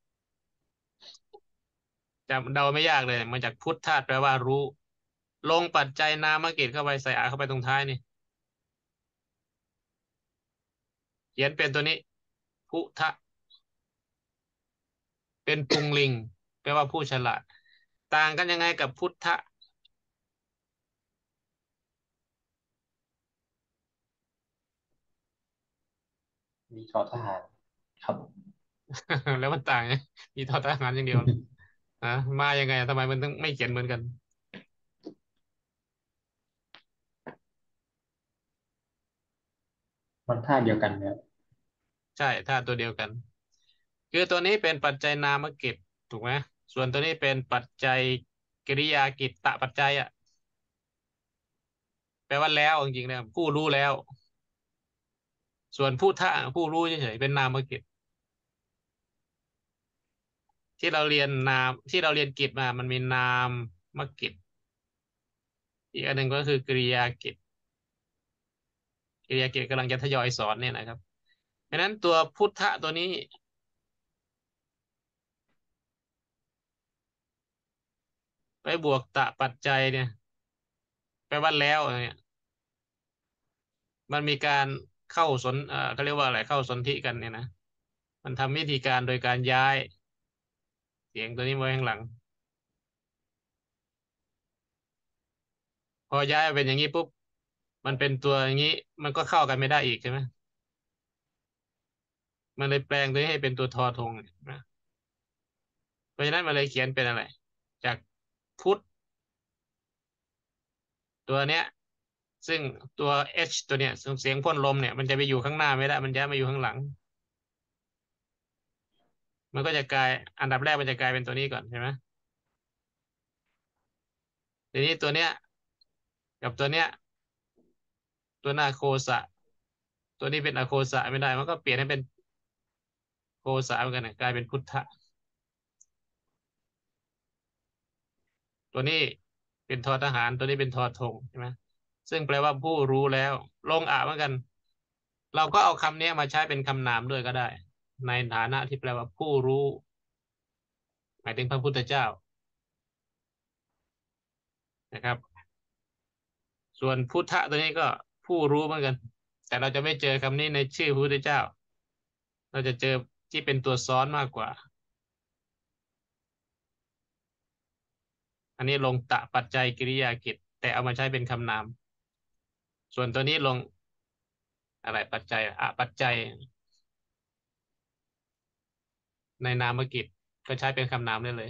จำเดาไม่ยากเลยมาจากพุทธธาตุแปลว่ารู้ ลงปัจจัยนามกิจเข้าไปใส่อาเข้าไปตรงท้ายนี่เขียนเป็นตัวนี้พุทธะเป็นปุงลิงแปลว่าผู้ฉลาด ต่างกันยังไงกับพุทธะมีทอทหารครับแล้วมันต่างไงมีทอทหารอย่างเดียวอ่ะมายังไงทำไมมันถึงไม่เขียนเหมือนกันมันท่าเดียวกันเนี่ยใช่ถ้าตัวเดียวกัน คือตัวนี้เป็นปัจจัยนามกิจถูกไหมส่วนตัวนี้เป็นปัจจัยกริยากิจตปัจจัยอ่ะแปลว่าแล้วจริงๆนะผู้รู้แล้ว ส่วนผู้ท่าผู้รู้เฉยๆเป็นนามกิจที่เราเรียนนามที่เราเรียนกิจมามันมีนามกิจอีกอันหนึ่งก็คือกริยากิจกริยากิจกำลังจะทยอยสอนเนี่ยนะครับเพราะฉะนั้นตัวพุทธะตัวนี้ไปบวกตปัจจัยเนี่ยแปลว่าแล้วเนี่ยมันมีการเข้าสนเขาเรียกว่าอะไรเข้าสนธิกันเนี่ยนะมันทำวิธีการโดยการย้ายเสียงตัวนี้ไว้ข้างหลังพอย้ายมาเป็นอย่างนี้ปุ๊บมันเป็นตัวอย่างนี้มันก็เข้ากันไม่ได้อีกใช่ไหมมันเลยแปลงตัวนี้ให้เป็นตัวทอทงนะเพราะฉะนั้นมันเลยเขียนเป็นอะไรจากพุทธตัวเนี้ยซึ่งตัว H ตัวเนี้ยเสียงพ่นลมเนี่ยมันจะไปอยู่ข้างหน้าไม่ได้มันย้ายมาอยู่ข้างหลังมันก็จะกลายอันดับแรกมันจะกลายเป็นตัวนี้ก่อนใช่ไหมทีนี้ตัวเนี้ยกับตัวเนี้ยตัวหน้าโคสะตัวนี้เป็นอโคสะไม่ได้มันก็เปลี่ยนให้เป็นโคสะเหมือนกันนะกลายเป็นพุทธะตัวนี้เป็นทอทหารตัวนี้เป็นทอธงใช่ไหมซึ่งแปลว่าผู้รู้แล้วลงอ่ะเหมือนกันเราก็เอาคำนี้มาใช้เป็นคำนามด้วยก็ได้ในฐานะที่แปลว่าผู้รู้หมายถึงพระพุทธเจ้านะครับส่วนพุทธะตัวนี้ก็ผู้รู้เหมือนกันแต่เราจะไม่เจอคำนี้ในชื่อพระพุทธเจ้าเราจะเจอที่เป็นตัวซ้อนมากกว่าอันนี้ลงตะปัจจัยกิริยากิจแต่เอามาใช้เป็นคำนามส่วนตัวนี้ลงอะไรปัจจัยอะปัจจัยในนามกิจก็ใช้เป็นคำนามได้เลย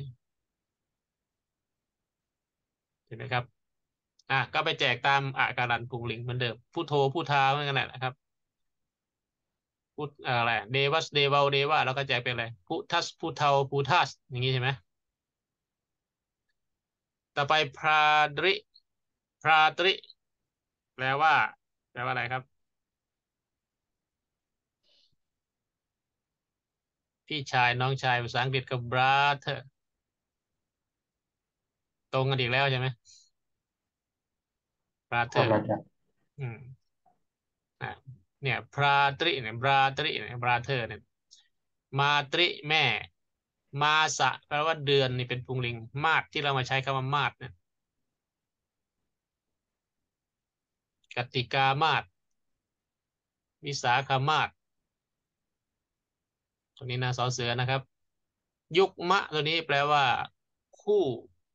เห็นไหมครับก็ไปแจกตามอาการันพุงลิงเหมือนเดิมพุทโธพุทธาเหมือนกันแหละนะครับพุทอะไรเดวัสเดวาเดวะเราก็แจกเป็นอะไรพุทธัสพุทเทาพุทธัสอย่างนี้ใช่ไหมต่อไปพราดริพราตริแปลว่าแปลว่าอะไรครับพี่ชายน้องชายภาษาอังกฤษกับ brother ตรงกันอีกแล้วใช่ไหมครับ brother อาจารย์อืมอ่ะเนี่ยพราตริเนี่ยบราตริเนี่ยบราเธอร์เนี่ยมาตริแม่มาสะแปลว่าเดือนนี่เป็นพุงลิงมาดที่เรามาใช้คำว่ามาดเนี่ยกติกามาดวิสาขมาดตัวนี้นะสอเสือนะครับยุกมะตัวนี้แปลว่าคู่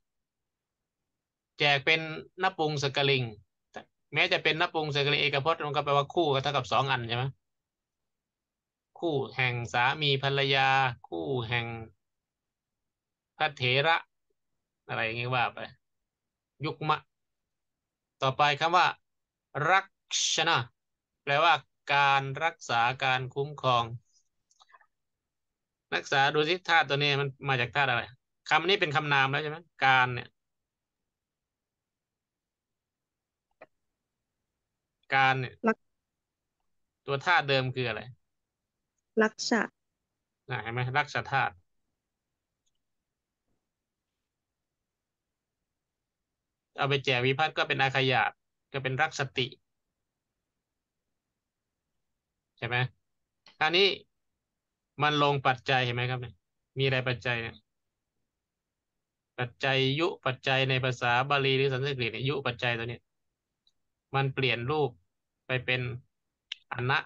แจกเป็นนปุงสกลิงแม้จะเป็นนปุงสกลิงเอกพจน์มันก็แปลว่าคู่ก็เท่ากับสองอันใช่ไหมคู่แห่งสามีภรรยาคู่แห่งพระเถระอะไรอย่างเงี้ยว่าไปยุกมะต่อไปคำว่ารักชนะแปลว่าการรักษาการคุ้มครองรักษาดูสิธาตุตัวนี้มันมาจากธาตุอะไรคำนี้เป็นคำนามแล้วใช่ไหมการเนี่ยการเนี่ยรักตัวธาตุเดิมคืออะไรรักษะเห็นไหมรักษาธาตุเอาไปแจกวิพัฒน์ก็เป็นอาขยาตก็เป็นรักสติใช่ไหมคราวนี้มันลงปัจจัยเห็นไหมครับเนี่ยมีอะไรปัจจัยเนี่ยปัจจัยยุปัจจัยในภาษาบาลีหรือสันสกฤตเนี่ยยุปัจจัยตัวเนี้ยมันเปลี่ยนรูปไปเป็นอนะ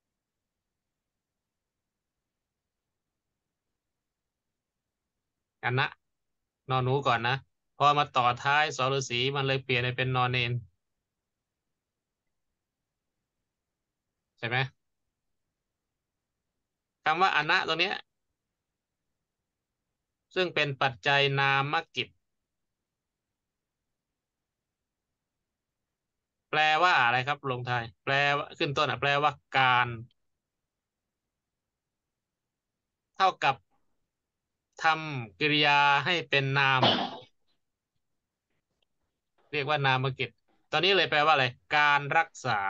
อนะนอนหนูก่อนนะพอมาต่อท้ายสอฤาษีมันเลยเปลี่ยนไปเป็นนอนเนนใช่ไหมำว่าอนะตรงเนี้ยซึ่งเป็นปัจจัยนามกิจแปลว่าอะไรครับลงท้ายแปลว่าขึ้นต้นแปลว่าการเท่ากับทำกริยาให้เป็นนามเรียกว่านามกิจตอนนี้เลยแปลว่าอะไรการรักษา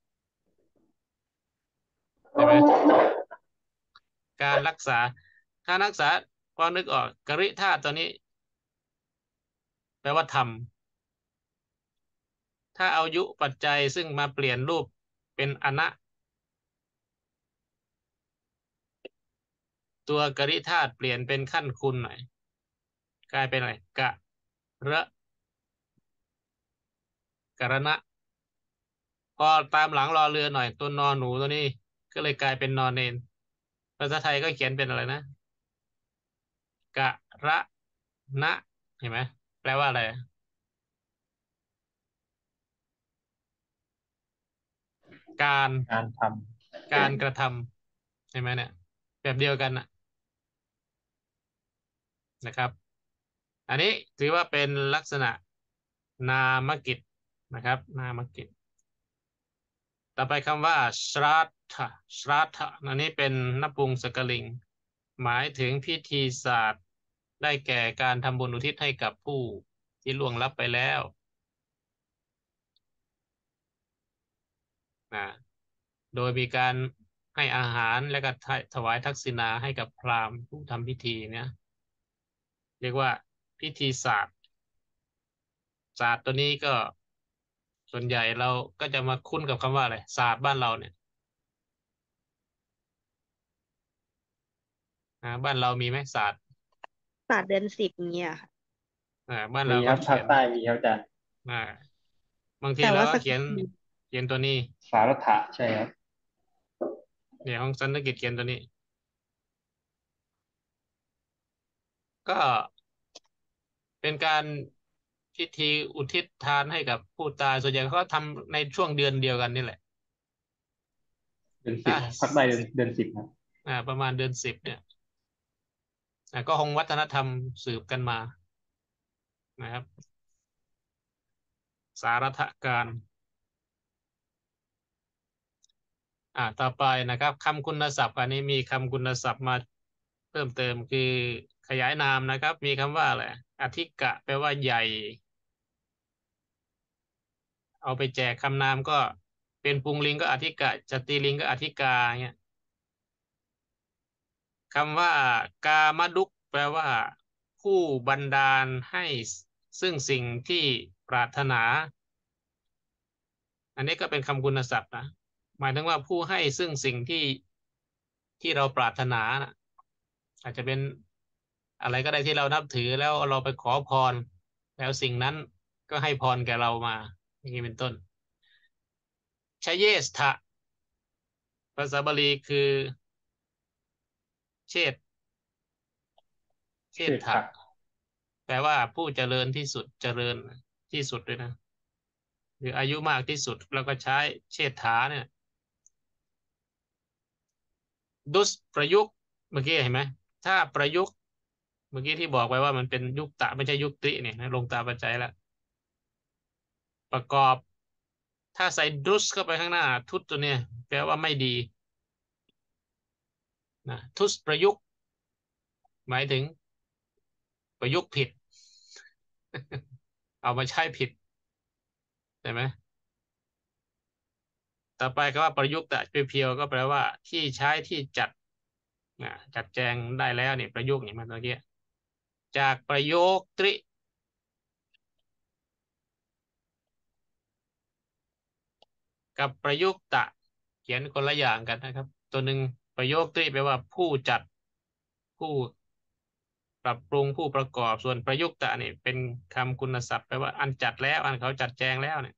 ใช่ไหมการรักษาการรักษาพอนึกออกกริธาตุตัวนี้แปลว่าทำถ้าเอายุปัจจัยซึ่งมาเปลี่ยนรูปเป็นอนะตัวกริธาตุเปลี่ยนเป็นขั้นคุณหน่อยกลายเป็นอะไรกะระกะระนะพอตามหลังรอเรือหน่อยตัวนอนหนูตัวนี้ก็เลยกลายเป็นนอนเนนภาษาไทยก็เขียนเป็นอะไรนะกะระนะเห็นไหมแปลว่าอะไรการการทการกระทำใช่ไหมเนี่ยแบบเดียวกันนะครับอันนี้ถือว่าเป็นลักษณะนามกิจนะครับนามกิจต่อไปคำว่าชราทะชราทะอันนี้เป็นนพุงสกลิงหมายถึงพิธีศาสตร์ได้แก่การทำบุญอุทิศให้กับผู้ที่ล่วงลับไปแล้วนะโดยมีการให้อาหารและก็ถวายทักษิณาให้กับพราหมณ์ผู้ทำพิธีเนี่ยเรียกว่าพิธีศาสตร์ศาสตร์ตัวนี้ก็ส่วนใหญ่เราก็จะมาคุ้นกับคำว่าอะไรศาสตร์บ้านเราเนี่ยบ้านเรามีไหมศาสตร์ศาสตร์เดือน 10เนี่ยค่ะบ้านำมีเราครับภาก็เขียนคใต้มีครับอาจารย์อ่าบางทีแต่ว่าสกเราก็เขียนลเขียนตัวนี้สารถะใช่ครับเนี่ยของสันสกฤตเขียนตัวนี้ก็เป็นการพิธีอุทิศทานให้กับผู้ตายส่วนใหญ่เขาทำในช่วงเดือนเดียวกันนี่แหละเดือนสิถ้าบภาคใต้เดือน10ครับประมาณเดือน 10เนี่ยก็คงวัฒนธรรมสืบกันมานะครับสารทการต่อไปนะครับคำคุณศัพท์อันนี้มีคำคุณศัพท์มาเพิ่มเติมคือขยายนามนะครับมีคำว่าอะไรอธิกะแปลว่าใหญ่เอาไปแจกคำนามก็เป็นปุงลิงก็อธิกะจติลิงก็อธิกาเงี้ยคำว่ากามดุกแปลว่าผู้บันดาลให้ซึ่งสิ่งที่ปรารถนาอันนี้ก็เป็นคำคุณศัพท์นะหมายถึงว่าผู้ให้ซึ่งสิ่งที่เราปรารถนานะอาจจะเป็นอะไรก็ได้ที่เรานับถือแล้วเราไปขอพรแล้วสิ่งนั้นก็ให้พรแก่เรามาอย่างนี้เป็นต้นชเยสถะภาษาบาลีคือเชษเชษฐะเชษฐะแปลว่าผู้เจริญที่สุดเจริญที่สุดด้วยนะหรืออายุมากที่สุดแล้วก็ใช้เชษฐาเนี่ยดุสประยุกต์เมื่อกี้เห็นไหมถ้าประยุกต์เมื่อกี้ที่บอกไปว่ามันเป็นยุคตะไม่ใช่ยุคติเนี่ยนะลงตาปัจจัยแล้วประกอบถ้าใส่ดุสเข้าไปข้างหน้าทุตตัวเนี่ยแปลว่าไม่ดีนะทุสประยุกต์หมายถึงประยุกต์ผิดเอามาใช้ผิดใช่ไหมต่อไปก็ว่าประยุกต์แต่เพียวๆก็แปลว่าที่ใช้ที่จัดจัดแจงได้แล้วเนี่ยประยุกต์เนี่ยมันเมื่อกี้จากประโยคตริกับประยุกตะเขียนคนละอย่างกันนะครับตัวหนึ่งประโยคตริแปลว่าผู้จัดผู้ปรับปรุงผู้ประกอบส่วนประยุกตะนี่เป็นคำคุณศัพท์แปลว่าอันจัดแล้วอันเขาจัดแจงแล้วเนี่ย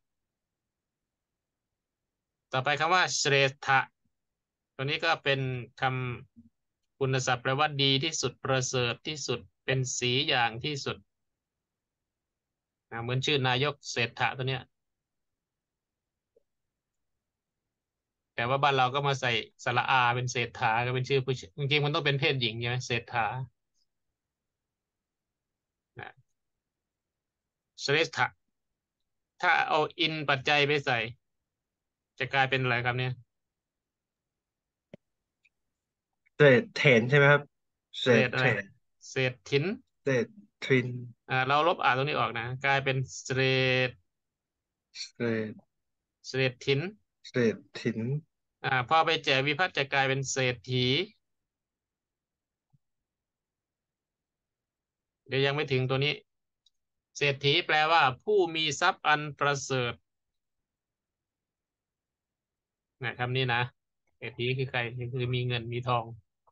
ต่อไปคำว่าเสรษฐะตัวนี้ก็เป็นคำคุณศัพท์แปลว่าดีที่สุดประเสริฐที่สุดเป็นสีอย่างที่สุดเหมือนชื่อนายกเศรษฐะตัวเนี้ยแต่ว่าบ้านเราก็มาใส่สระอาเป็นเศรษฐาก็เป็นชื่อผู้ชายจริงๆมันต้องเป็นเพศหญิงใช่ไหมเศรษฐานะเศรษฐะถ้าเอาอินปัจจัยไปใส่ จะกลายเป็นอะไรครับเนี่ยเศษเถนใช่ไหมครับเศเศษอะไรษเถนเศษถินเศษทรินเราลบตรงนี้ออกนะกลายเป็นเศษเศษเศษถินเศษถินพอไปแจกวิภัตจะกลายเป็นเศรษฐีเดี๋ยวยังไม่ถึงตัวนี้เศรษฐีแปลว่าผู้มีทรัพย์อันประเสริฐคำนี้นะเศรษฐีคือใครคือมีเงินมีทอง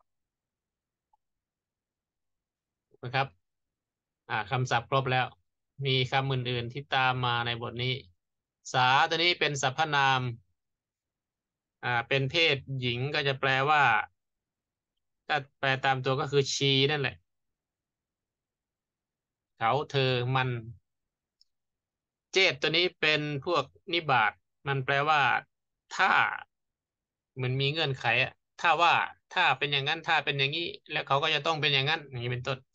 นะครับคำศัพท์ครบแล้วมีคำอื่นๆที่ตามมาในบทนี้สาตัวนี้เป็นสรรพนามเป็นเพศหญิงก็จะแปลว่าถ้าแปลตามตัวก็คือชีนั่นแหละเขาเธอมันเจตตัวนี้เป็นพวกนิบาตมันแปลว่าถ้ามันมีเงื่อนไขอะถ้าว่าถ้าเป็นอย่างนั้นถ้าเป็นอย่างนี้แล้วเขาก็จะต้องเป็นอย่างนั้นอย่างนี้เป็นต้น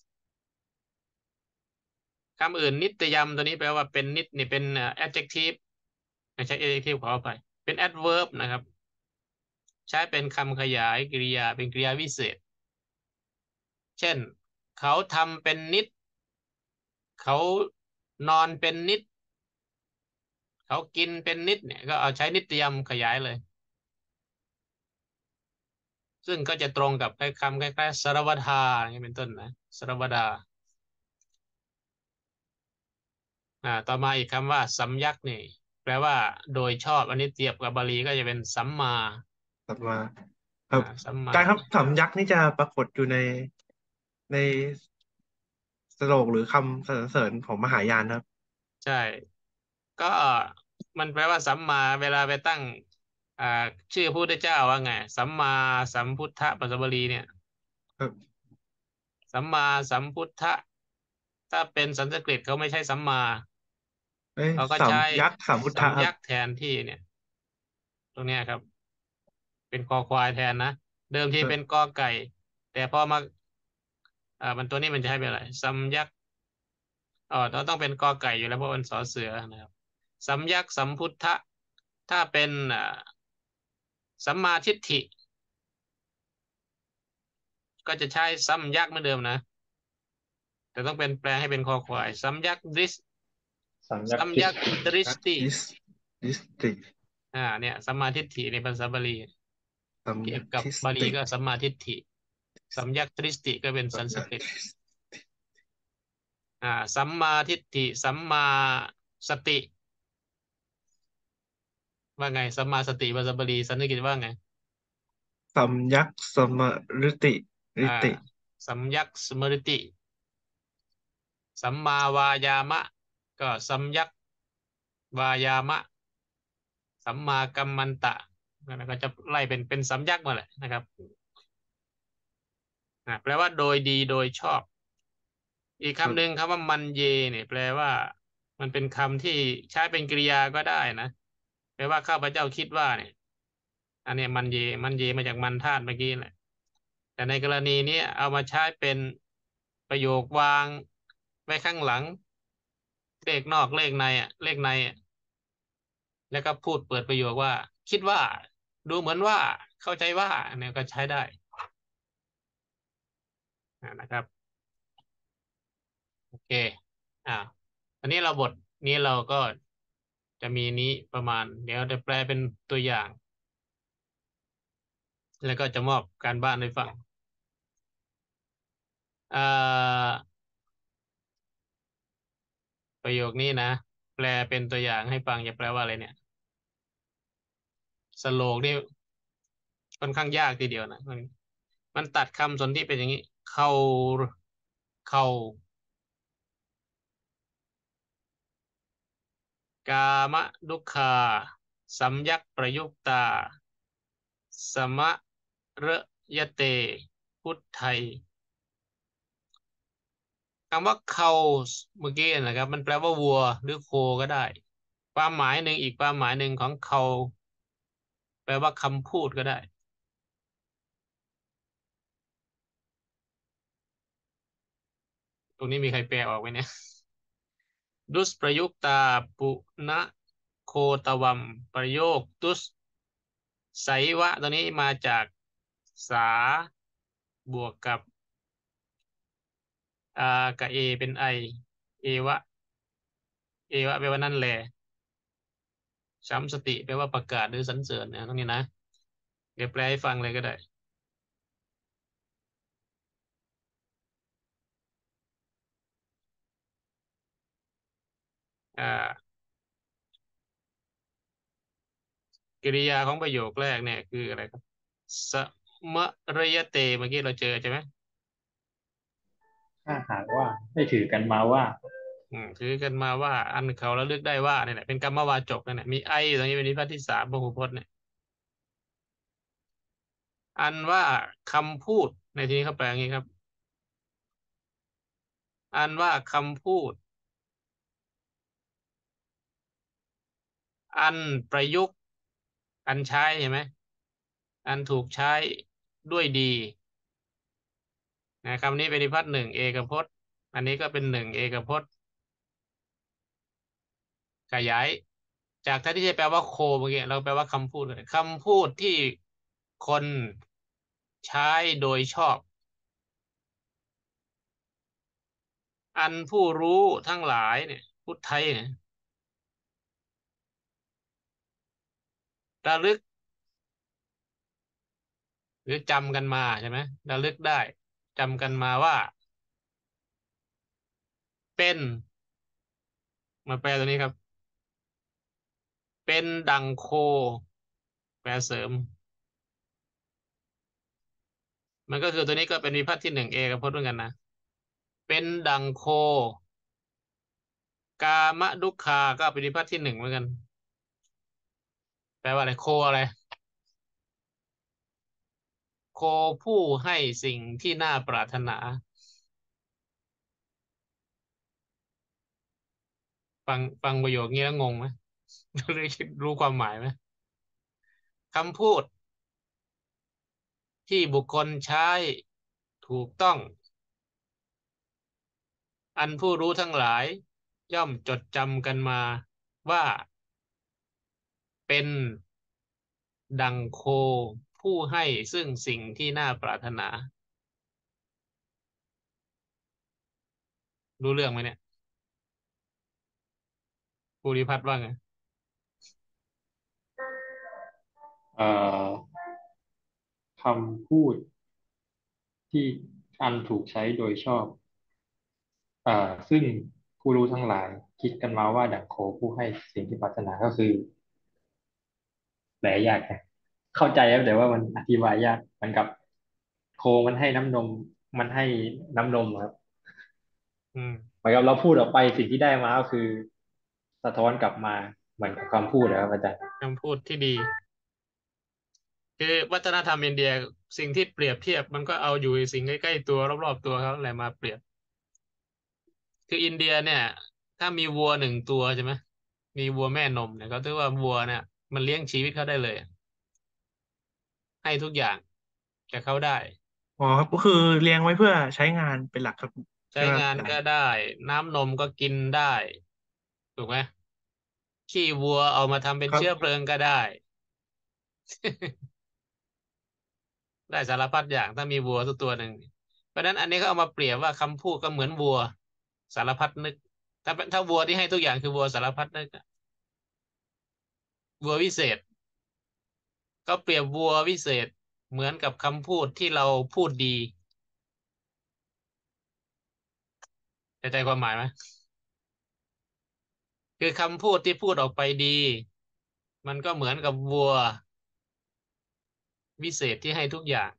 คำอื่นนิตยามตัวนี้แปลว่าเป็นนิตนี่เป็นadjective ไม่ใช่ adjective ขออภัยเป็น adverb นะครับใช้เป็นคำขยายกริยาเป็นกริยาวิเศษเช่นเขาทำเป็นนิดเขานอนเป็นนิดเขากินเป็นนิดเนี่ยก็เอาใช้นิตยามขยายเลยซึ่งก็จะตรงกับคำคล้ายๆสรวทาอย่างนี้เป็นต้นนะสรวดาต่อมาอีกคำว่าสัมยักษ์นี่แปลว่าโดยชอบอันนี้เทียบกับบาลีก็จะเป็นสัมมาสัมมาครับสัมมาการครับสัมยักษ์นี่จะปรากฏอยู่ในสโลกหรือคำสรรเสริญของมหายานครับใช่ก็มันแปลว่าสัมมาเวลาไปตั้งอ่าชื่อพระพุทธเจ้าว่าไงสัมมาสัมพุทธปัสสบาลีเนี่ยครับสัมมาสัมพุทธะถ้าเป็นสันสกฤตเขาไม่ใช่สัมมาเอ้ยเขาก็สัมใช้ยักษ์สัมพุทสัธะครับมยักษ์แทนที่เนี่ยตรงเนี้ยครับเป็นคอควายแทนนะเดิมทีเป็นกอไก่แต่พอมามันตัวนี้มันจะให้เป็นอะไรสัมยักษ์ต้องเป็นกอไก่อยู่แล้วเพราะมันสอเสือนะครับสัมยักษ์สัมพุทธะถ้าเป็นสัมมาทิฏฐิก็จะใช้สัมยักษ์เหมือนเดิมนะแต่ต้องเป็นแปลให้เป็นคอควายสัมยักษ์ดริสสัญญาสัมทิฏยักษ์ดริสติดิสติกเนี่ยสัมมาทิฏฐิในภาษาบาลีสัมเทียยักษ์ทิสบกับบาลีติกก็สัมมาทิฏฐิสัมยักษ์ดริสติก็เป็นสัสันสกฤตมยักษ์ทิสสัมมาทิฏฐิสัมมาสติว่าไงสัมมาสติภาษาบาลีสันสกฤตว่าไงสัมยักษ์สมฤติอ่าริติสัมยักษ์สมริติสัมมาวายามะก็สัมยักษ์วายามะสัมมากัมมันตะแล้วก็จะไล่เป็นสัมยักษ์มาแหละนะครับแปลว่าโดยดีโดยชอบอีกครัคำหนึ่งบคำว่ามันเยเนี่ยแปลว่ามันเป็นคำที่ใช้เป็นกริยาก็ได้นะแปลว่าข้าพเจ้าคิดว่าเนี่ยอันเนี้ยมันเยมาจากมันธาตุเมื่อกี้แหละแต่ในกรณีนี้เอามาใช้เป็นประโยควางไว้ข้างหลังเลขนอกเลขในเลขในแล้วก็พูดเปิดประโยคว่าคิดว่าดูเหมือนว่าเข้าใจว่าเนี่ยก็ใช้ได้นะครับโอเคอ่าอันนี้เราบทนี้เราก็จะมีนี้ประมาณเดี๋ยวจะแปลเป็นตัวอย่างแล้วก็จะมอบการบ้านให้ฟังอ่าประโยคนี้นะแปลเป็นตัวอย่างให้ฟังจะแปลว่าอะไรเนี่ยสโลกนี่ค่อนข้างยากทีเดียวนะมันตัดคำสนธิเป็นอย่างนี้เขากามะดุขคาสัมยักประยุกตาสมะระยะเตพุทไทยคำว่าเขาเมื่อกี้นะครับมันแปลว่าวัวหรือโคก็ได้ความหมายหนึ่งอีกความหมายหนึ่งของเขาแปลว่าคำพูดก็ได้ตรงนี้มีใครแปลออกไหมเนี่ยดุสประยุกตาปุณะโคตวัมประโยคดุสไสวะตัวนี้มาจากสาบวกกับกับเอเป็นไอเอวะแปลว่านั่นแหละสัมสติแปลว่าประกาศหรือสรรเสริญนะตรงนี้นะเดี๋ยวแปลให้ฟังเลยก็ได้อ่ากริยาของประโยคแรกเนี่ยคืออะไรครับสมะระยะเตเมื่อกี้เราเจอใช่ไหมถ้าหากว่าได้ถือกันมาว่าถือกันมาว่าอันเขาระลึกได้ว่าเนี่ยแหละเป็นกรรมวาจกนั่นแหละมีไออยู่ตรงนี้เป็นวิภัตที่สามพหูพจน์เนี่ยอันว่าคำพูดในที่นี้เขาแปลอย่างนี้ครับอันว่าคำพูดอันประยุกต์อันใช้เห็นไหมอันถูกใช้ด้วยดีนะคำนี้เป็นวิภัตหนึ่งเอกพจน์อันนี้ก็เป็นหนึ่งเอกพจน์ขยายจากแทนที่จะแปลว่าโคเมื่อกี้เราแปลว่าคำพูดเลยคำพูดที่คนใช้โดยชอบอันผู้รู้ทั้งหลายเนี่ยพุทธไทยเนี่ยระลึกหรือจำกันมาใช่ไหมระลึกได้จำกันมาว่าเป็นมาแปลตัวนี้ครับเป็นดังโคแปลเสริมมันก็คือตัวนี้ก็เป็นวิภัตที่หนึ่งเอกพจน์เหมือนกันนะเป็นดังโคกามดุขาก็เป็นวิภัตที่หนึ่งเหมือนกันแปลว่าอะไรโคอะไรโคผู้ให้สิ่งที่น่าปรารถนาฟังประโยคนี้แล้วงงไหมรู้ความหมายไหมคำพูดที่บุคคลใช้ถูกต้องอันผู้รู้ทั้งหลายย่อมจดจำกันมาว่าเป็นดังโคผู้ให้ซึ่งสิ่งที่น่าปรารถนารู้เรื่องไหมเนี่ยภูริพัฒน์ว่าไงเอ่อคำพูดที่อันถูกใช้โดยชอบซึ่งผู้รู้ทั้งหลายคิดกันมาว่าดั่งโคผู้ให้สิ่งที่ปรารถนาก็คือแปลยากนะเข้าใจครับแต่ว่ามันอธิบายยากเหมือนกับโคมันให้น้ำนมมันให้น้ำนมครับอืมเหมือนกับเราพูดออกไปสิ่งที่ได้มาก็คือสะท้อนกลับมาเหมือนกับคำพูดนะครับอาจารย์คำพูดที่ดีคือวัฒนธรรมอินเดียสิ่งที่เปรียบเทียบมันก็เอาอยู่สิ่งใกล้ๆตัวรอบๆตัวเขาอะไรมาเปรียบคืออินเดียเนี่ยถ้ามีวัวหนึ่งตัวใช่ไหมมีวัวแม่นมเนี่ยเขาถือว่าวัวเนี่ยมันเลี้ยงชีวิตเขาได้เลยให้ทุกอย่างแก่เขาได้อ๋อครับก็คือเลี้ยงไว้เพื่อใช้งานเป็นหลักครับใช้ใช่ไหมครับงานอาจารย์ก็ได้น้ำนมก็กินได้ถูกไหมขี้วัวเอามาทำเป็นครับเชื้อเพลิงก็ได้ ได้สารพัดอย่างถ้ามีวัวสักตัวหนึ่งเพราะฉะนั้นอันนี้ก็เอามาเปรียบว่าคำพูดก็เหมือนวัวสารพัดนึกถ้าวัวที่ให้ทุกอย่างคือวัวสารพัดนึกอะวัววิเศษก็เปรียบวัววิเศษเหมือนกับคำพูดที่เราพูดดีเข้าใจความหมายไหมคือคำพูดที่พูดออกไปดีมันก็เหมือนกับวัววิเศษที่ให้ทุกอย่าง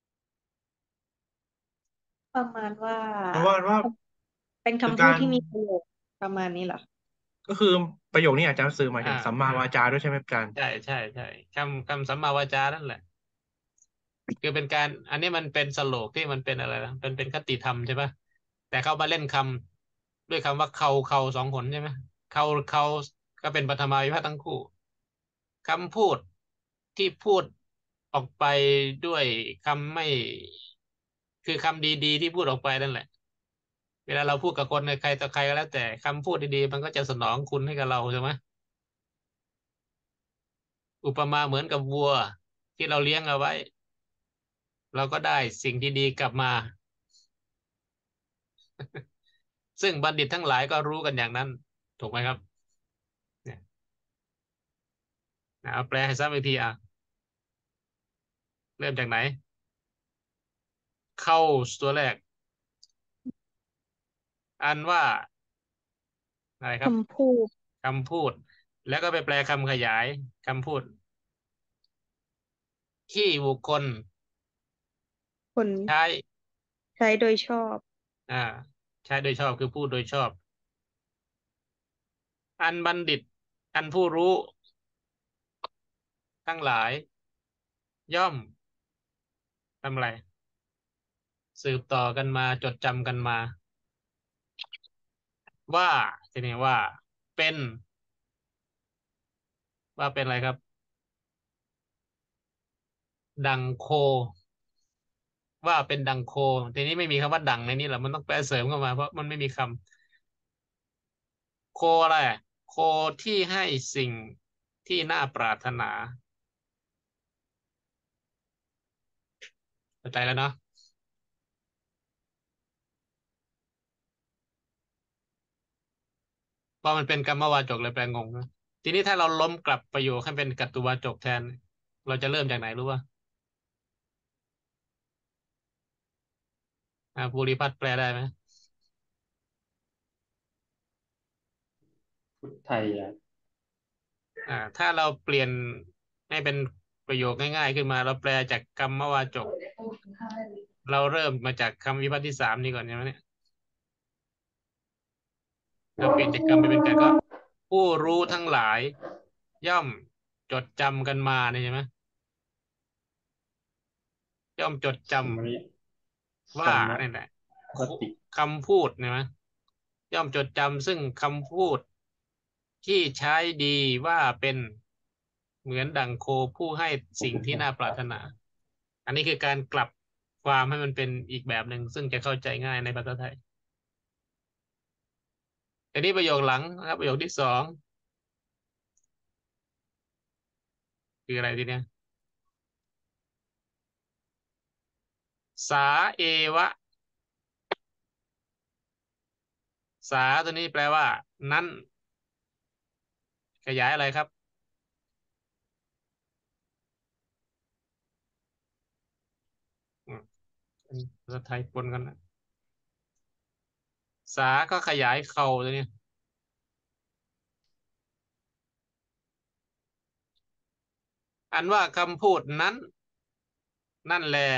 ประมาณว่าเพราะว่าเป็นคำพูคือการดที่มีประโยชน์ประมาณนี้เหรอก็คือประโยคนี้อาจารย์สื่อหมายถึงสัมอ่ามาวาจาด้วยใช่ไหมอาจารย์ใช่คำสัมมาวาจานั่นแหละคือเป็นการอันนี้มันเป็นสโลกที่มันเป็นอะไรนะเป็นคติธรรมใช่ปะแต่เขามาเล่นคำด้วยคำว่าเขาสองหนใช่ไหมเขาก็เป็นปฐมาวิภัตทั้งคู่คำพูดที่พูดออกไปด้วยคำไม่คือคำดีๆที่พูดออกไปนั่นแหละ เวลาเราพูดกับคนใครต่อใครก็แล้วแต่คำพูดดีๆมันก็จะสนองคุณให้กับเราใช่ไหมอุปมาเหมือนกับวัวที่เราเลี้ยงเอาไว้ เราก็ได้สิ่งที่ดีกลับมา ซึ่งบัณฑิตทั้งหลายก็รู้กันอย่างนั้นถูกไหมครับเนี่ยเอาแปลให้ซ้ำอีกทีเริ่มจากไหน เข้าตัวแรกอันว่าอะไรครับคำพูดคำพูดแล้วก็ไปแปลคำขยายคำพูดที่บุคคลคนใช้ใช้โดยชอบอ่าใช้โดยชอบคือพูดโดยชอบอันบัณฑิตอันผู้รู้ทั้งหลายย่อมทำอะไรสืบต่อกันมาจดจำกันมาว่าทีนี้ว่าเป็นว่าเป็นอะไรครับดังโคว่าเป็นดังโคทีนี้ไม่มีคำว่าดังในนี้หรอกมันต้องแปลเสริมเข้ามาเพราะมันไม่มีคำโคอะไรโคที่ให้สิ่งที่น่าปรารถนาเข้าใจแล้วเนาะเพราะมันเป็นกรรมวาจกเลยแปลงงนะทีนี้ถ้าเราล้มกลับประโยคให้เป็นกัตตุวาจกแทนเราจะเริ่มจากไหนรู้ป่ะภูริพัฒน์แปลได้ไหมพุทธไทยถ้าเราเปลี่ยนให้เป็นประโยคง่ายๆขึ้นมาเราแปลจากกรรมวาจกเราเริ่มมาจากคำวิพากษ์ที่สามนี้ก่อนใช่ไหมเนี่ยเราเปลี่ยนจากกรรมไปเป็นกันก็ผู้รู้ทั้งหลายย่อมจดจำกันมาเนี่ยใช่ไหมย่อมจดจสมริำว่าสมเนี่ยแหละรติคำพูดเนี่ยไหมย่อมจดจำซึ่งคำพูดที่ใช้ดีว่าเป็นเหมือนดั่งโคผู้ให้สิ่งที่น่าปรารถนา อันนี้คือการกลับความให้มันเป็นอีกแบบหนึ่งซึ่งจะเข้าใจง่ายในภาษาไทยอันนี้ประโยคหลังนะครับประโยคที่สองคืออะไรทีเนี้ยสาเอวะสาตัวนี้แปลว่านั้นขยายอะไรครับอืมภาษาไทยปนกันนะสาก็ขยายเข่าตัวนี้อันว่าคำพูดนั้นนั่นแหละ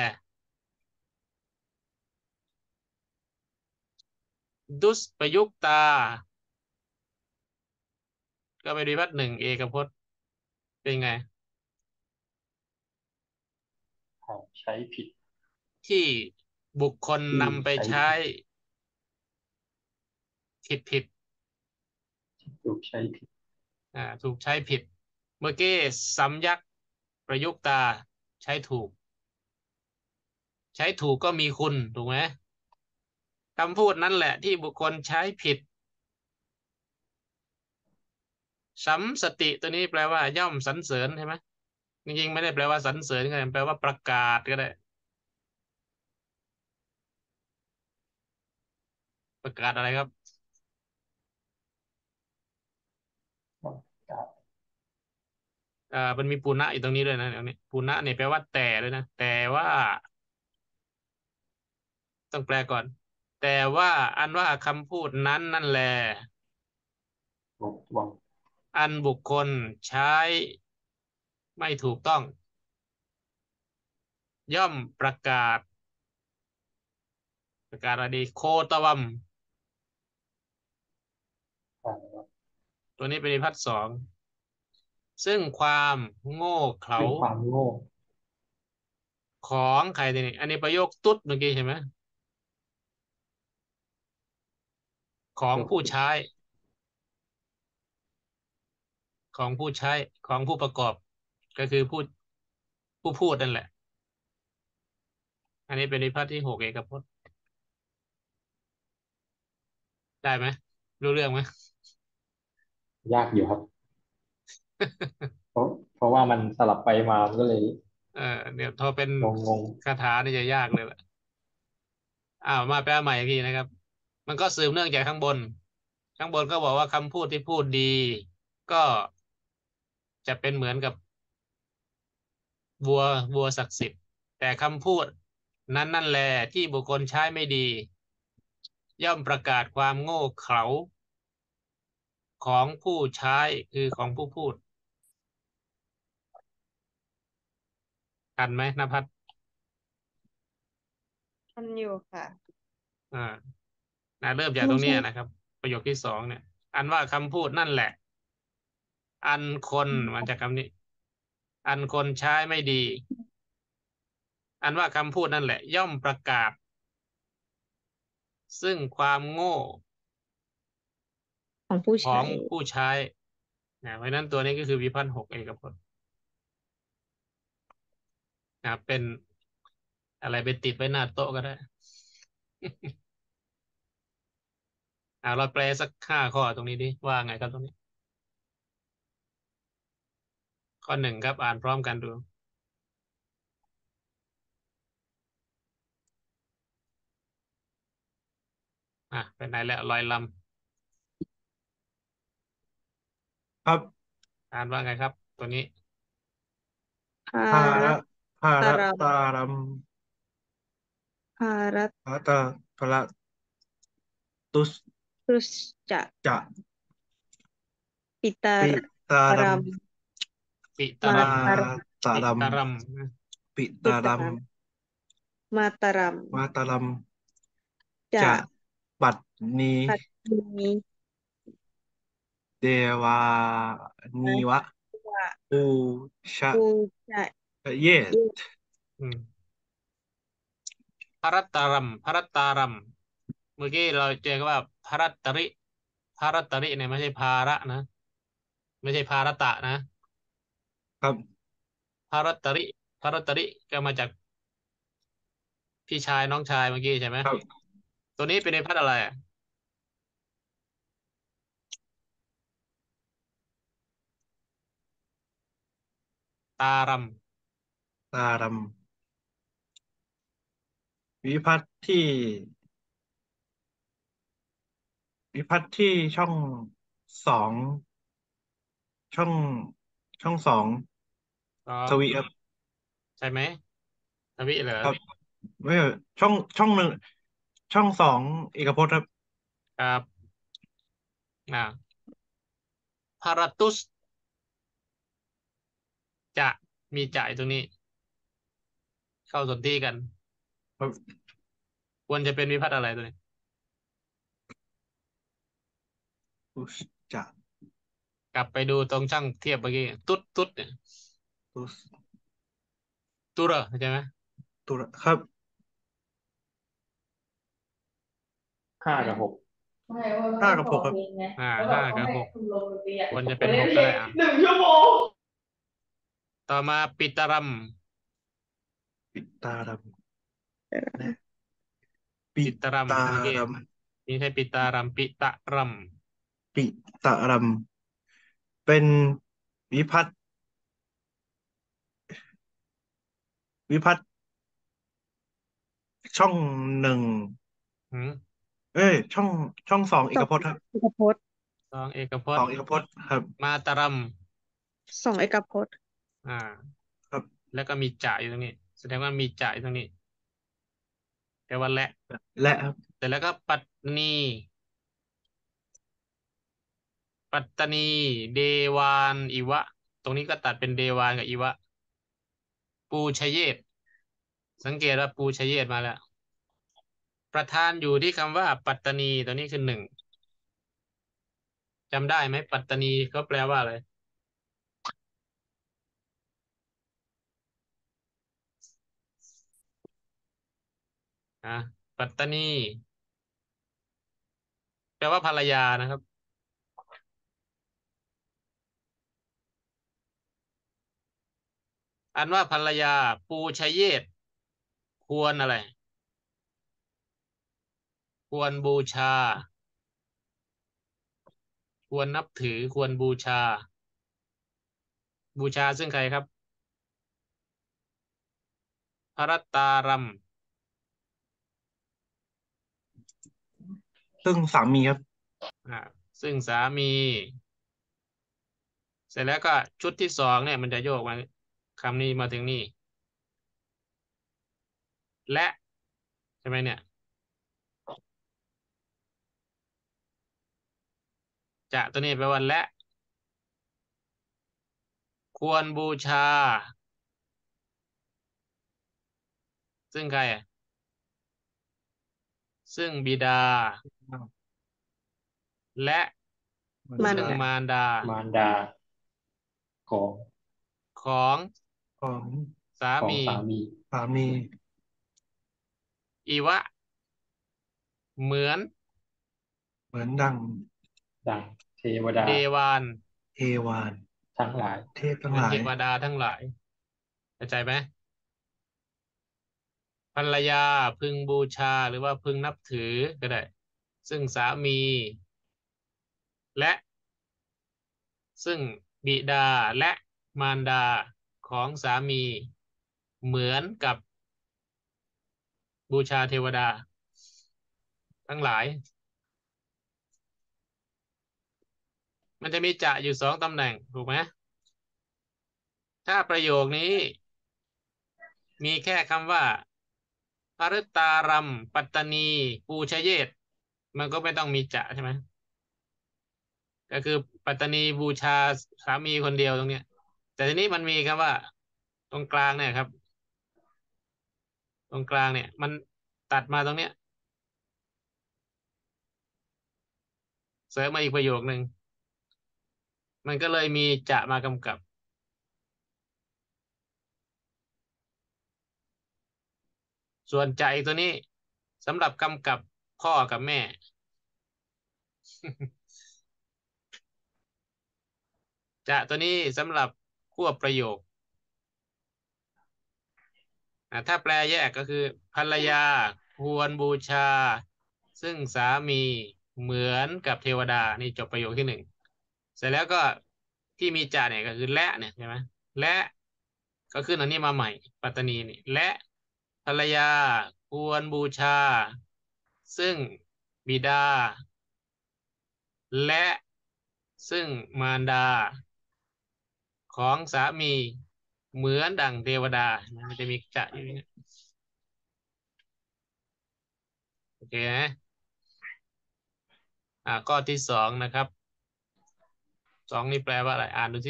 ดุสประยุกตาก็ไปดูวัดหนึ่งเอกพจน์เป็นไงใช้ผิดที่บุคคลที่นำไปใช้ใช้ผิดถูกใช้ผิดถูกใช้ผิดเมื่อกี้สำยักประยุกตาใช้ถูกใช้ถูกก็มีคุณถูกไหมคำพูดนั้นแหละที่บุคคลใช้ผิดสัมสติตัวนี้แปลว่าย่อมสรรเสริญใช่ไหมจริงๆไม่ได้แปลว่าสรรเสริญก็ได้แปลว่าประกาศก็ได้ประกาศอะไรครับมันมีปูนะอยู่ตรงนี้ด้วยนะเดี๋ยวนี้ปูนะเนี่ยแปลว่าแต่ด้วยนะแต่ว่าต้องแปลก่อนแต่ว่าอันว่าคำพูดนั้นนั่นแหละบกวงอันบุคคลใช้ไม่ถูกต้องย่อมประกาศอะไรดีโคตวัมตัวนี้เป็นวิพัฒน์สองซึ่งความโง่เขลาซึ่งความโง่ของใครทีนี้อันนี้ประโยคตุ๊ดเมื่อกี้ใช่ไหมของยกผู้ใช้ของผู้ใช้ของผู้ประกอบก็คือผู้ผู้พูดนั่นแหละ อันนี้เป็นวิภัตที่6เอกพจน์ได้ไหมรู้เรื่องไหมยากอยู่ครับ เพราะเพราะว่ามันสลับไปมามันก็เลยเนี่ยพอเป็นงงคาถานี่จะยากเลยแหละมาแปลใหม่อีกทีนะครับ มันก็สืบเนื่องจากข้างบน ข้างบนก็บอกว่าคำพูดที่พูดดี ก็จะเป็นเหมือนกับวัวศักดิ์สิทธิ์แต่คำพูดนั่นแหละที่บุคคลใช้ไม่ดี ย่อมประกาศความโง่เขลาของผู้ใช้คือของผู้พูดทันไหมนภัสทันอยู่ค่ะอ่าเริ่มจากตรงนี้นะครับ ประโยคที่2เนี่ย อันว่าคำพูดนั่นแหละ อันคนมาจากคำนี้ อันคนใช้ไม่ดี อันว่าคำพูดนั่นแหละ ย่อมประกาศ ซึ่งความโง่ของผู้ขอใช้งผู้ใช้เพราะฉะนั้นตัวนี้ก็คือวิพัฒน์6เอกพจน์เป็นอะไรไปติดไว้หน้าโต๊ะก็ได้ เราแปลสัก5 ข้อตรงนี้ดิว่าไงครับตรงนี้ ข้อ 1ครับอ่านพร้อมกันดูเป็นไหนแล้วลอยลครับำอ่านว่าไงครับ ตัวนี้ภาภารัระตภารัตรัมตารัมภารัตภาตาภระตุสรุสจะจะปิตาปิตารัรัมมปิตมารัมตารัมตาปิรัมตรัมปิปิตาตารัมรัม มาตารัมมาตารัมจะจะปัตนีปัตนีเดวานีวะวะปูชะปูจะเยเยอืมพรัตตารัมพรัตตารัมเมื่อกี้เราเจอกันว่าพรัตตริพรัตตริเนี่ยไม่ใช่ภาระนะ ไม่ใช่ภารตะนะครับ พรัตตริพรัตตริก็มาจากพี่ชายน้องชายเมื่อกี้ใช่ไหมครับตัวนี้เป็นในพัดอะไรตารัมตารัม วิพัฒน์ที่ วิพัฒน์ที่ช่อง2 ช่อง2 สอทงวีครับใช่ไหมทวิเหรอครับไม่ใช่ช่อง 1 ช่อง 2 เอกพจน์ครับครับพาราตุสจะมีจ่ายตรงนี้ เข้าสนธิกันครับควรจะเป็นวิพัฒน์อะไรตัวนี้ตุสจะกลับไปดูตรงช่างเทียบเมื่อกี้ตุ๊ดเนี่ยตุสตุระใช่ไหมตุระครับๆ5 กับ 6 5 กับ 6ครับ 5 กับ 6ควรจะเป็น6ก็ได้ต่อมาปิตารัมปิตารัมปิตารัมตาเมื่อกี้รัมนี่ใช่ปิตารัมปิตารัมปิตารัม เป็นวิพัฒน์วิพัฒน์ช่อง 1 หืมช่อง 2 เอกพจน์ครับเอกพจน์ 2 เอกพจ 2 น์เอกพจน์ครับมาตารัม 2 เอกพจน์อ่าครับแล้วก็มีจ่ายอยู่ตรงนี้ แสดงว่ามีจ่ายตรงนี้แปลว่าและและครับแต่แล้วก็ปัตตนี ปัตตนี เดวานอิวะ ตรงนี้ก็ตัดเป็นเดวานกับอิวะ ปูชเยศสังเกตว่าปูชเยศมาแล้ว ประธานอยู่ที่คำว่าปัตตนีตัวนี้คือ1จำได้ไหมปัตตนีเขาแปลว่าอะไรปัตตนีแปลว่าภรรยานะครับอันว่าภรรยาปูชเยศควรอะไร ควรบูชา ควรนับถือควรบูชา บูชาซึ่งใครครับ พระรัตตารัมซึ่งสามีครับซึ่งสามี เสร็จแล้วก็ชุดที่สองเนี่ยมันจะโยกมาคำนี้มาถึงนี่ และใช่ไหมเนี่ย จะตัวนี้แปลว่าและ ควรบูชา ซึ่งใครอ่ะ ซึ่งบิดา และมันซึ่งดามารดามารดาของของของสาของมีสามีสามีอีวะ เหมือนเหมือนดังดังเทวดาเดวานเทวานทั้งหลายเทพทั้เหงมือหนลาเทยวดาทั้งหลายเข้าใจไหมภรรยาพึงบูชาหรือว่าพึงนับถือก็ได้ ซึ่งสามี และซึ่งบิดาและมารดาของสามี เหมือนกับบูชาเทวดา ทั้งหลาย มันจะมีจะอยู่สองตำแหน่งถูกไหมถ้าประโยคนี้ มีแค่คำว่าพฤตารัมปัตตนีปูชเยศมันก็ไม่ต้องมีจะใช่ไหมก็คือปัตตนีบูชาสามีคนเดียวตรงเนี้ยแต่ทีนี้มันมีคำว่า ตรงกลางเนี่ยครับ ตรงกลางเนี่ย มันตัดมาตรงเนี้ยเสริมมาอีกประโยคนึงมันก็เลยมีจะมากำกับ ส่วนจะอีกตัวนี้สำหรับกำกับพ่อกับแม่ จะตัวนี้สำหรับควบประโยคถ้าแปลแยกก็คือภรรยาควรบูชา ซึ่งสามีเหมือนกับเทวดานี่จบประโยคที่หนึ่งเสร็จแล้วก็ที่มีจะเนี่ยก็คือและเนี่ยใช่ไหมและก็ขึ้นอันนี้มาใหม่ปัตตนีนี่และภรรยาควรบูชา ซึ่งบิดา และซึ่งมารดา ของสามีเหมือนดั่งเทวดามันจะมีจะอยู่อย่างนี้โอเคไหมข้อที่สองนะครับสองนี่แปลว่าอะไรอ่านดูสิ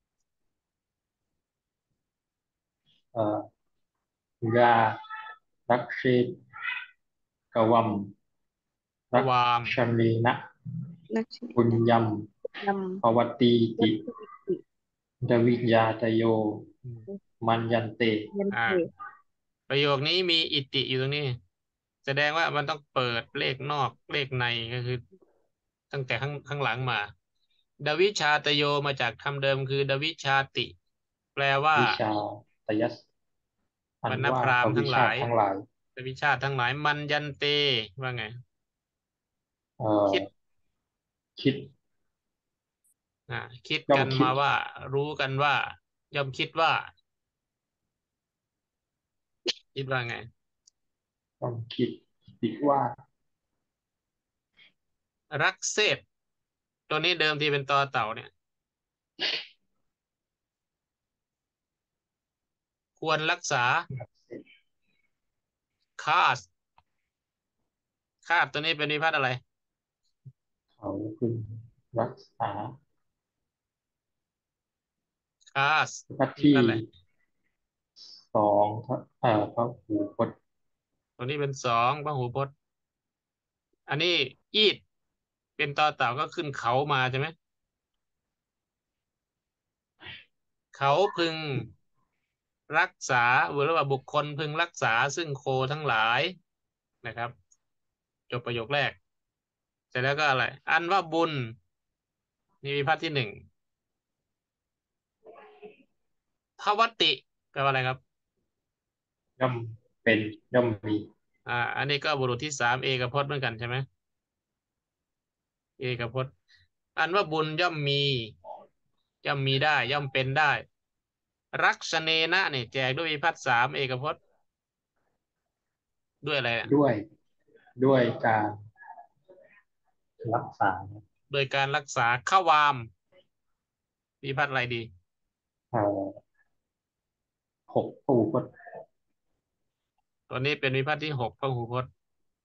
เอ่อยารักเชตกวัมรักวามชนีนะนักชิปุญญัมนภวตีติำดวิญญาตโย มัญญันเตยันอ่าเตประโยคนี้มีอิติอยู่ตรงนี้ แสดงว่ามันต้องเปิดเลขนอกเลขในก็คือ ตั้งแต่ข้างหลังมาดวิชาตโยมาจากคำเดิมคือดวิชาติ แปลว่าวิชาตยัสอับรนรณว่าพราหมอณ์วิทั้งหชาลายทั้งหลายดวิชาทั้งหลายมันยันเตว่าไงเอ่อคิดคิดคิดย่อกัมนคิดมาว่า รู้กันว่า ย่อมคิดว่า คิดว่าไงย่อมคิดติว่ารักเศษตัวนี้เดิมทีเป็นตอเต่าเนี่ย ควรรักษาคาสตัวนี้เป็นวิพัฒน์อะไรเขาพึงรักษาคาสพระที่นั่นแหละสองพระหูพจน์ตัวนี้เป็นสองพหูพจน์ อันนี้อีดเป็นตอเต่าก็ขึ้นเขามาใช่ไหม เขาพึงรักษาหรือว่าบุคคลพึงรักษาซึ่งโคทั้งหลายนะครับ จบประโยคแรก เสร็จแล้วก็อะไร อันว่าบุญนี่วิพัฒน์ที่หนึ่งภวติแปลว่าอะไรครับย่อมเป็นย่อมมีอันนี้ก็บุรุษที่สามเอกพจน์เหมือนกันใช่ไหมเอกพจน์อันว่าบุญย่อมมี ย่อมมีได้ ย่อมเป็นได้ รักษเนนะเนี่ยแจกด้วยวิภัตสามเอกพจน์ด้วยอะไรอะด้วยการรักษาโดยการรักษาเข้าวามวิภัตอะไรดีเอ่อ6พหูพจน์ตัวนี้เป็นวิภัตที่6พหูพจน์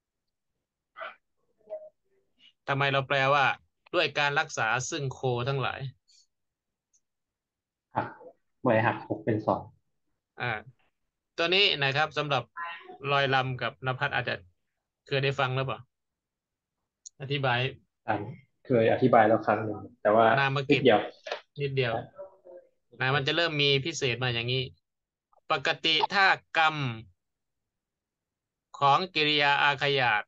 ทำไมเราแปลว่า ด้วยการรักษาซึ่งโคทั้งหลายหักเมื่อไหร่หัก6เป็น2 อ่า ตัวนี้นะครับสำหรับลอยลำกับนภัสอาจจะเคยได้ฟังหรือเปล่าอธิบายเคยอธิบายแล้วครั้งหนึ่งแต่ว่านามนิกิดจเดียวนิดเดียวมันจะเริ่มมีพิเศษมาอย่างนี้ ปกติถ้ากรรมของกิริยาอาขยาต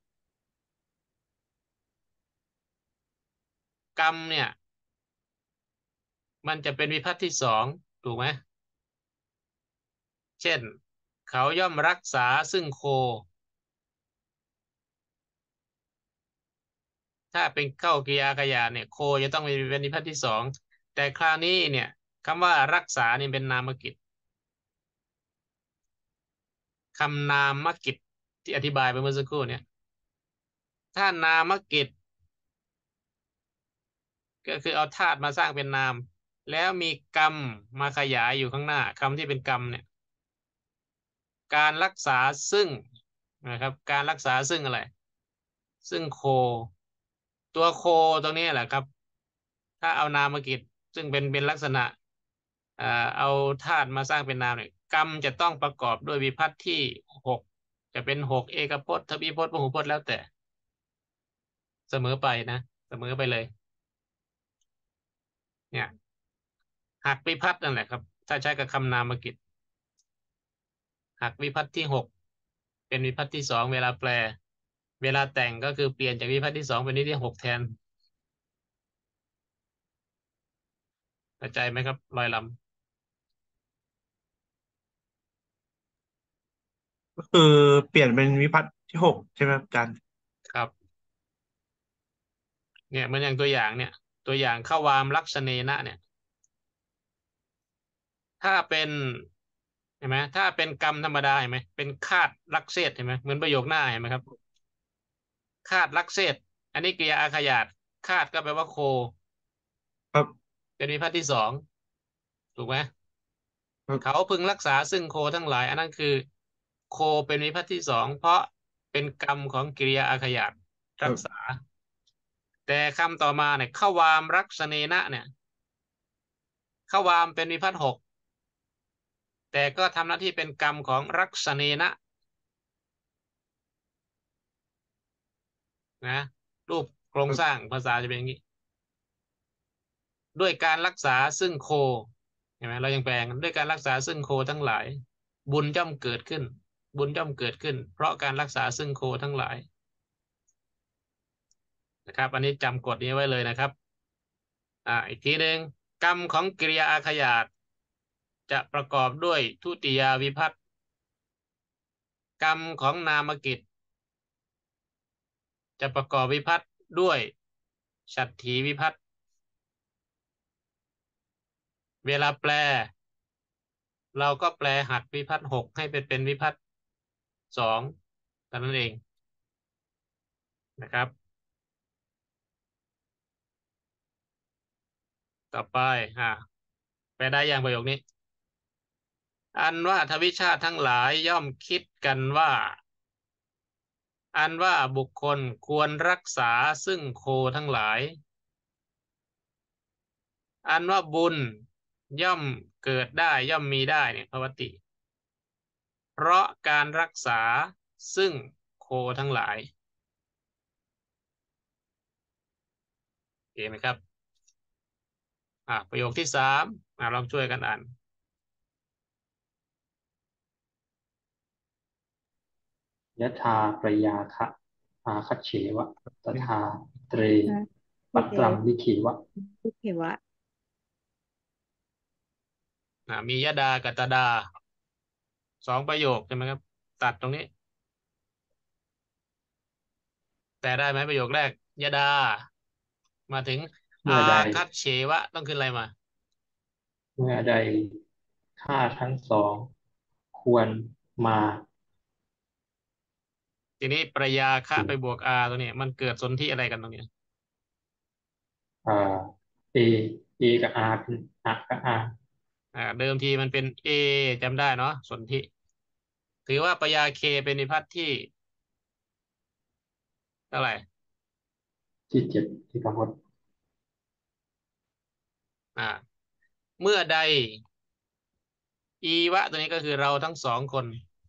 กรรมเนี่ย มันจะเป็นวิภัตที่สองถูกไหมเช่น เขาย่อมรักษาซึ่งโค ถ้าเป็นเข้ากิริยาอาขยาตเนี่ยโคจะต้องเป็นวิภัตที่สองแต่คราวนี้เนี่ยคำว่ารักษานี่เป็นนามกิจคำนามกิจที่อธิบายไปเมื่อสักครู่เนี่ยถ้านามกิจก็คือเอาธาตุมาสร้างเป็นนาม แล้วมีกรรมมาขยายอยู่ข้างหน้าคำที่เป็นกรรมเนี่ยการรักษาซึ่งนะครับการรักษาซึ่งอะไร ซึ่งโค ตัวโคตรงนี้แหละครับ ถ้าเอานามกิจซึ่งเป็นลักษณะเอาธาตุมาสร้างเป็นนามเนี่ยกรรมจะต้องประกอบด้วยวิภัตที่6จะเป็น6เอกพจน์ทวิพจน์พหูพจน์แล้วแต่เสมอไปนะเสมอไปเลยเนี่ยหักวิภัตนั่นแหละครับถ้าใช้กับคำนามกิจหักวิภัตที่6เป็นวิภัตที่2เวลาแปลเวลาแต่งก็คือเปลี่ยนจากวิภัตที่2เป็นวิภัตที่6แทนเข้าใจไหมครับลอยลก็คือเปลี่ยนเป็นวิภัตที่หกใช่ไหมครับอาจารย์ำครับเนี่ยเหมือนอย่างตัวอย่างเนี่ยตัวอย่างเข้าวามลักษเนนะเนี่ยถ้าเป็นเห็นไหมถ้าเป็นกรรมธรรมดาเห็นไหมเป็นคาดลักเศษเห็นไหมเหมือนประโยคหน้าเห็นไหมครับคาดลักเศษอันนี้กริยาอาขยาตคาดก็แปลว่าโคครับเป็นวิภัตที่2ถูกไหมเขาครับพึงรักษาซึ่งโคทั้งหลายอันนั้นคือโคเป็นวิภัตที่สองเพราะเป็นกรรมของกิริยาอาขยาตรักษาแต่คำต่อมาเนี่ยเข้าวามรักษเนนะเนี่ยเข้าวามเป็นวิภัต6แต่ก็ทำหน้าที่เป็นกรรมของรักษเนนะนะรูปโครงสร้างภาษาจะเป็นอย่างนี้ด้วยการรักษาซึ่งโคเห็นไหมเรายังแปลงด้วยการรักษาซึ่งโคทั้งหลายบุญย่อมเกิดขึ้นบุญย่อมเกิดขึ้นเพราะการรักษาซึ่งโคทั้งหลายนะครับอันนี้จำกฎนี้ไว้เลยนะครับอีกทีหนึ่งกรรมของกิริยาอาขยาตจะประกอบด้วยทุติยาวิภัตกรรมของนามกิจจะประกอบวิภัตด้วยฉัตรถีวิภัตเวลาแปลเราก็แปลหักวิภัต6ให้เป็นวิภัต2เท่านั้นเองนะครับต่อไปแปลได้อย่างประโยคนี้อันว่าทวิชาติทั้งหลายย่อมคิดกันว่าอันว่าบุคคลควรรักษาซึ่งโคทั้งหลายอันว่าบุญย่อมเกิดได้ย่อมมีได้เนี่ยภวติเพราะการรักษาซึ่งโคทั้งหลายเห็นไหมครับประโยคที่3ลองช่วยกันอ่านยะธาประยาคะอาคัจเฉวะตถาเตรปัตเดตรังลิเขวะทุกเขวะมียดากับตดา 2 ประโยคใช่ไหมครับ ตัดตรงนี้ แต่ได้ไหมประโยคแรกยดา มาถึงอาเมื่อใดคัตเฉวะต้องขึ้นอะไรมาเมื่อใดข้าทั้งสองควรมาทีนี้ประยาคะถึงไปบวกอาตัวนี้มันเกิดสนธิอะไรกันตรงนี้เอ่อ A A กับ R เป็น R กับ R เดิมทีมันเป็น A จำได้เนาะสนธิถือว่าประยาเคเป็นวิภัตที่เท่าไหร่ที่7ที่พจน์อ่า เมื่อใด อีวะตัวนี้ก็คือเราทั้ง2 คน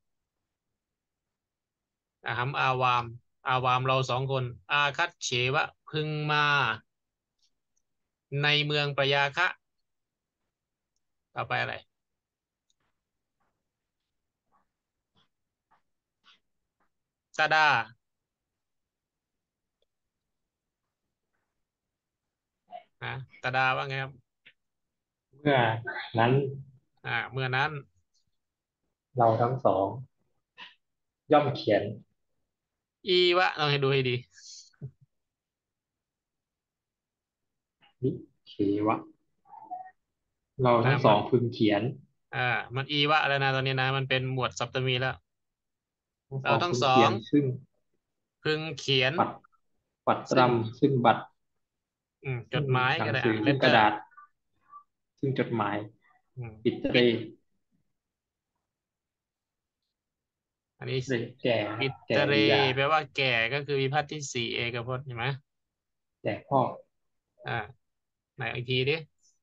หัมอาวาม อาวามเรา2 คน อาคัตเฉวะพึงมา ในเมืองประยาคะ ต่อไปอะไร ตาดาตาดาว่าไงครับเมื่อนั้นเมื่อนั้นเราทั้งสอง ย่อมเขียนอีวะต้องให้ดูให้ดีนิเขวะ เราทั้งสองพึงเขียนมันอีวะแล้วนะตอนนี้นะ มันเป็นหมวดสัปตมีแล้วทั้งสองเราทั้งพึงสอเขียงน ซึ่งพึงเขียนปัตรำซึ่งบัตรจดหมายหนัก็งได้สือเลซึ่งตกเตอระร์ดาษ ซึ่งจดหมาย ปิตเรอันนี้เรแก่ปิตแก่เรบิดาแปลว่าแก่ก็คือวิภัตที่ 4 เอกพจน์เห็นไหมแก่พ่อไหนอีกทีดิ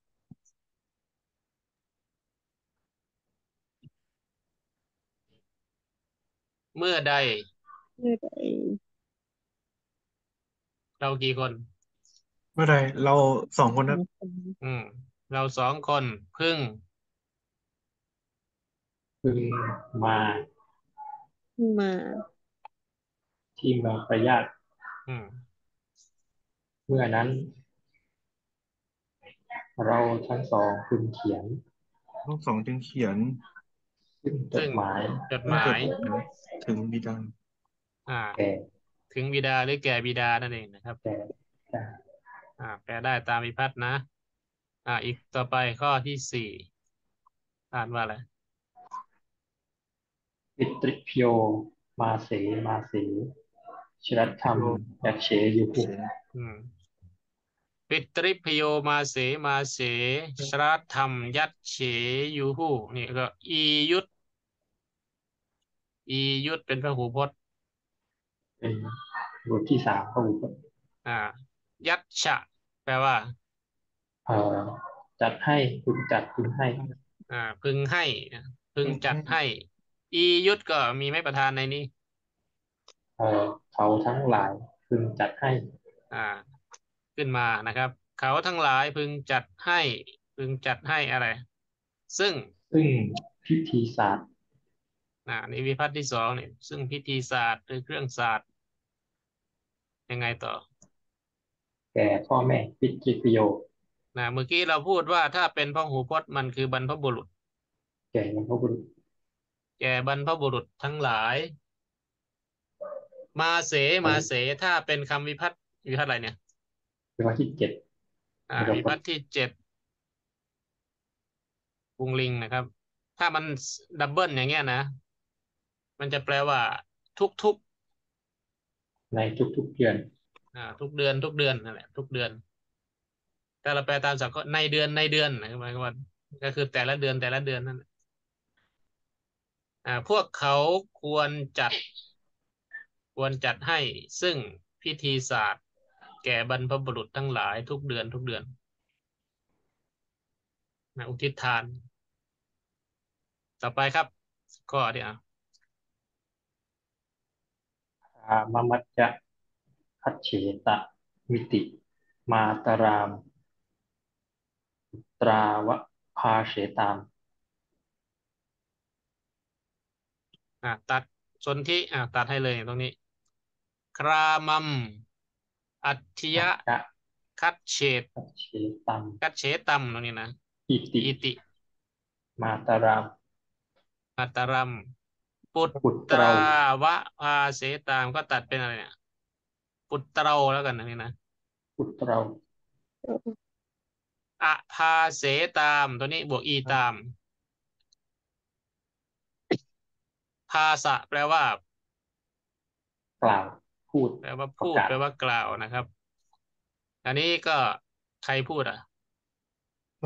เมื่อใดเมื่อใดเรากี่คนเมื่อไรเรา2 คนสนะองคนเรา2 คนพึงพึงมามาที่เมืองประยาตอืมเมื่อนั้น เราทั้งสองพึงเขียนทั้ง 2จึงเขียนซึ่งจซึ่ดงหมายจดหมายถึงบิดาแก่ถึงบิดาหรือแก่บิดานั่นเองนะครับแก่แปลได้ตามวิภัตนะ อีกต่อไปข้อที่ 4 อ่านว่าอะไรปิตริพโย มาเส มาเส ชรัตธรรม ยักเฉยุหุปิตริพโยมาเส มาเส ชราธรรม ยัตเฉยูหูนี่ก็ อียุต อียุตเป็นพหูพจน์เป็นบทที่3พระบุตรยัตฉะ แปลว่าจัดให้พึงจัดพึงให้พึงให้ พึงจัดให้ อียุตก็มีไม่ประธานในนี้เขาทั้งหลายพึงจัดให้ขึ้นมานะครับ เขาทั้งหลายพึงจัดให้ พึงจัดให้อะไร ซึ่งพิธีศาสตร์นี่วิภัตที่ 2นี่ซึ่งพิธีศาสตร์หรือเครื่องศาสตร์ ยังไงต่อแก่พ่อแม่ปิตริพโยเมื่อกี้เราพูดว่าถ้าเป็นพหูพจน์มันคือบรรพบุรุษแก่บรรพบุรุษแก่บรรพบุรุษทั้งหลาย มาเส มาเส ถ้าเป็นคำวิภัตวิภัตอะไรเนี่ยเป็นวันที่7 วิภัตที่ 7ปุงลิงนะครับ ถ้ามันดับเบิลอย่างเงี้ยนะ มันจะแปลว่า ทุกในทุกๆเดือนทุกเดือนนั่นแหละทุกเดือนถ้าเราแปลตามศัพท์ก็ในเดือนนะครับหมายความว่าก็คือแต่ละเดือนนั่นแหละพวกเขาควรจัดให้ซึ่งพิธีศาสตร์แก่บรรพบุรุษทั้งหลายทุกเดือนอุทิศทาน ต่อไปครับข้อที่มมัจจะคัจเฉตะมิติ มาตราม ตราวะพาเฉตามตัดสนธิตัดให้เลยตรงนี้ ครามัม อัตถิยะ คัดเฉตคัจเฉตัมคัดเฉตัมตรงนี้นะอิติอิติมาตรามมาตารัมปุตปุตตเราราวะพาเสตามก็ตัดเป็นอะไรเนี่ยปุตเราแล้วกันนะนี่นะปุตเราอะพาเสตามตัวนี้บวกอีตาม ภาษะแปลว่ากล่าวพูดแปลว่าประพูดกาศแปลว่ากล่าวนะครับ อันนี้ก็ใครพูดอ่ะผม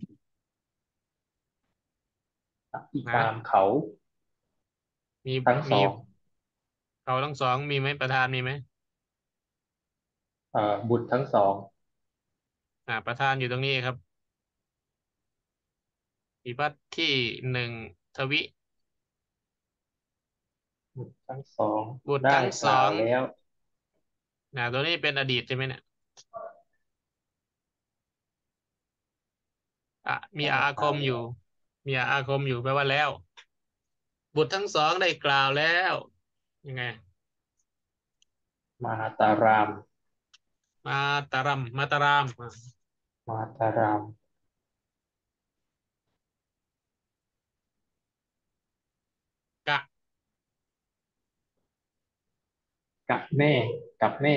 อีกนะตามเขามีทั้งสมีองเขาทั้งสองมีไหมประธานมีไหมบุตรทั้งสองประธานอยู่ตรงนี้ครับวิภัตติที่หนึ่งทวิบุตรทั้งสองบุตรได้ทั้งกสล่าอวงแล้วตัวนี้เป็นอดีตใช่ไหมเนี่ยมีได้อากคล่าวมอแล้ยู่วมีอาคมอยู่แปลว่าแล้ว บุตรทั้งสองได้กล่าวแล้วยังไงมาตารามมาตารัมมาตารามมาตารามกะกับแม่ กับแม่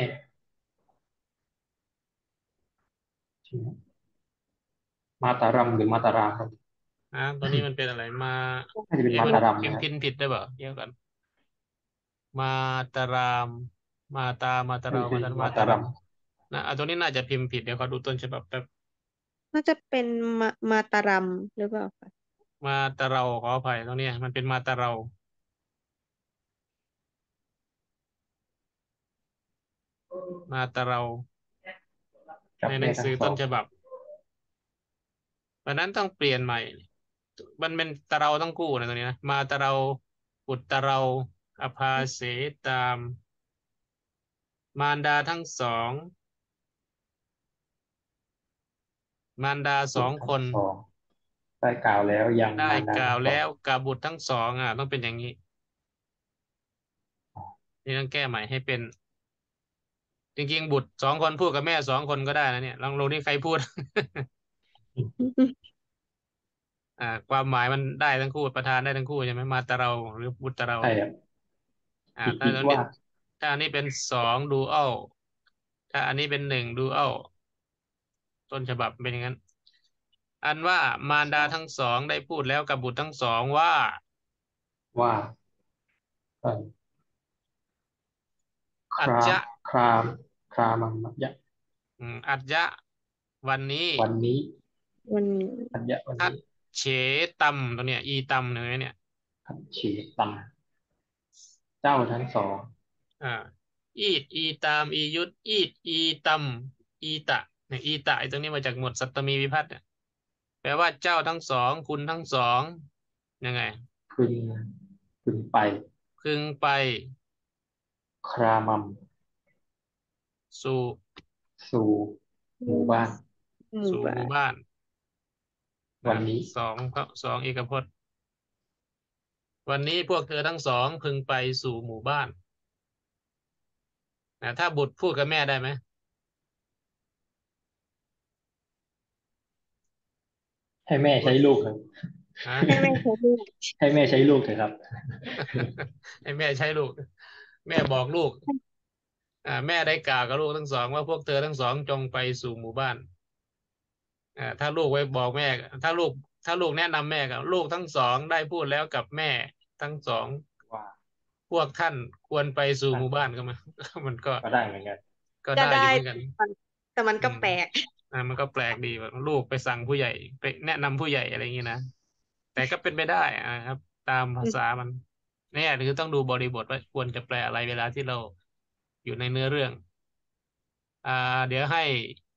ใช่ไหมมาตารามหรือมาตารามครับตัวนี้มันเป็นอะไรมาน่าจะเป็นมามัตารามพินะมครับพ์ผิดได้เปล่าเดี๋ยวกันมาตาราม มาตามาตาไม่เราใช่มามาตาตารัรามตัวนี้น่าจะพิมพ์ผิดเดี๋ยวขอดูต้นฉบับแป๊บน่าจะเป็นมาตารัมหรือเปล่าคะมาตาเราขออภัยตรงนี้มันเป็นมาตาเรา มาตาเรากับในหแม่นังทั้สืงอสต้อน งฉบับวันนั้นต้องเปลี่ยนใหม่ มันเป็นตะเราทั้งคู่นะตัวนี้นะมาตะเราปุตตะเราอภาเสตาม มารดาทั้งสอง มารดาสบุอตงรทั้คงนสอง ได้กล่าวแล้วยังได้มารดากล่าทั้วงสอแล้งวกับบุตรทั้งสองต้องเป็นอย่างนี้ นี่ต้องแก้ใหม่ให้เป็น จริงๆ บุตรสองคนพูดกับแม่สองคนก็ได้นะเนี่ยลองดูที่ใครพูด ความหมายมันได้ทั้งคู่ประธานได้ทั้งคู่ใช่ไหมมาตะเราหรือบุตรเราใช่ครับถ้าอีกอันว่านี้ถ้าอันนี้เป็นสองดูอัลถ้าอันนี้เป็นหนึ่งดูอัลต้นฉบับเป็นอย่างนั้น อันว่ามารดาทั้งสองได้พูดแล้วกับบุตรทั้งสองว่าว่าคอัจรามจะคราม ครามังมะยะอัจจะวันนี้วันนี้วันนี้อัญญะวันทัดนี้เฉตัมตัวเนี้ยอีตัมเนี่ยขัดเฉตัมเจ้าทั้งสองอีดอีตามอียุทธอีดอีตัมอีตะเนี่ยอีตะไอ้ตรงนี้มาจากหมวดสัตตมีวิภัตติเนี่ยแปลว่าเจ้าทั้งสองคุณทั้งสองยังไงพึง พึงไปพึงไปครามัมสู่สู่หมู่บ้านหมู่สู่หบ้ามู่นบ้านวันนี้สองเอกพจน์ วันนี้พวกเธอทั้งสองพึงไปสู่หมู่บ้านถ้าบุตรพูดกับแม่ได้ไหมให้แม่ใช้ลูกครับฮะให้แม่ใช้ลูกให้แม่ใช้ลูกเถอะครับให้แม่ใช้ลูก แม่บอกลูกแม่ได้กล่าวกับลูกทั้งสองว่าพวกเธอทั้งสองจงไปสู่หมู่บ้านถ้าลูกไว้บอกแม่ ถ้าลูกแนะนำแม่กับลูกทั้งสองได้พูดแล้วกับแม่ทั้งสองว่าพวกท่านควรไปสู่ท่านหมู่บ้านก็มันมันก็ก็ได้เหมือนกันก็ก็ได้อยู่ได้เหมือนกันแต่มันก็อืมแปลกมันก็แปลกดีแบบลูกไปสั่งผู้ใหญ่ไปแนะนำผู้ใหญ่อะไรอย่างนี้นะแต่ก็เป็นไปได้ครับ ตามภาษามันเนี่ยคือต้องดูบริบทว่าควรจะแปลอะไรเวลาที่เราอยู่ในเนื้อเรื่องเดี๋ยวให้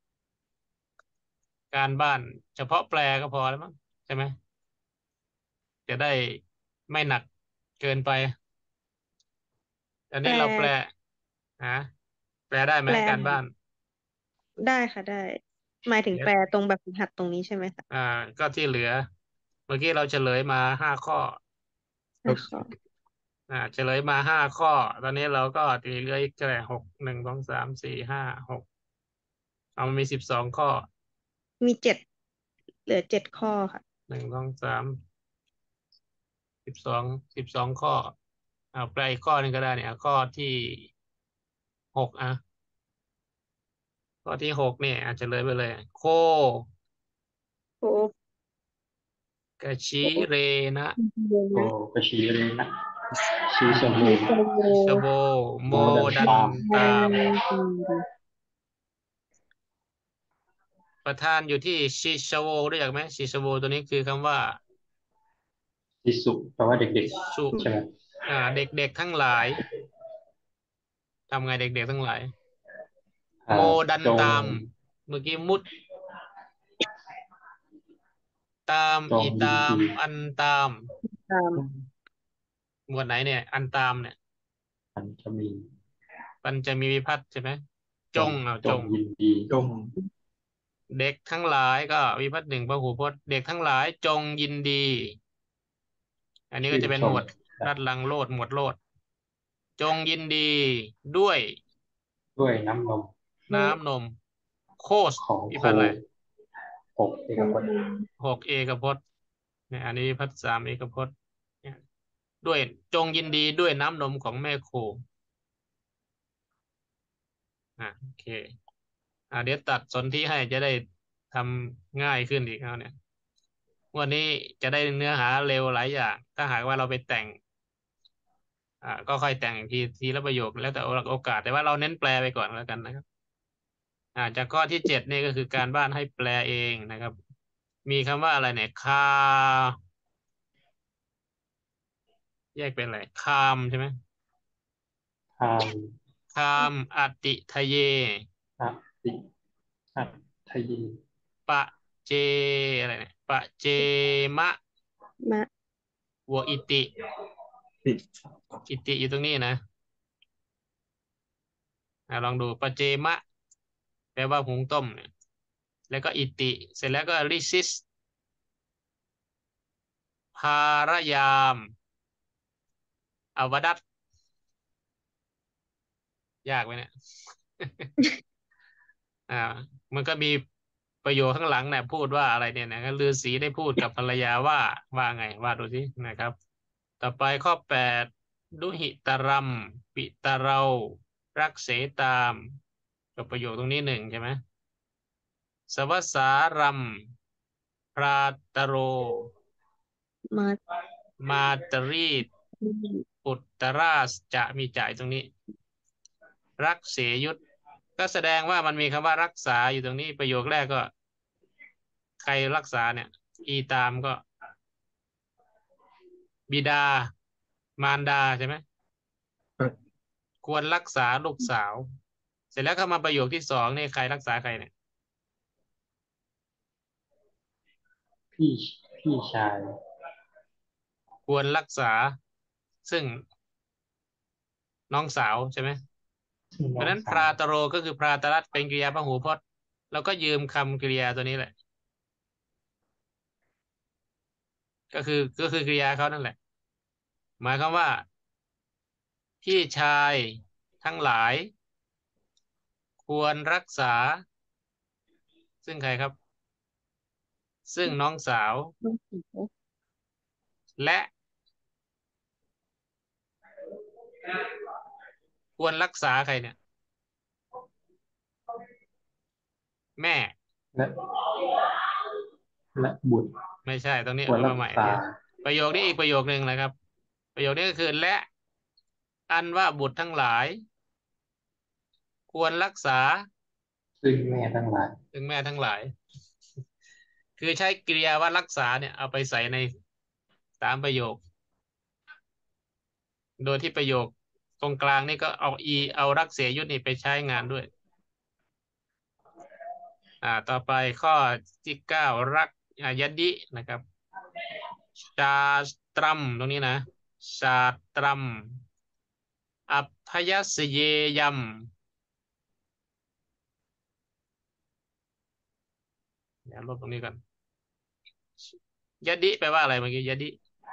การบ้านเฉพาะแปลก็พอแล้วมั้งใช่ไหมจะได้ไม่หนักเกินไปอันนี้แปลเราแปลแปลได้ไหมแปลการบ้านได้ค่ะได้ หมายถึงเดี๋ยวแปลตรงแบบฝึกหัดตรงนี้ใช่ไหมคะก็ที่เหลือ เมื่อกี้เราเฉลยมา5 ข้อข้อเฉลยมา5 ข้อ ตอนนี้เราก็ตีเหลืออีกแค่6 1 2 3 4 5 6มันมี12 ข้อมี7 เหลือ7 ข้อค่ะ 1 2 3 12ข้อเอาแปลอีกข้อหนึงก็ได้เนี่ยข้อที่6ข้อที่6เนี่ยอาจจะเลยไปเลยโคโอ้กะชิเรนะเดี๋ยวโกนะกชีเรนะชีสโมมีโตโมชิชโบโมโมดันดันตามตามอืมประธานอยู่ที่ชิชโวรู้จักไหมชิชโวตัวนี้คือคำว่าทิสุแปลว่าเด็กชิสุๆใช่ไหมเด็กๆทั้งหลายทำไงเด็กๆทั้งหลายอ่าโมดันจงตามเมื่อกี้มุดตามจงอียินตามดีอันตามตามหมวดไหนเนี่ยอันตามเนี่ยมันจะมีมันจะมีวิภัตใช่ไหมจจงงจงจงยินดีจงเด็กทั้งหลายก็วิภัตหนึ่งพหูพจน์เด็กทั้งหลายจงยินดี อันนี้ก็ชื่นชมจะเป็นหมวดรัดลังโลดหมวดโลดจงยินดีด้วยด้วยน้ำนมน้ำนมโคสของโควิภัตอะไรหกเอกพจน์ 6เอกพจน์เนี่ยอันนี้วิภัต3เอกพจน์เนี่ยด้วยจงยินดีด้วยน้ำนมของแม่โคโอเคเดี๋ยวตัดสนธิให้จะได้ทำง่ายขึ้นอีกแล้วเนี่ยวันนี้จะได้เนื้อหาเร็วหลายอย่างถ้าหากว่าเราไปแต่งก็ค่อยแต่งอีกทีละประโยคแล้วแต่โอกาสแต่ว่าเราเน้นแปลไปก่อนแล้วกันนะครับจากข้อที่7นี่ก็คือการบ้านให้แปลเองนะครับมีคำว่าอะไรเนี่ยแยกเป็นอะไรคามใช่ไหมทางคามอติทะเยอติอัตถยีปะเจอะไรเนี่ยปะเจมะมะวัวอิติติอิติอยู่ตรงนี้นะลองดูปะเจมะแปลว่าหุงต้มเนี่ยแล้วก็อิติเสร็จแล้วก็ริซิสภารยามอวดัตยากไหมเนี่ย อ่ามันก็มีประโยคข้างหลังเนี่ยพูดว่าอะไรเนี่ยนะฤาษีได้พูดกับภรรยาว่าไงว่าดูสินะครับต่อไปข้อ8ดุหิตรัมปิตะเรารักเสตามกับประโยคตรงนี้1ใช่ไหมสวัสสารัมพราตโรมามาตรีตอุตตราสจะมีจ่ายตรงนี้รักเสยุทธก็แสดงว่ามันมีคำว่ารักษาอยู่ตรงนี้ประโยคแรกก็ใครรักษาเนี่ยอีตามก็บิดามารดาใช่ไหมควรรักษาลูกสาวเสร็จแล้วเข้ามาประโยคที่2นี่ใครรักษาใครเนี่ยพี่พี่ชายควรรักษาซึ่งน้องสาวใช่ไหมซึ่งเพน้องราะฉะนั้นพสาวราตโรก็คือพราตรัสเป็นกริยาพหูพจน์แล้วก็ยืมคำกริยาตัวนี้แหละก็คือกริยาเขานั่นแหละหมายความว่าพี่ชายทั้งหลายควรรักษาซึ่งใครครับซึ่งน้องสาวและควรรักษาใครเนี่ยแม่และและบุตรไม่ใช่ตรงนี้ควรเอารักษามาใหม่เนี่ยประโยคนี้อีกประโยคนึงนะครับประโยคนี้ก็คือและอันว่าบุตรทั้งหลายควรรักษาซึ่งแม่ทั้งหลายซึ่งแม่ทั้งหลายคือใช้กริยาว่ารักษาเนี่ยเอาไปใส่ใน3ประโยคโดยที่ประโยคตรงกลางนี่ก็เอารักเสียยุทธนี่ไปใช้งานด้วยต่อไปข้อที่9รักยดินะครับชาตรัมตรงนี้นะชาตรัมอัพยสเยยัมเดี๋ยวลบตรงนี้ก่อนยดิแปลว่าอะไรเมื่อกี้ยดิ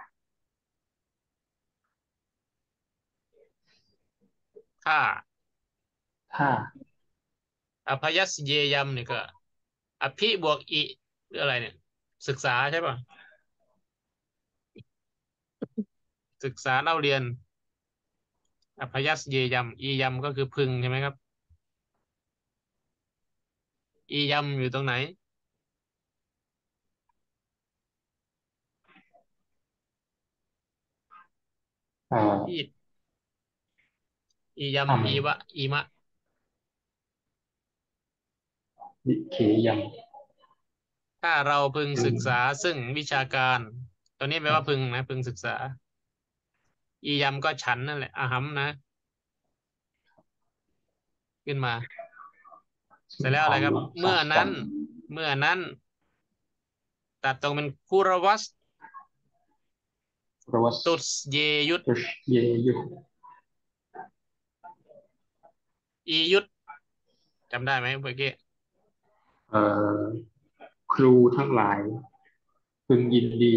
ถ้าถ้าอพยสเยยัมเนี่ยก็อภิบวกอิหรืออะไรเนี่ยศึกษาใช่ป่ะศึกษาเล่าเรียนอพยัสเยยำอียำก็คือพึงใช่ไหมครับอียำอยู่ตรงไหนเอ่ออีอีทยำอีวะอีมะำลิเขยถ้าเราพึงำพึงศึกษาซึ่งวิชาการตัวนี้แปลว่าพึงนะพึงศึกษาอียำก็ฉันนั่นแหละอาหัมนะขึ้นมาเสร็จแล้วอะไรครับสามจันเมื่อนั้นตัดตรงเป็นคุรวัสรวัสตุสเยยุตตุชเยยุอียุตจำได้ไหมเมื่อกี้เอ่อครูทั้งหลายพึงยินดี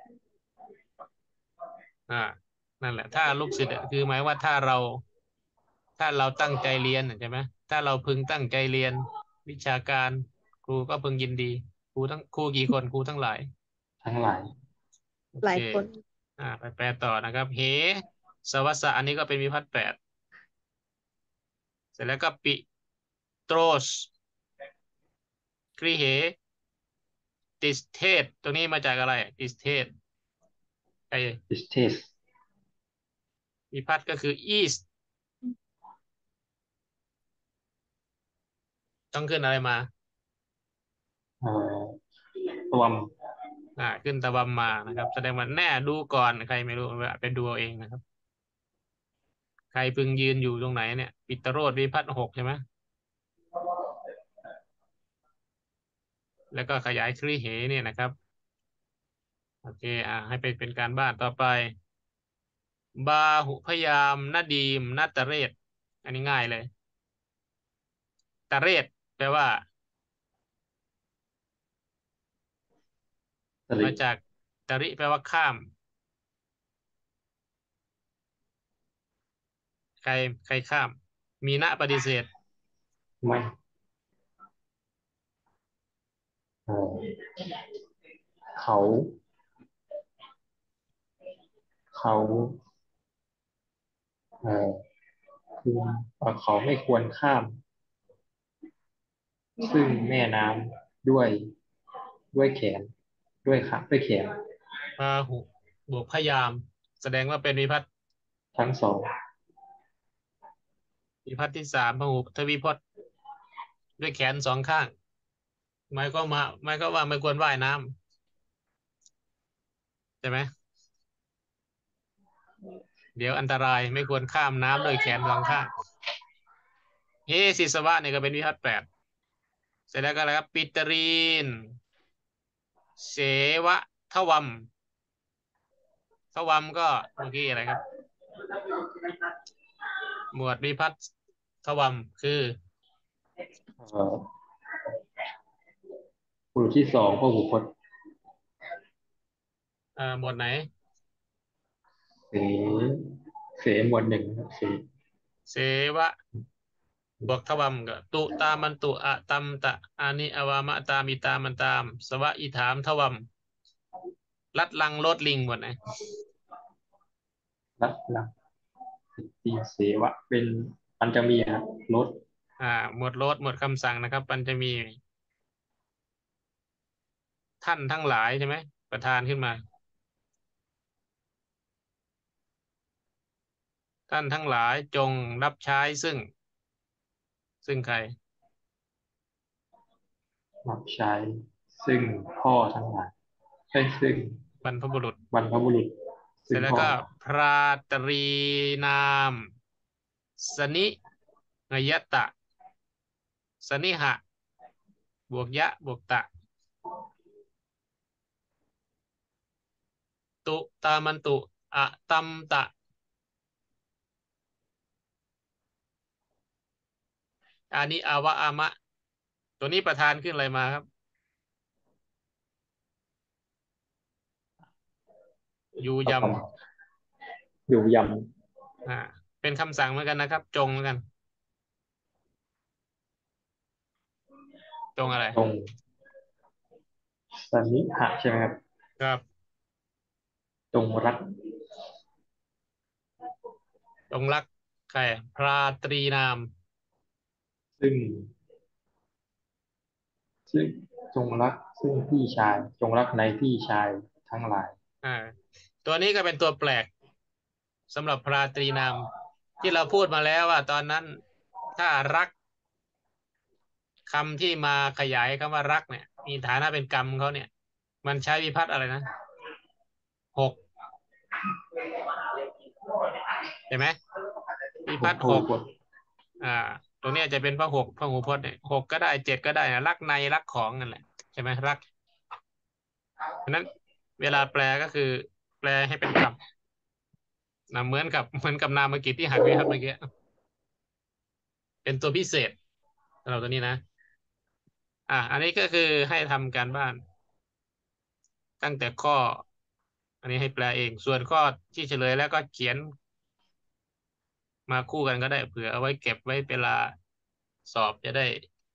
อ่านั่นแหละถ้าลูกศิษย์อะคือหมายว่าถ้าเราตั้งใจเรียนใช่ไหมถ้าเราพึงตั้งใจเรียนวิชาการครูก็พึงยินดีครูกี่คนครูทั้งหลายทั้งหลายโอเคหลายคนไปแปลต่อนะครับเฮสวัสสะอันนี้ก็เป็นวิภัตต์8เสร็จแล้วก็ปิโตรสครีเหติสเทศตรงนี้มาจากอะไรติสเทศไอดิสเทสวิภัตต์ก็คือ east ต้องขึ้นอะไรมาเอ่อตัวมขึ้นตะบัมมานะครับแสดงว่าแน่ดูก่อนใครไม่รู้ไปดูเอาเองนะครับใครพึงยืนอยู่ตรงไหนเนี่ยปิตรโรธวิภัตต์6ใช่ไหมแล้วก็ขยายครีเหเนี่ยนะครับโอเคให้เป็นการบ้านต่อไปบาหุพยามนาดีมนาตเรศอันนี้ง่ายเลยตะเรศแปลว่าสลิมาจากตริแปลว่าข้ามใครใครข้ามมีนะปฏิเสธไม่เอ่อเขาเขาเอ่อคือเขาไม่ควรข้ามซึ่งแม่น้ำด้วยแขนด้วยขาด้วยแขนพาหุบวกพยามแสดงว่าเป็นทั้งสองวิภัตที่3พหุทวิพจน์ด้วยแขนสองข้างหมายก็ว่าไม่ควรว่ายน้ำใช่ไหมเดี๋ยวอันตรายไม่ควรข้ามน้ำโดยแขนสองข้างเฮศิสวะเนี่ยก็เป็นวิภัต8เสร็จแล้วก็อะไรครับปิตรีนเสวะทวัมทวัมก็เมื่อกี้อะไรครับหมวดวิภัตทวัมคือเอ่อบุรุษที่สองพหุพจน์หมวดไหนเสเสหมวดหนึ่งนะครับเสเสวะบวกทวัมก็ตุตามันตุอะตัมตะอานิอวามะตามิตามันตามสวะอิถามทวัมลัดลังโลดลิงหมดนะรัตลักตีเสวะเป็นมันจะมีครับรถหมวดโลดหมวดคำสั่งนะครับมันจะมีท่านทั้งหลายใช่ไหมประธานขึ้นมาท่านทั้งหลายจงรับใช้ซึ่งใครรับใช้ซึ่งพ่อทั้งหลายใช่ซึ่งบรรพบุรุษบรรพบุรุษซึ่งพ่อเสร็จแล้วก็พราตรีนามสนิยตะสนิหะบวกยะบวกตะตุตามันตุอะตัมตะอานิอาวะอามะตัวนี้ประธานขึ้นอะไรมาครับยูยประกอบอยู่ยำเป็นคำสั่งเหมือนกันนะครับจงเหมือนกันจงอะไรำตรงสนิหะใช่ไหมครับครับตรงรักจงรักใครพราตรีนามซึ่งซึ่งจงรักซึ่งพี่ชายจงรักในพี่ชายทั้งหลายตัวนี้ก็เป็นตัวแปลกสำหรับพราตรีนามที่เราพูดมาแล้วว่าตอนนั้นถ้ารักคำที่มาขยายคำว่ารักเนี่ยมีฐานะเป็นกรรมเขาเนี่ย มันใช้วิภัตอะไรนะ6ใช่ไหมวิภัตพหู 6 พจน์อ่าตรงเนี้ยจะเป็นพหูพจน์เนี่ย6ก็ได้7ก็ได้นะรักในรักของนั่นแหละใช่ไหมรักเพราะนั้นเวลาแปลก็คือแปลให้เป็นกรรมนะเหมือนกับนามกิจที่หักวิภัตเมื่อกี้เป็นตัวพิเศษสำหรับตัวนี้นะอันนี้ก็คือให้ทำการบ้านตั้งแต่ข้ออันนี้ให้แปลเองส่วนข้อที่เฉลยแล้วก็เขียนมาคู่กันก็ได้เผื่อเอาไว้เก็บไว้เวลาสอบจะได้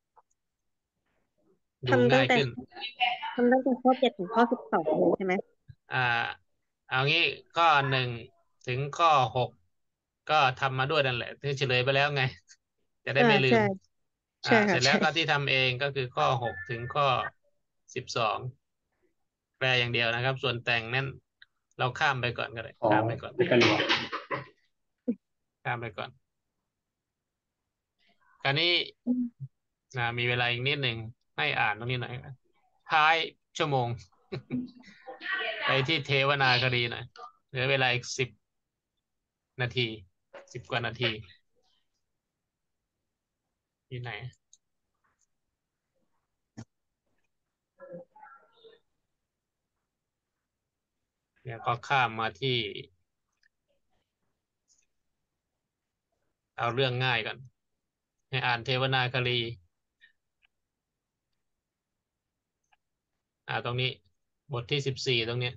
ดูทำตั้งแต่ง่ายขึ้นข้อ7ถึงข้อ12เลยใช่ไหมอ่าเอางี้ข้อ1ถึงข้อ6ก็ทำมาด้วยนั่นแหละที่เฉลยไปแล้วไงจะได้ไม่ลืใช่มใช่เสค่ะใช่ร็จแล้วก็ที่ทำเองก็คือข้อ6ถึงข้อ12แปลอย่างเดียวนะครับส่วนแต่งนั่นเราข้ามไปก่อนก็ได้ขอข้ามไปก่อนเป็นกะเหรี่ยงข้ามไปก่อนคราวนี้มีเวลาอีกนิดหนึ่งให้อ่านตรงนี้หน่อยท้ายชั่วโมง ไปที่เทวนาคดีหน่อยเหลือเวลาอีก10 นาที10 กว่านาทีที่ไหนเดี๋ยวก็ข้ามมาที่เอาเรื่องง่ายก่อนให้อ่านเทวนาคดีตรงนี้บทที่14ตรงเนี้ย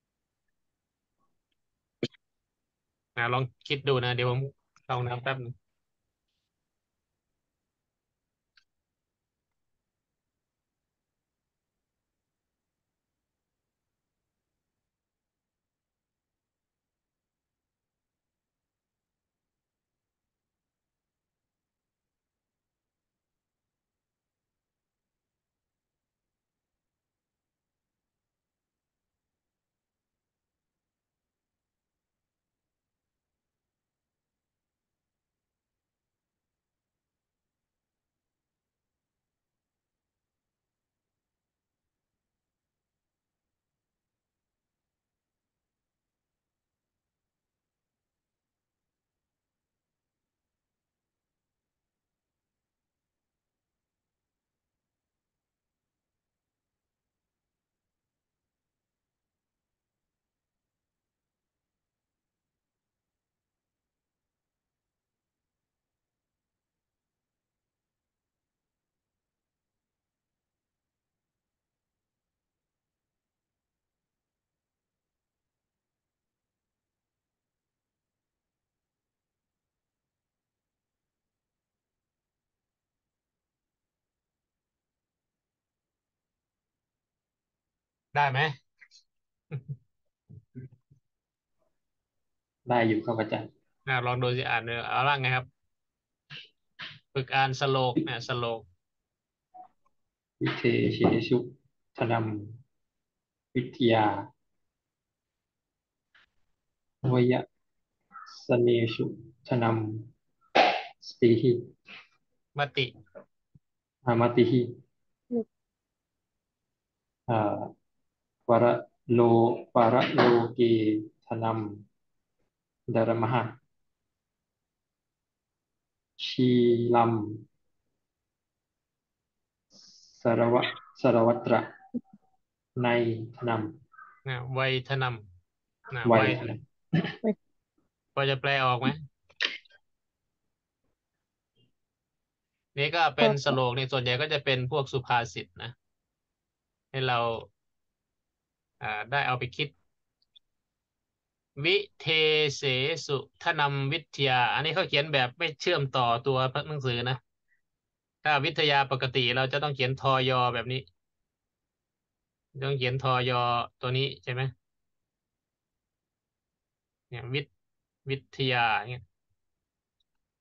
ลองคิดดูนะเดี๋ยวผมลองน้ำแป๊บนึงได้ไหมได้อยู่ครับอาจารย์ลองดูสิอ่านดูเอาล่างไงครับฝึกอ่านสโลกเนี่ยสโลกวิเทเชชุธนัมวิทยาวยสเนชุธนัมสติหิมติอามาติหิอ่าปรโลปรโลเกธนัมดารมหะชีลัมสารวะสารวัตระในธนัมไวยทนำไวไวยธนัมพอจะแปลออกไหมนี่ก็พอเป็นสโลกในส่วนใหญ่ก็จะเป็นพวกสุภาษิตนะให้เราได้เอาไปคิดวิเทเสสุทนำวิทยาอันนี้เขาเขียนแบบไม่เชื่อมต่อตัวหนังสือนะถ้าวิทยาปกติเราจะต้องเขียนทอยอแบบนี้ต้องเขียนทอยอตัวนี้ใช่ไหมเนี่ยวิทยาเนี่ย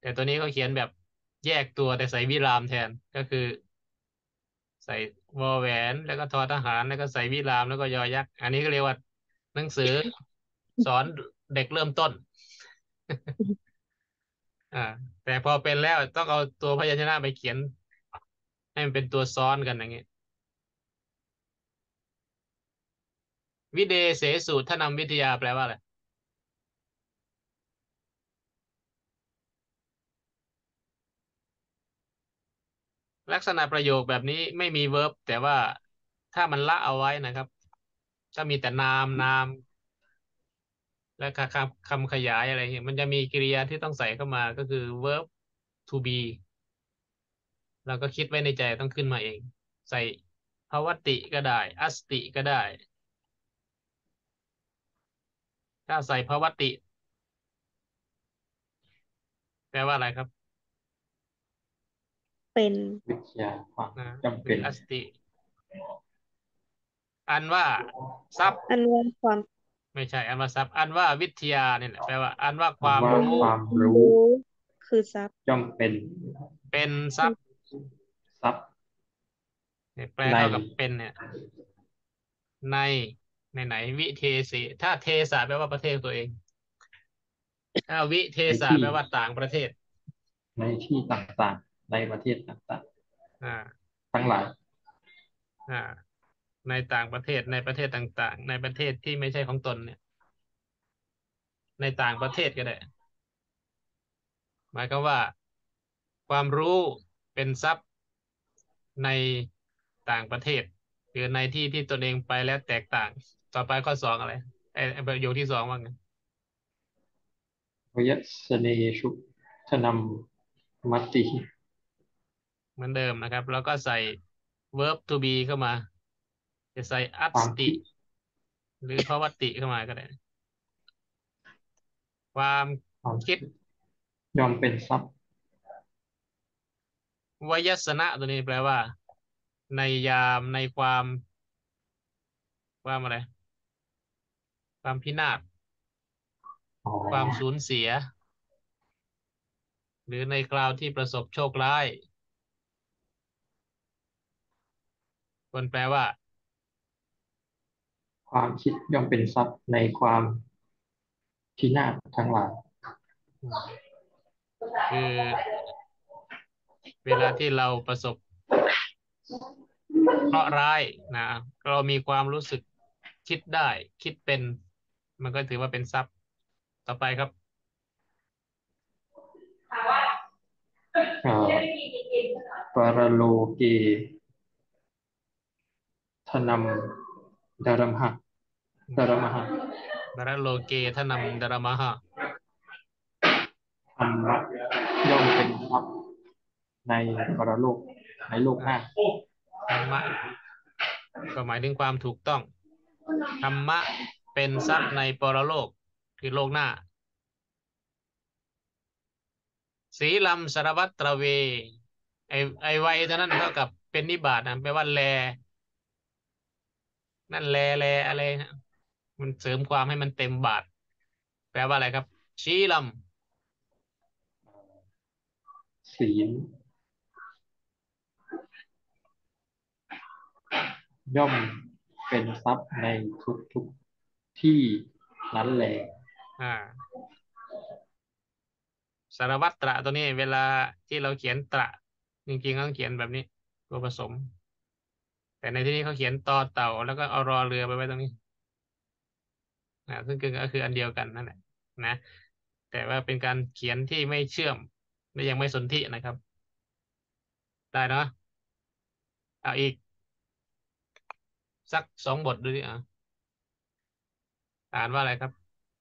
แต่ตัวนี้เขาเขียนแบบแยกตัวแต่ใส่วิรามแทนก็คือ ใส่วอแหวนแล้วก็ทอทหารแล้วก็ใส่วิรามแล้วก็ยอยักษ์อันนี้ก็เรียกว่าหนังสือสอนเด็กเริ่มต้น อ่าแต่พอเป็นแล้วต้องเอาตัวพยัญชนะไปเขียนให้มันเป็นตัวซ้อนกันอย่างเงี้ยวิเดเสสูทนำวิทยาแปลว่าอะไรลักษณะประโยคแบบนี้ไม่มีเวิร์บแต่ว่าถ้ามันละเอาไว้นะครับถ้ามีแต่นามและคำขยายอะไรเงี้ยมันจะมีกริยาที่ต้องใส่เข้ามาก็คือ verb to be เราก็คิดไว้ในใจต้องขึ้นมาเองใส่ภวติก็ได้อัสติก็ได้ถ้าใส่ภวติแปลว่าอะไรครับเป็นวิทยาความนะจำหรืเป็นออัสติอันว่าทรัพย์อันว่าความไม่ใช่อันว่าทรัพย์อันว่าวิทยาเนี่ยแหละแปลว่าอันว่าความว่ารู้ความรู้รู้คือทรัพย์ย่อมเป็นเป็นทรัพย์ทรัพย์เนี่ยแปลในเท่ากับเป็นเนี่ยในไหนวิเทศถ้าเทสะแปลว่าประเทศตัวเองถ้าวิเทศะแปลว่าต่างประเทศในที่ต่างๆ ในประเทศต่างอ่าๆ ทั้งหลายอ่าในต่างประเทศในประเทศต่างๆในประเทศที่ไม่ใช่ของตนเนี่ยในต่างประเทศก็ได้หมายความว่าความรู้เป็นทรัพย์ในต่างประเทศหรือในที่ที่ตนเองไปแล้วแตกต่างต่อไปข้อสองอะไรไอ้ประโยคที่สองว่าไงวยสเนชุทนำมัตติเหมือนเดิมนะครับแล้วก็ใส่ verb to be เข้ามาจะใส่อัตความติคิดหรือภวติเข้ามาก็ได้ความความคิดย่อมเป็นทรัพย์วยสนะตัวนี้แปลว่า ในยามในความอะไรความพินาศอ๋อความสูญเสีย หรือในคราวที่ประสบโชคร้ายคนแปลว่าความคิดย่อมเป็นทรัพย์ในความพินาศทั้งหลายคือเวลาที่เราประสบเคราะห์ร้ายนะเรามีความรู้สึกคิดได้คิดเป็นมันก็ถือว่าเป็นทรัพย์ต่อไปครับปรโลเกธนำดารมหะดารมหะบรโลเกทนำดรมหะธรรมะย่อมเป็นทรัพย์ในปรโลกในโลกหน้าธรรมะก็หมายถึงความถูกต้องธรรมะเป็นทรัพย์ในปรโลกคือโลกหน้าสีลำสารวัตรตระเวไอไวเท่านั้นเท่ากับเป็นนิบาตนะแปลว่าแลนั่นแลอะไรนะมันเสริมความให้มันเต็มบาทแปลว่าอะไรครับชีลศีลย่อมเป็นทรัพย์ในทุกที่นั้นแหละำสารวัตรตระตัวนี้เวลาที่เราเขียนตระจริงๆต้องเขียนแบบนี้ตัวผสม แต่ในที่นี้เขาเขียนต่อเต่าแล้วก็เอารอเรือไปไว้ตรงนี้ซึ่งก็คืออันเดียวกันนั่นแหละนะแต่ว่าเป็นการเขียนที่ไม่เชื่อมและยังไม่สนธินะครับได้เนาะเอาอีกสักสองบทดูดิอ่านว่าอะไรครับ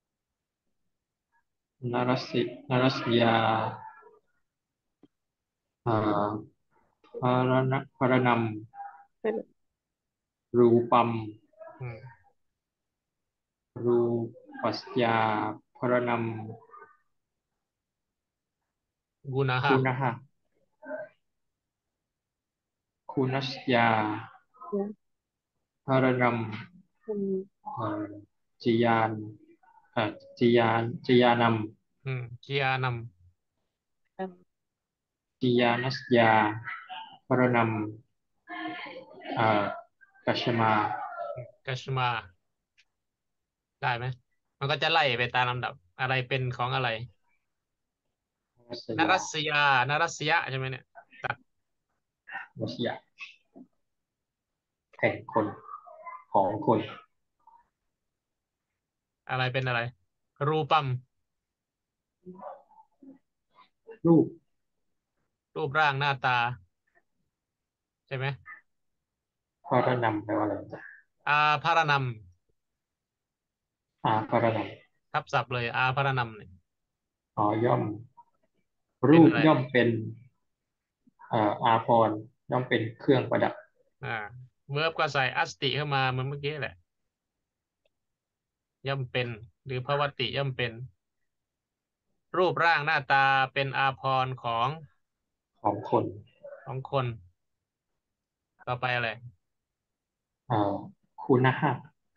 นรสินรสยาอ่าพารนำรูปัมอืมรูปัสยาพารนกุณำหะคุณหะคุณัสยาพารนอืมำจิยานจิยานจิยานจีอานติยานัสยาพรนกัชมากัชมาได้ไหมมันก็จะไล่ไปตามลำดับอะไรเป็นของอะไรนัสนยารัสยานรัสยะใช่ไหมเนี่ยตัดนัสยาแห่งคนของคนอะไรเป็นอะไรรูปัมรูปรูปร่างหน้าตาใช่ไหมพรนแปลว่าอะไรจ๊ะอาภารนัมพรนทับศัพท์เลยอาภารนัมเนี่ยย่อมรูปเป็นอะไรย่อมเป็นอาภรณ์ย่อมเป็นเครื่องประดับอ่าเวิร์บก็ใส่อัสติเข้ามาเหมือนเมื่อกี้แหละย่อมเป็นหรือภวติย่อมเป็นรูปร่างหน้าตาเป็นอาภรณ์ของของคนคนต่อไปอะไรเอ่อคุณหะ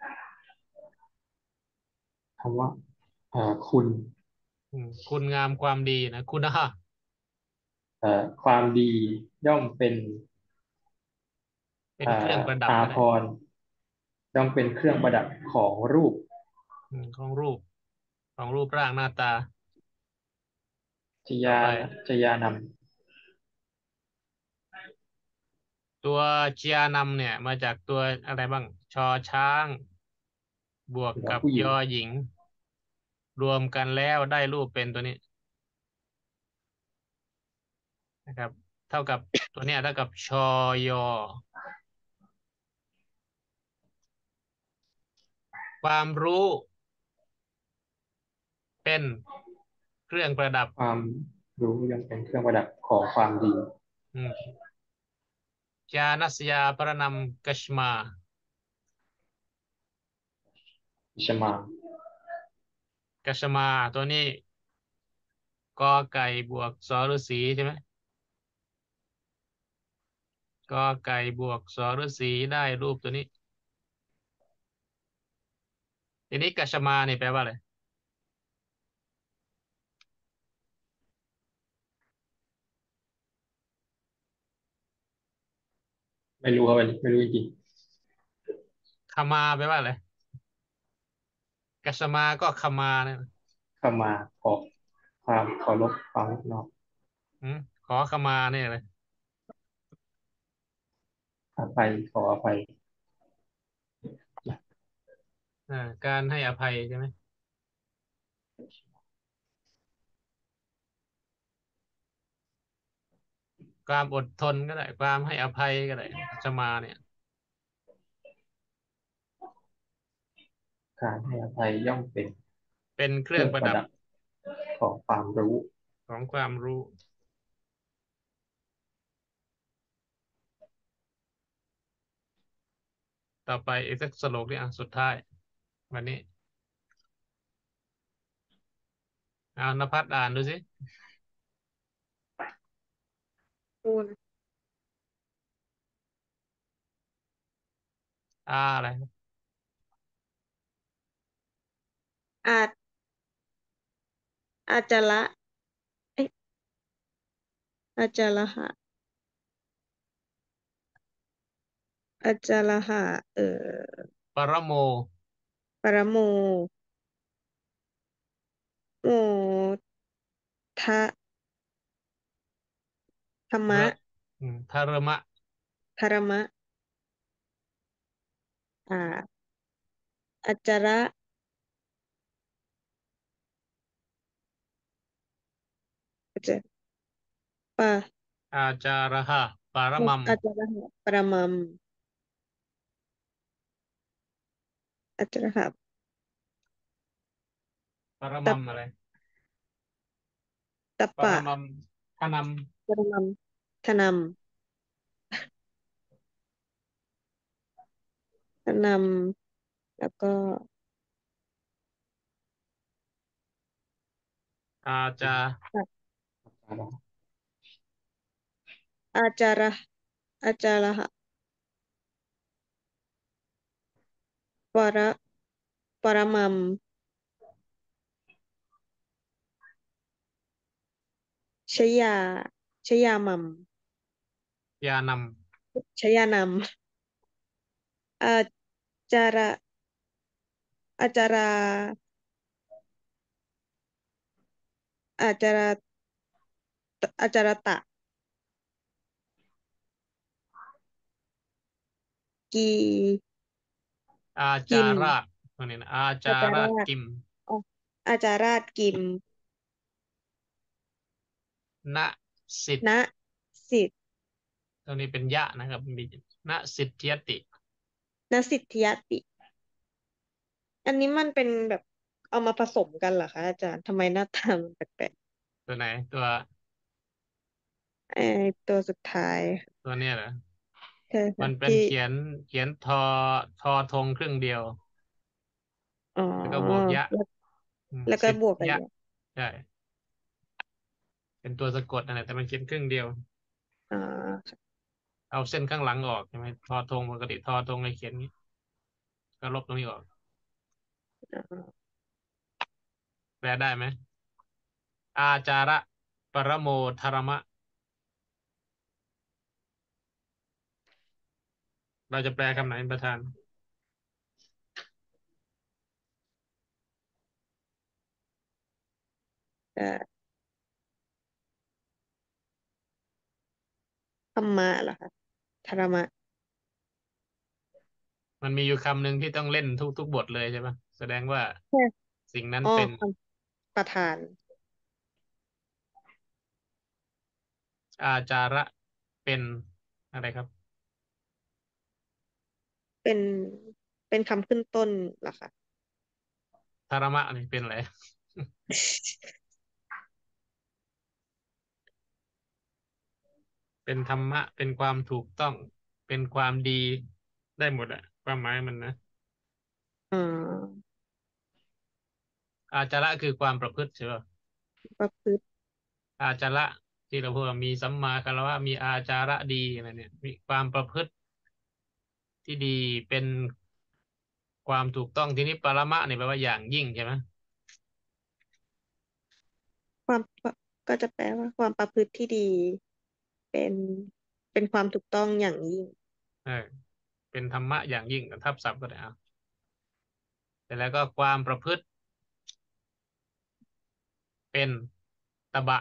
คำว่าคุณคุณงามความดีนะคุณะความดีย่อมเป็นเป็นเครื่องประดับอาก็ได้ภรณ์ย่อมเป็นเครื่องประดับของรูปของรูปร่างหน้าตาจยาต่อไปจยานตัวเจียนำเนี่ยมาจากตัวอะไรบ้างชอช้างบวำกหรือว่ากับผู้หญิงยอหญิงรวมกันแล้วได้รูปเป็นตัวนี้นะครับเท่ากับตัวเนี้ยเท่ากับชอยอความรู้เป็นเครื่องประดับความรู้ย่อมเป็นเครื่องประดับของความดีอืมจานัสยาพระนำกัชมาชมากัชมาตัวนี้กอไก่บวกสอฤาษีใช่ไหมกอไก่บวกสอฤาษีได้รูปตัวนี้ทีนี้กัชมานี่แปลว่าอะไรไม่รู้ครับไม่รู้จริงขมาแปลว่าอะไรกัชมาก็ขมาเนี่ยๆเข้ามาขอความเคารพความนอบน้อมอืมขอขมาเนี่ยเลยอภัยขออภัยการให้อภัยใช่ไหมความอดทนก็ได้ความให้อภัยก็ได้กัชมาเนี่ยการให้อภัยย่อมเป็นเป็นเคเครื่องประดับรื่องประดับของความรู้ของความรู้ต่อไปอีกสักสโลกที่สุดท้ายวันนี้เอานภัสอ่านดูสิคูณอะไรอาจอาจจะละเอ๊ะอาจจะละหะอาจจะละหะปรโมปรโมโมทะธรรมะระทารมะธรรมะอ่าอาจาระอาจจะปะอาจาระหะปารมัมอาจาระหะประมัมอาจาระหะปรมัตับมอะไรตัปปะปรมัมทนัมประมัมทนทนแล้วก็อาจาอาจาระอาจาระหะประปรมัมชยาชชยามัมยานชยานำอาจาระอาจาราอาจาราอาจาระตะกีำอาจากิมราชตัวนี้นะอาจาอาจาราชราชกิมอ๋ออาจาราชกิมณสิทธิ์ณสิทธิตัวนี้เป็นยะนะครับมีณสิทธิยติณสิทธิยติอันนี้มันเป็นแบบเอามาผสมกันเหรอคะอาจารย์ทำไมหน้าตามันแปลกตัวไหนตัวๆไอ้ตัวสุดท้ายตัวเนี้ยเหรอใช่มัค่ะนเป็นที่เขียนทอธงครึ่งเดียวอ๋อแล้วก็บวกยะแล้วแล้วก็สิทธิยะบวกกับยะใช่เป็นตัวสะกดนั่นแหละแต่มันเขียนครึ่งเดียวอ่าเอาเส้นข้างหลังออกใช่ไหมทอธงปกติทอธงให้เขียนงี้ก็ลบตรงนี้ออกอ่าแปลได้ไหมอาจาระปรโมธรรมะเราจะแปลคำไหนเป็นประธานอ่าธรรมะเหรอคะธรรมะมันมีอยู่คำหนึ่งที่ต้องเล่นทุกบทเลยใช่ปะแสดงว่าใช่สิ่งนั้นอ๋อเป็นคำประธานอาจาระเป็นอะไรครับเป็นเป็นคำขึ้นต้นเหรอคะธรรมะนี่เป็นอะไร เป็นธรรมะเป็นความถูกต้องเป็นความดีได้หมดอะความหมายมันนะอ่าอาจาระคือความประพฤติใช่ป่ะประพฤติอาจาระที่เราพูดว่ามีสัมมาคารวะมีอาจาระดีอะไรเนี่ยมีความประพฤติที่ดีเป็นความถูกต้องทีนี้ปรมะเนี่ยแปลว่าอย่างยิ่งใช่ไหมความก็จะแปลว่าความประพฤติที่ดีเป็นเป็นความถูกต้องอย่างยิ่งเออเป็นธรรมะอย่างยิ่งทับศัพท์ก็ได้เอาแต่แล้วก็ความประพฤติเป็นตบะ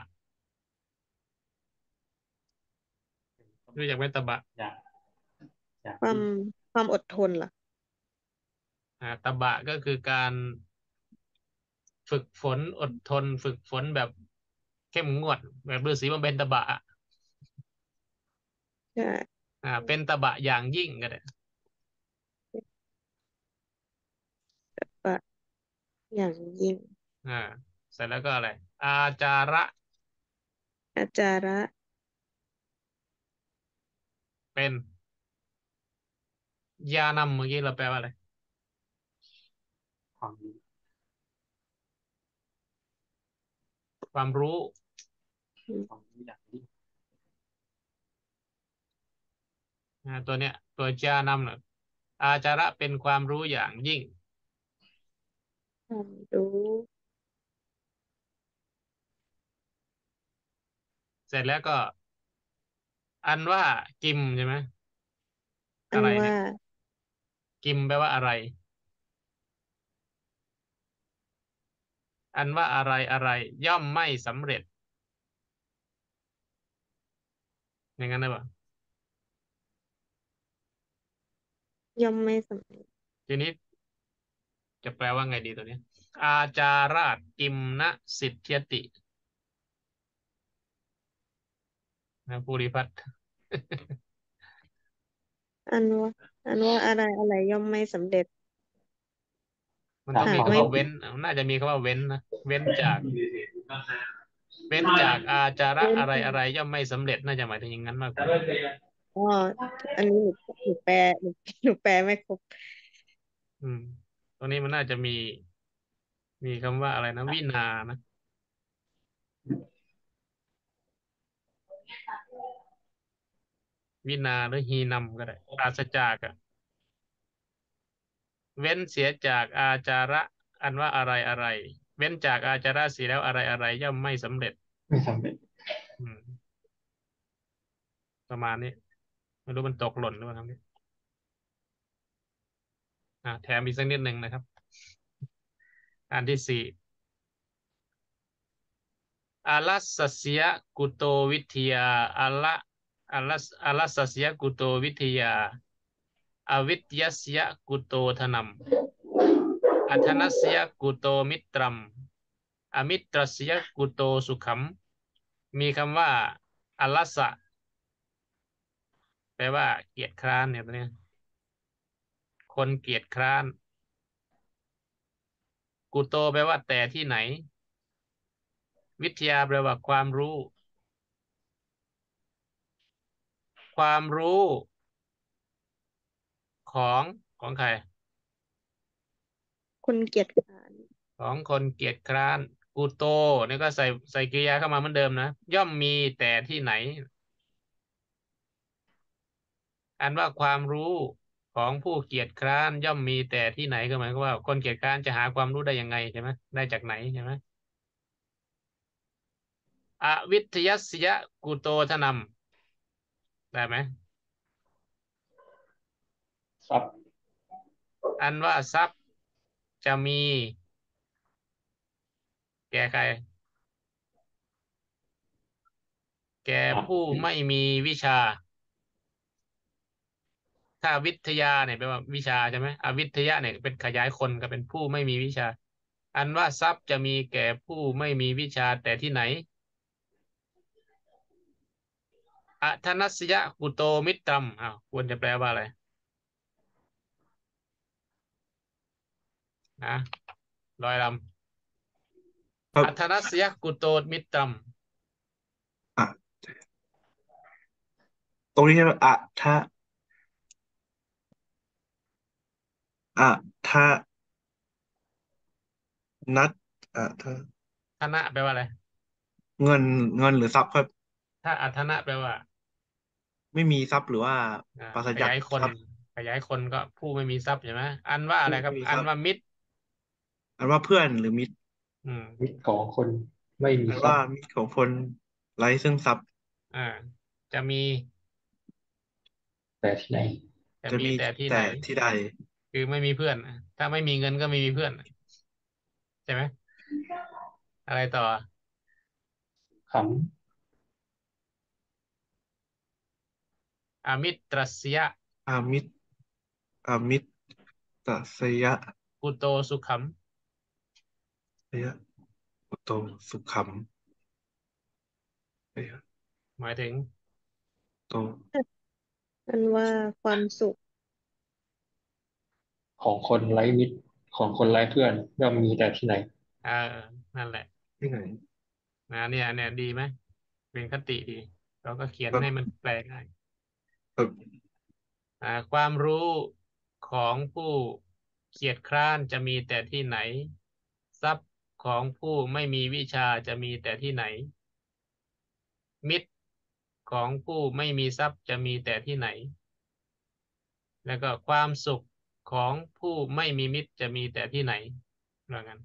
รู้จักไหมตบะอย่างอย่างความยิ่งความอดทนล่ะตบะก็คือการฝึกฝนอดทนฝึกฝนแบบเข้มงวดแบบฤาษีบำเพ็ญตบะอะใช่เป็นตบะอย่างยิ่งก็ได้ว่าอย่างยิ่งอ่าเสร็จแล้วก็อะไรอาจาระอาจาระเป็นญาณัมเมื่อกี้เราแปลว่าอะไรความดีความรู้ความรู้อย่างยิ่งตัวเนี้ยตัวญาณัมเนี่ยอาจาระเป็นความรู้อย่างยิ่งความรู้เสร็จแล้วก็อันว่ากิมใช่ไหมอันว่าอะไรเนี่ยกิมแปลว่าอะไรอันว่าอะไรอะไรย่อมไม่สำเร็จอย่างนั้นได้ปะย่อมไม่สำเร็จทีนี้จะแปลว่าไงดีตัวเนี้ยอาจาราชกิมนะสิทธิยตินะภูริพัฒน์อันว่าอะไรอะไรย่อมไม่สำเร็จมันจากต้องมีหากไม่คำว่าเว้นน่าจะมีคำว่าเว้นนะเว้นจากอาจาระเว้นอะไรอะไรจากย่อมไม่สำเร็จน่าจะหมายถึงอย่างนั้นมากกว่าอ๋ออันนี้หนูแปลหนูแปลไม่ครบอืมตรงนี้มันน่าจะมีคำว่าอะไรนะวินานะวินาหรือฮีนัมก็ได้ปราศจากอะเว้นเสียจากอาจาระอันว่าอะไรอะไรเว้นจากอาจาระเสียแล้วอะไรอะไรย่อมไม่สำเร็จไม่สำเร็จอืมประมาณนี้ไม่รู้มันตกหล่นหรือเปล่าครับเนี่ยแถมอีกสักนิดหนึ่งนะครับ อันที่สี่อารัสสสยกุโตวิทยาอาละอารัสสสยกุโตวิทยาอวิทยสยกุโตธนัมอัธนัสยกุโตมิตรัมอมิตรสยกุโตสุขัมมีคำว่าอารัสสะแปลว่าเกียจคร้านเนี่ยตัวเนี้ยคนเกียจคร้านกุโตแปลว่าแต่ที่ไหนวิทยาแปลว่าความรู้ความรู้ของของใครคนเกียจคร้านของคนเกียจคร้านกูโตนี่ก็ใส่กริยาเข้ามาเหมือนเดิมนะย่อมมีแต่ที่ไหนอันว่าความรู้ของผู้เกียจคร้านย่อมมีแต่ที่ไหนก็หมายความว่าคนเกียจคร้านจะหาความรู้ได้ยังไงใช่ไหมได้จากไหนใช่ไหมอวิทยสยกุโตทนัมได้ไหมทรัพย์อันว่าทรัพย์จะมีแก่ใครแก่อ่ะผู้ไม่มีวิชาถ้าวิทยาเนี่ยแปลว่าวิชาใช่ไหมอวิทยะเนี่ยเป็นขยายคนก็เป็นผู้ไม่มีวิชาอันว่าทรัพย์จะมีแก่ผู้ไม่มีวิชาแต่ที่ไหนอธนัสยกุโตมิตรัมควรจะแปลว่าอะไรนะร้อยลครัำอธบนัสยกุโตมิตรัมอ่ะตรงนี้ใช่ไหมอะทะนัดทะธนะแปลว่าอะไรเงินเงินหรือทรัพย์ครับถ้าอัธนะแปลว่าไม่มีทรัพย์หรือว่าปราศจากขยายคนทรัพย์ขยายคนก็ผู้ไม่มีทรัพย์ใช่ไหมอันว่าอะไรผู้ครับอัไม่มีทรัพย์นว่ามิตรอันว่าเพื่อนหรือมิตรอืมมิตรของคนไม่มีอันว่าทรัพย์มิตรของคนไร้ซึ่งทรัพย์อ่าจะมีแต่ที่ไหนจะมีจะมีแต่แต่ที่ไหนที่ใดคือไม่มีเพื่อนถ้าไม่มีเงินก็ไม่มีเพื่อนใช่ไหมอะไรต่อขอมิตรสยะอามิตรอามิตรตสยะกุโตสุขัมสยะอุโตสุขัมสยะหมายถึงโตอันว่าความสุขำของคนไร้มิตรของคนไร้เพื่อนย่อมมีแต่ที่ไหนเออนั่นแหละที่ไหนเนี่ยดีไหมเป็นคติดีเราก็เขียนครับให้มันแปลง่ายครับความรู้ของผู้เกียจคร้านจะมีแต่ที่ไหนทรัพย์ของผู้ไม่มีวิชาจะมีแต่ที่ไหนมิตรของผู้ไม่มีทรัพย์จะมีแต่ที่ไหนแล้วก็ความสุขของผู้ไม่มีมิตรจะมีแต่ที่ไหนว่างั้น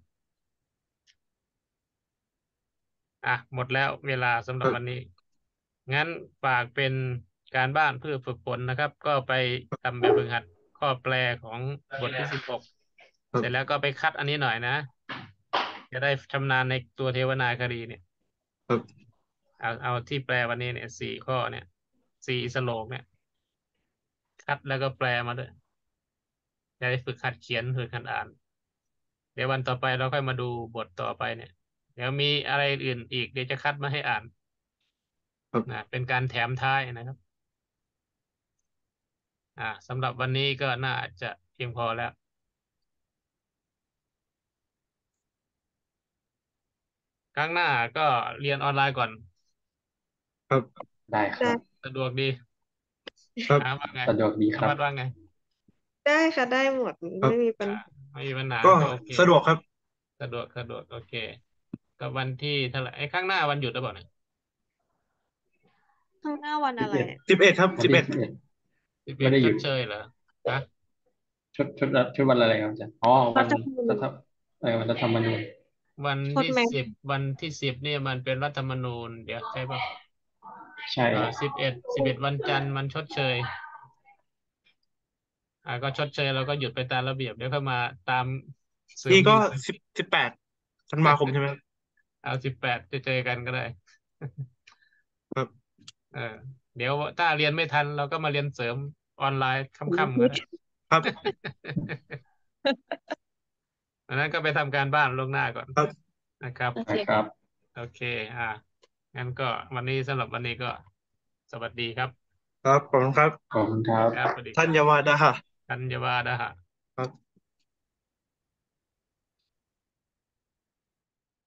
หมดแล้วเวลาสำหรับวันนี้งั้นฝากเป็นการบ้านเพื่อฝึกฝนนะครับก็ไปทำแบบฝึกหัดข้อแปลของบทที่16เสร็จแล้วก็ไปคัดอันนี้หน่อยนะจะได้ชำนาญในตัวเทวนาคดีเนี่ยครับเอาที่แปลวันนี้เนี่ย4 ข้อเนี่ย4 สโลกเนี่ยคัดแล้วก็แปลมาด้วยจะได้ฝึกหัดเขียนฝึกหัดอ่านเดี๋ยววันต่อไปเราค่อยมาดูบทต่อไปเนี่ยเดี๋ยวมีอะไรอื่นอีกเดี๋ยวจะคัดมาให้อ่านครับเป็นการแถมท้ายนะครับสำหรับวันนี้ก็น่าจะเพียงพอแล้วครั้งหน้าก็เรียนออนไลน์ก่อนครับได้คได้รับสะดวกดีครับว่าไงสะดวกดีธครับรรมะว่าไงได้ค่ะได้หมดครับไม่มีปัอ่าญหาไม่มีปัญหาก็ก็โอเคสะดวกครับสะดวกโอเคก็วันที่เท่าไหร่ข้างหน้าวันหยุดหรือเปล่าเนี่ยข้างหน้าวันอะไร 11 11ครับวันที่ 11 11 สิบเอ็ดชไม่ได้หยุดดเชยเหรอฮะชุดวันอะไรครับอาจารย์อ๋อวันรัฐธรรมนูญรัฐวันรัฐธรรมนูญวันโทษที่แม่ 10วันที่10เนี่ยมันเป็นรัฐธรรมนูญเดี๋ยวใช่ป่ะใช่ครับ 11วันจันทร์มันชดเชยก็ชดเชยเราก็หยุดไปตามระเบียบเดี๋ยวเข้ามาตามเสริมนี่ก็อีก 18 ธันวาคมใช่ไหมครับเอา18จะเจอกันก็ได้ครับเดี๋ยวถ้าเรียนไม่ทันเราก็มาเรียนเสริมออนไลน์ค่ำๆก็ได้ครับอันนั้นก็ไปทำการบ้านล่วงหน้าก่อนครับนะครับโอเคนะครับโอเคงั้นก็วันนี้สำหรับวันนี้ก็สวัสดีครับครับขอบคุณครับขอบคุณครับครับสวัสดีคท่านรับเยาวาดาธัญวาดาหะ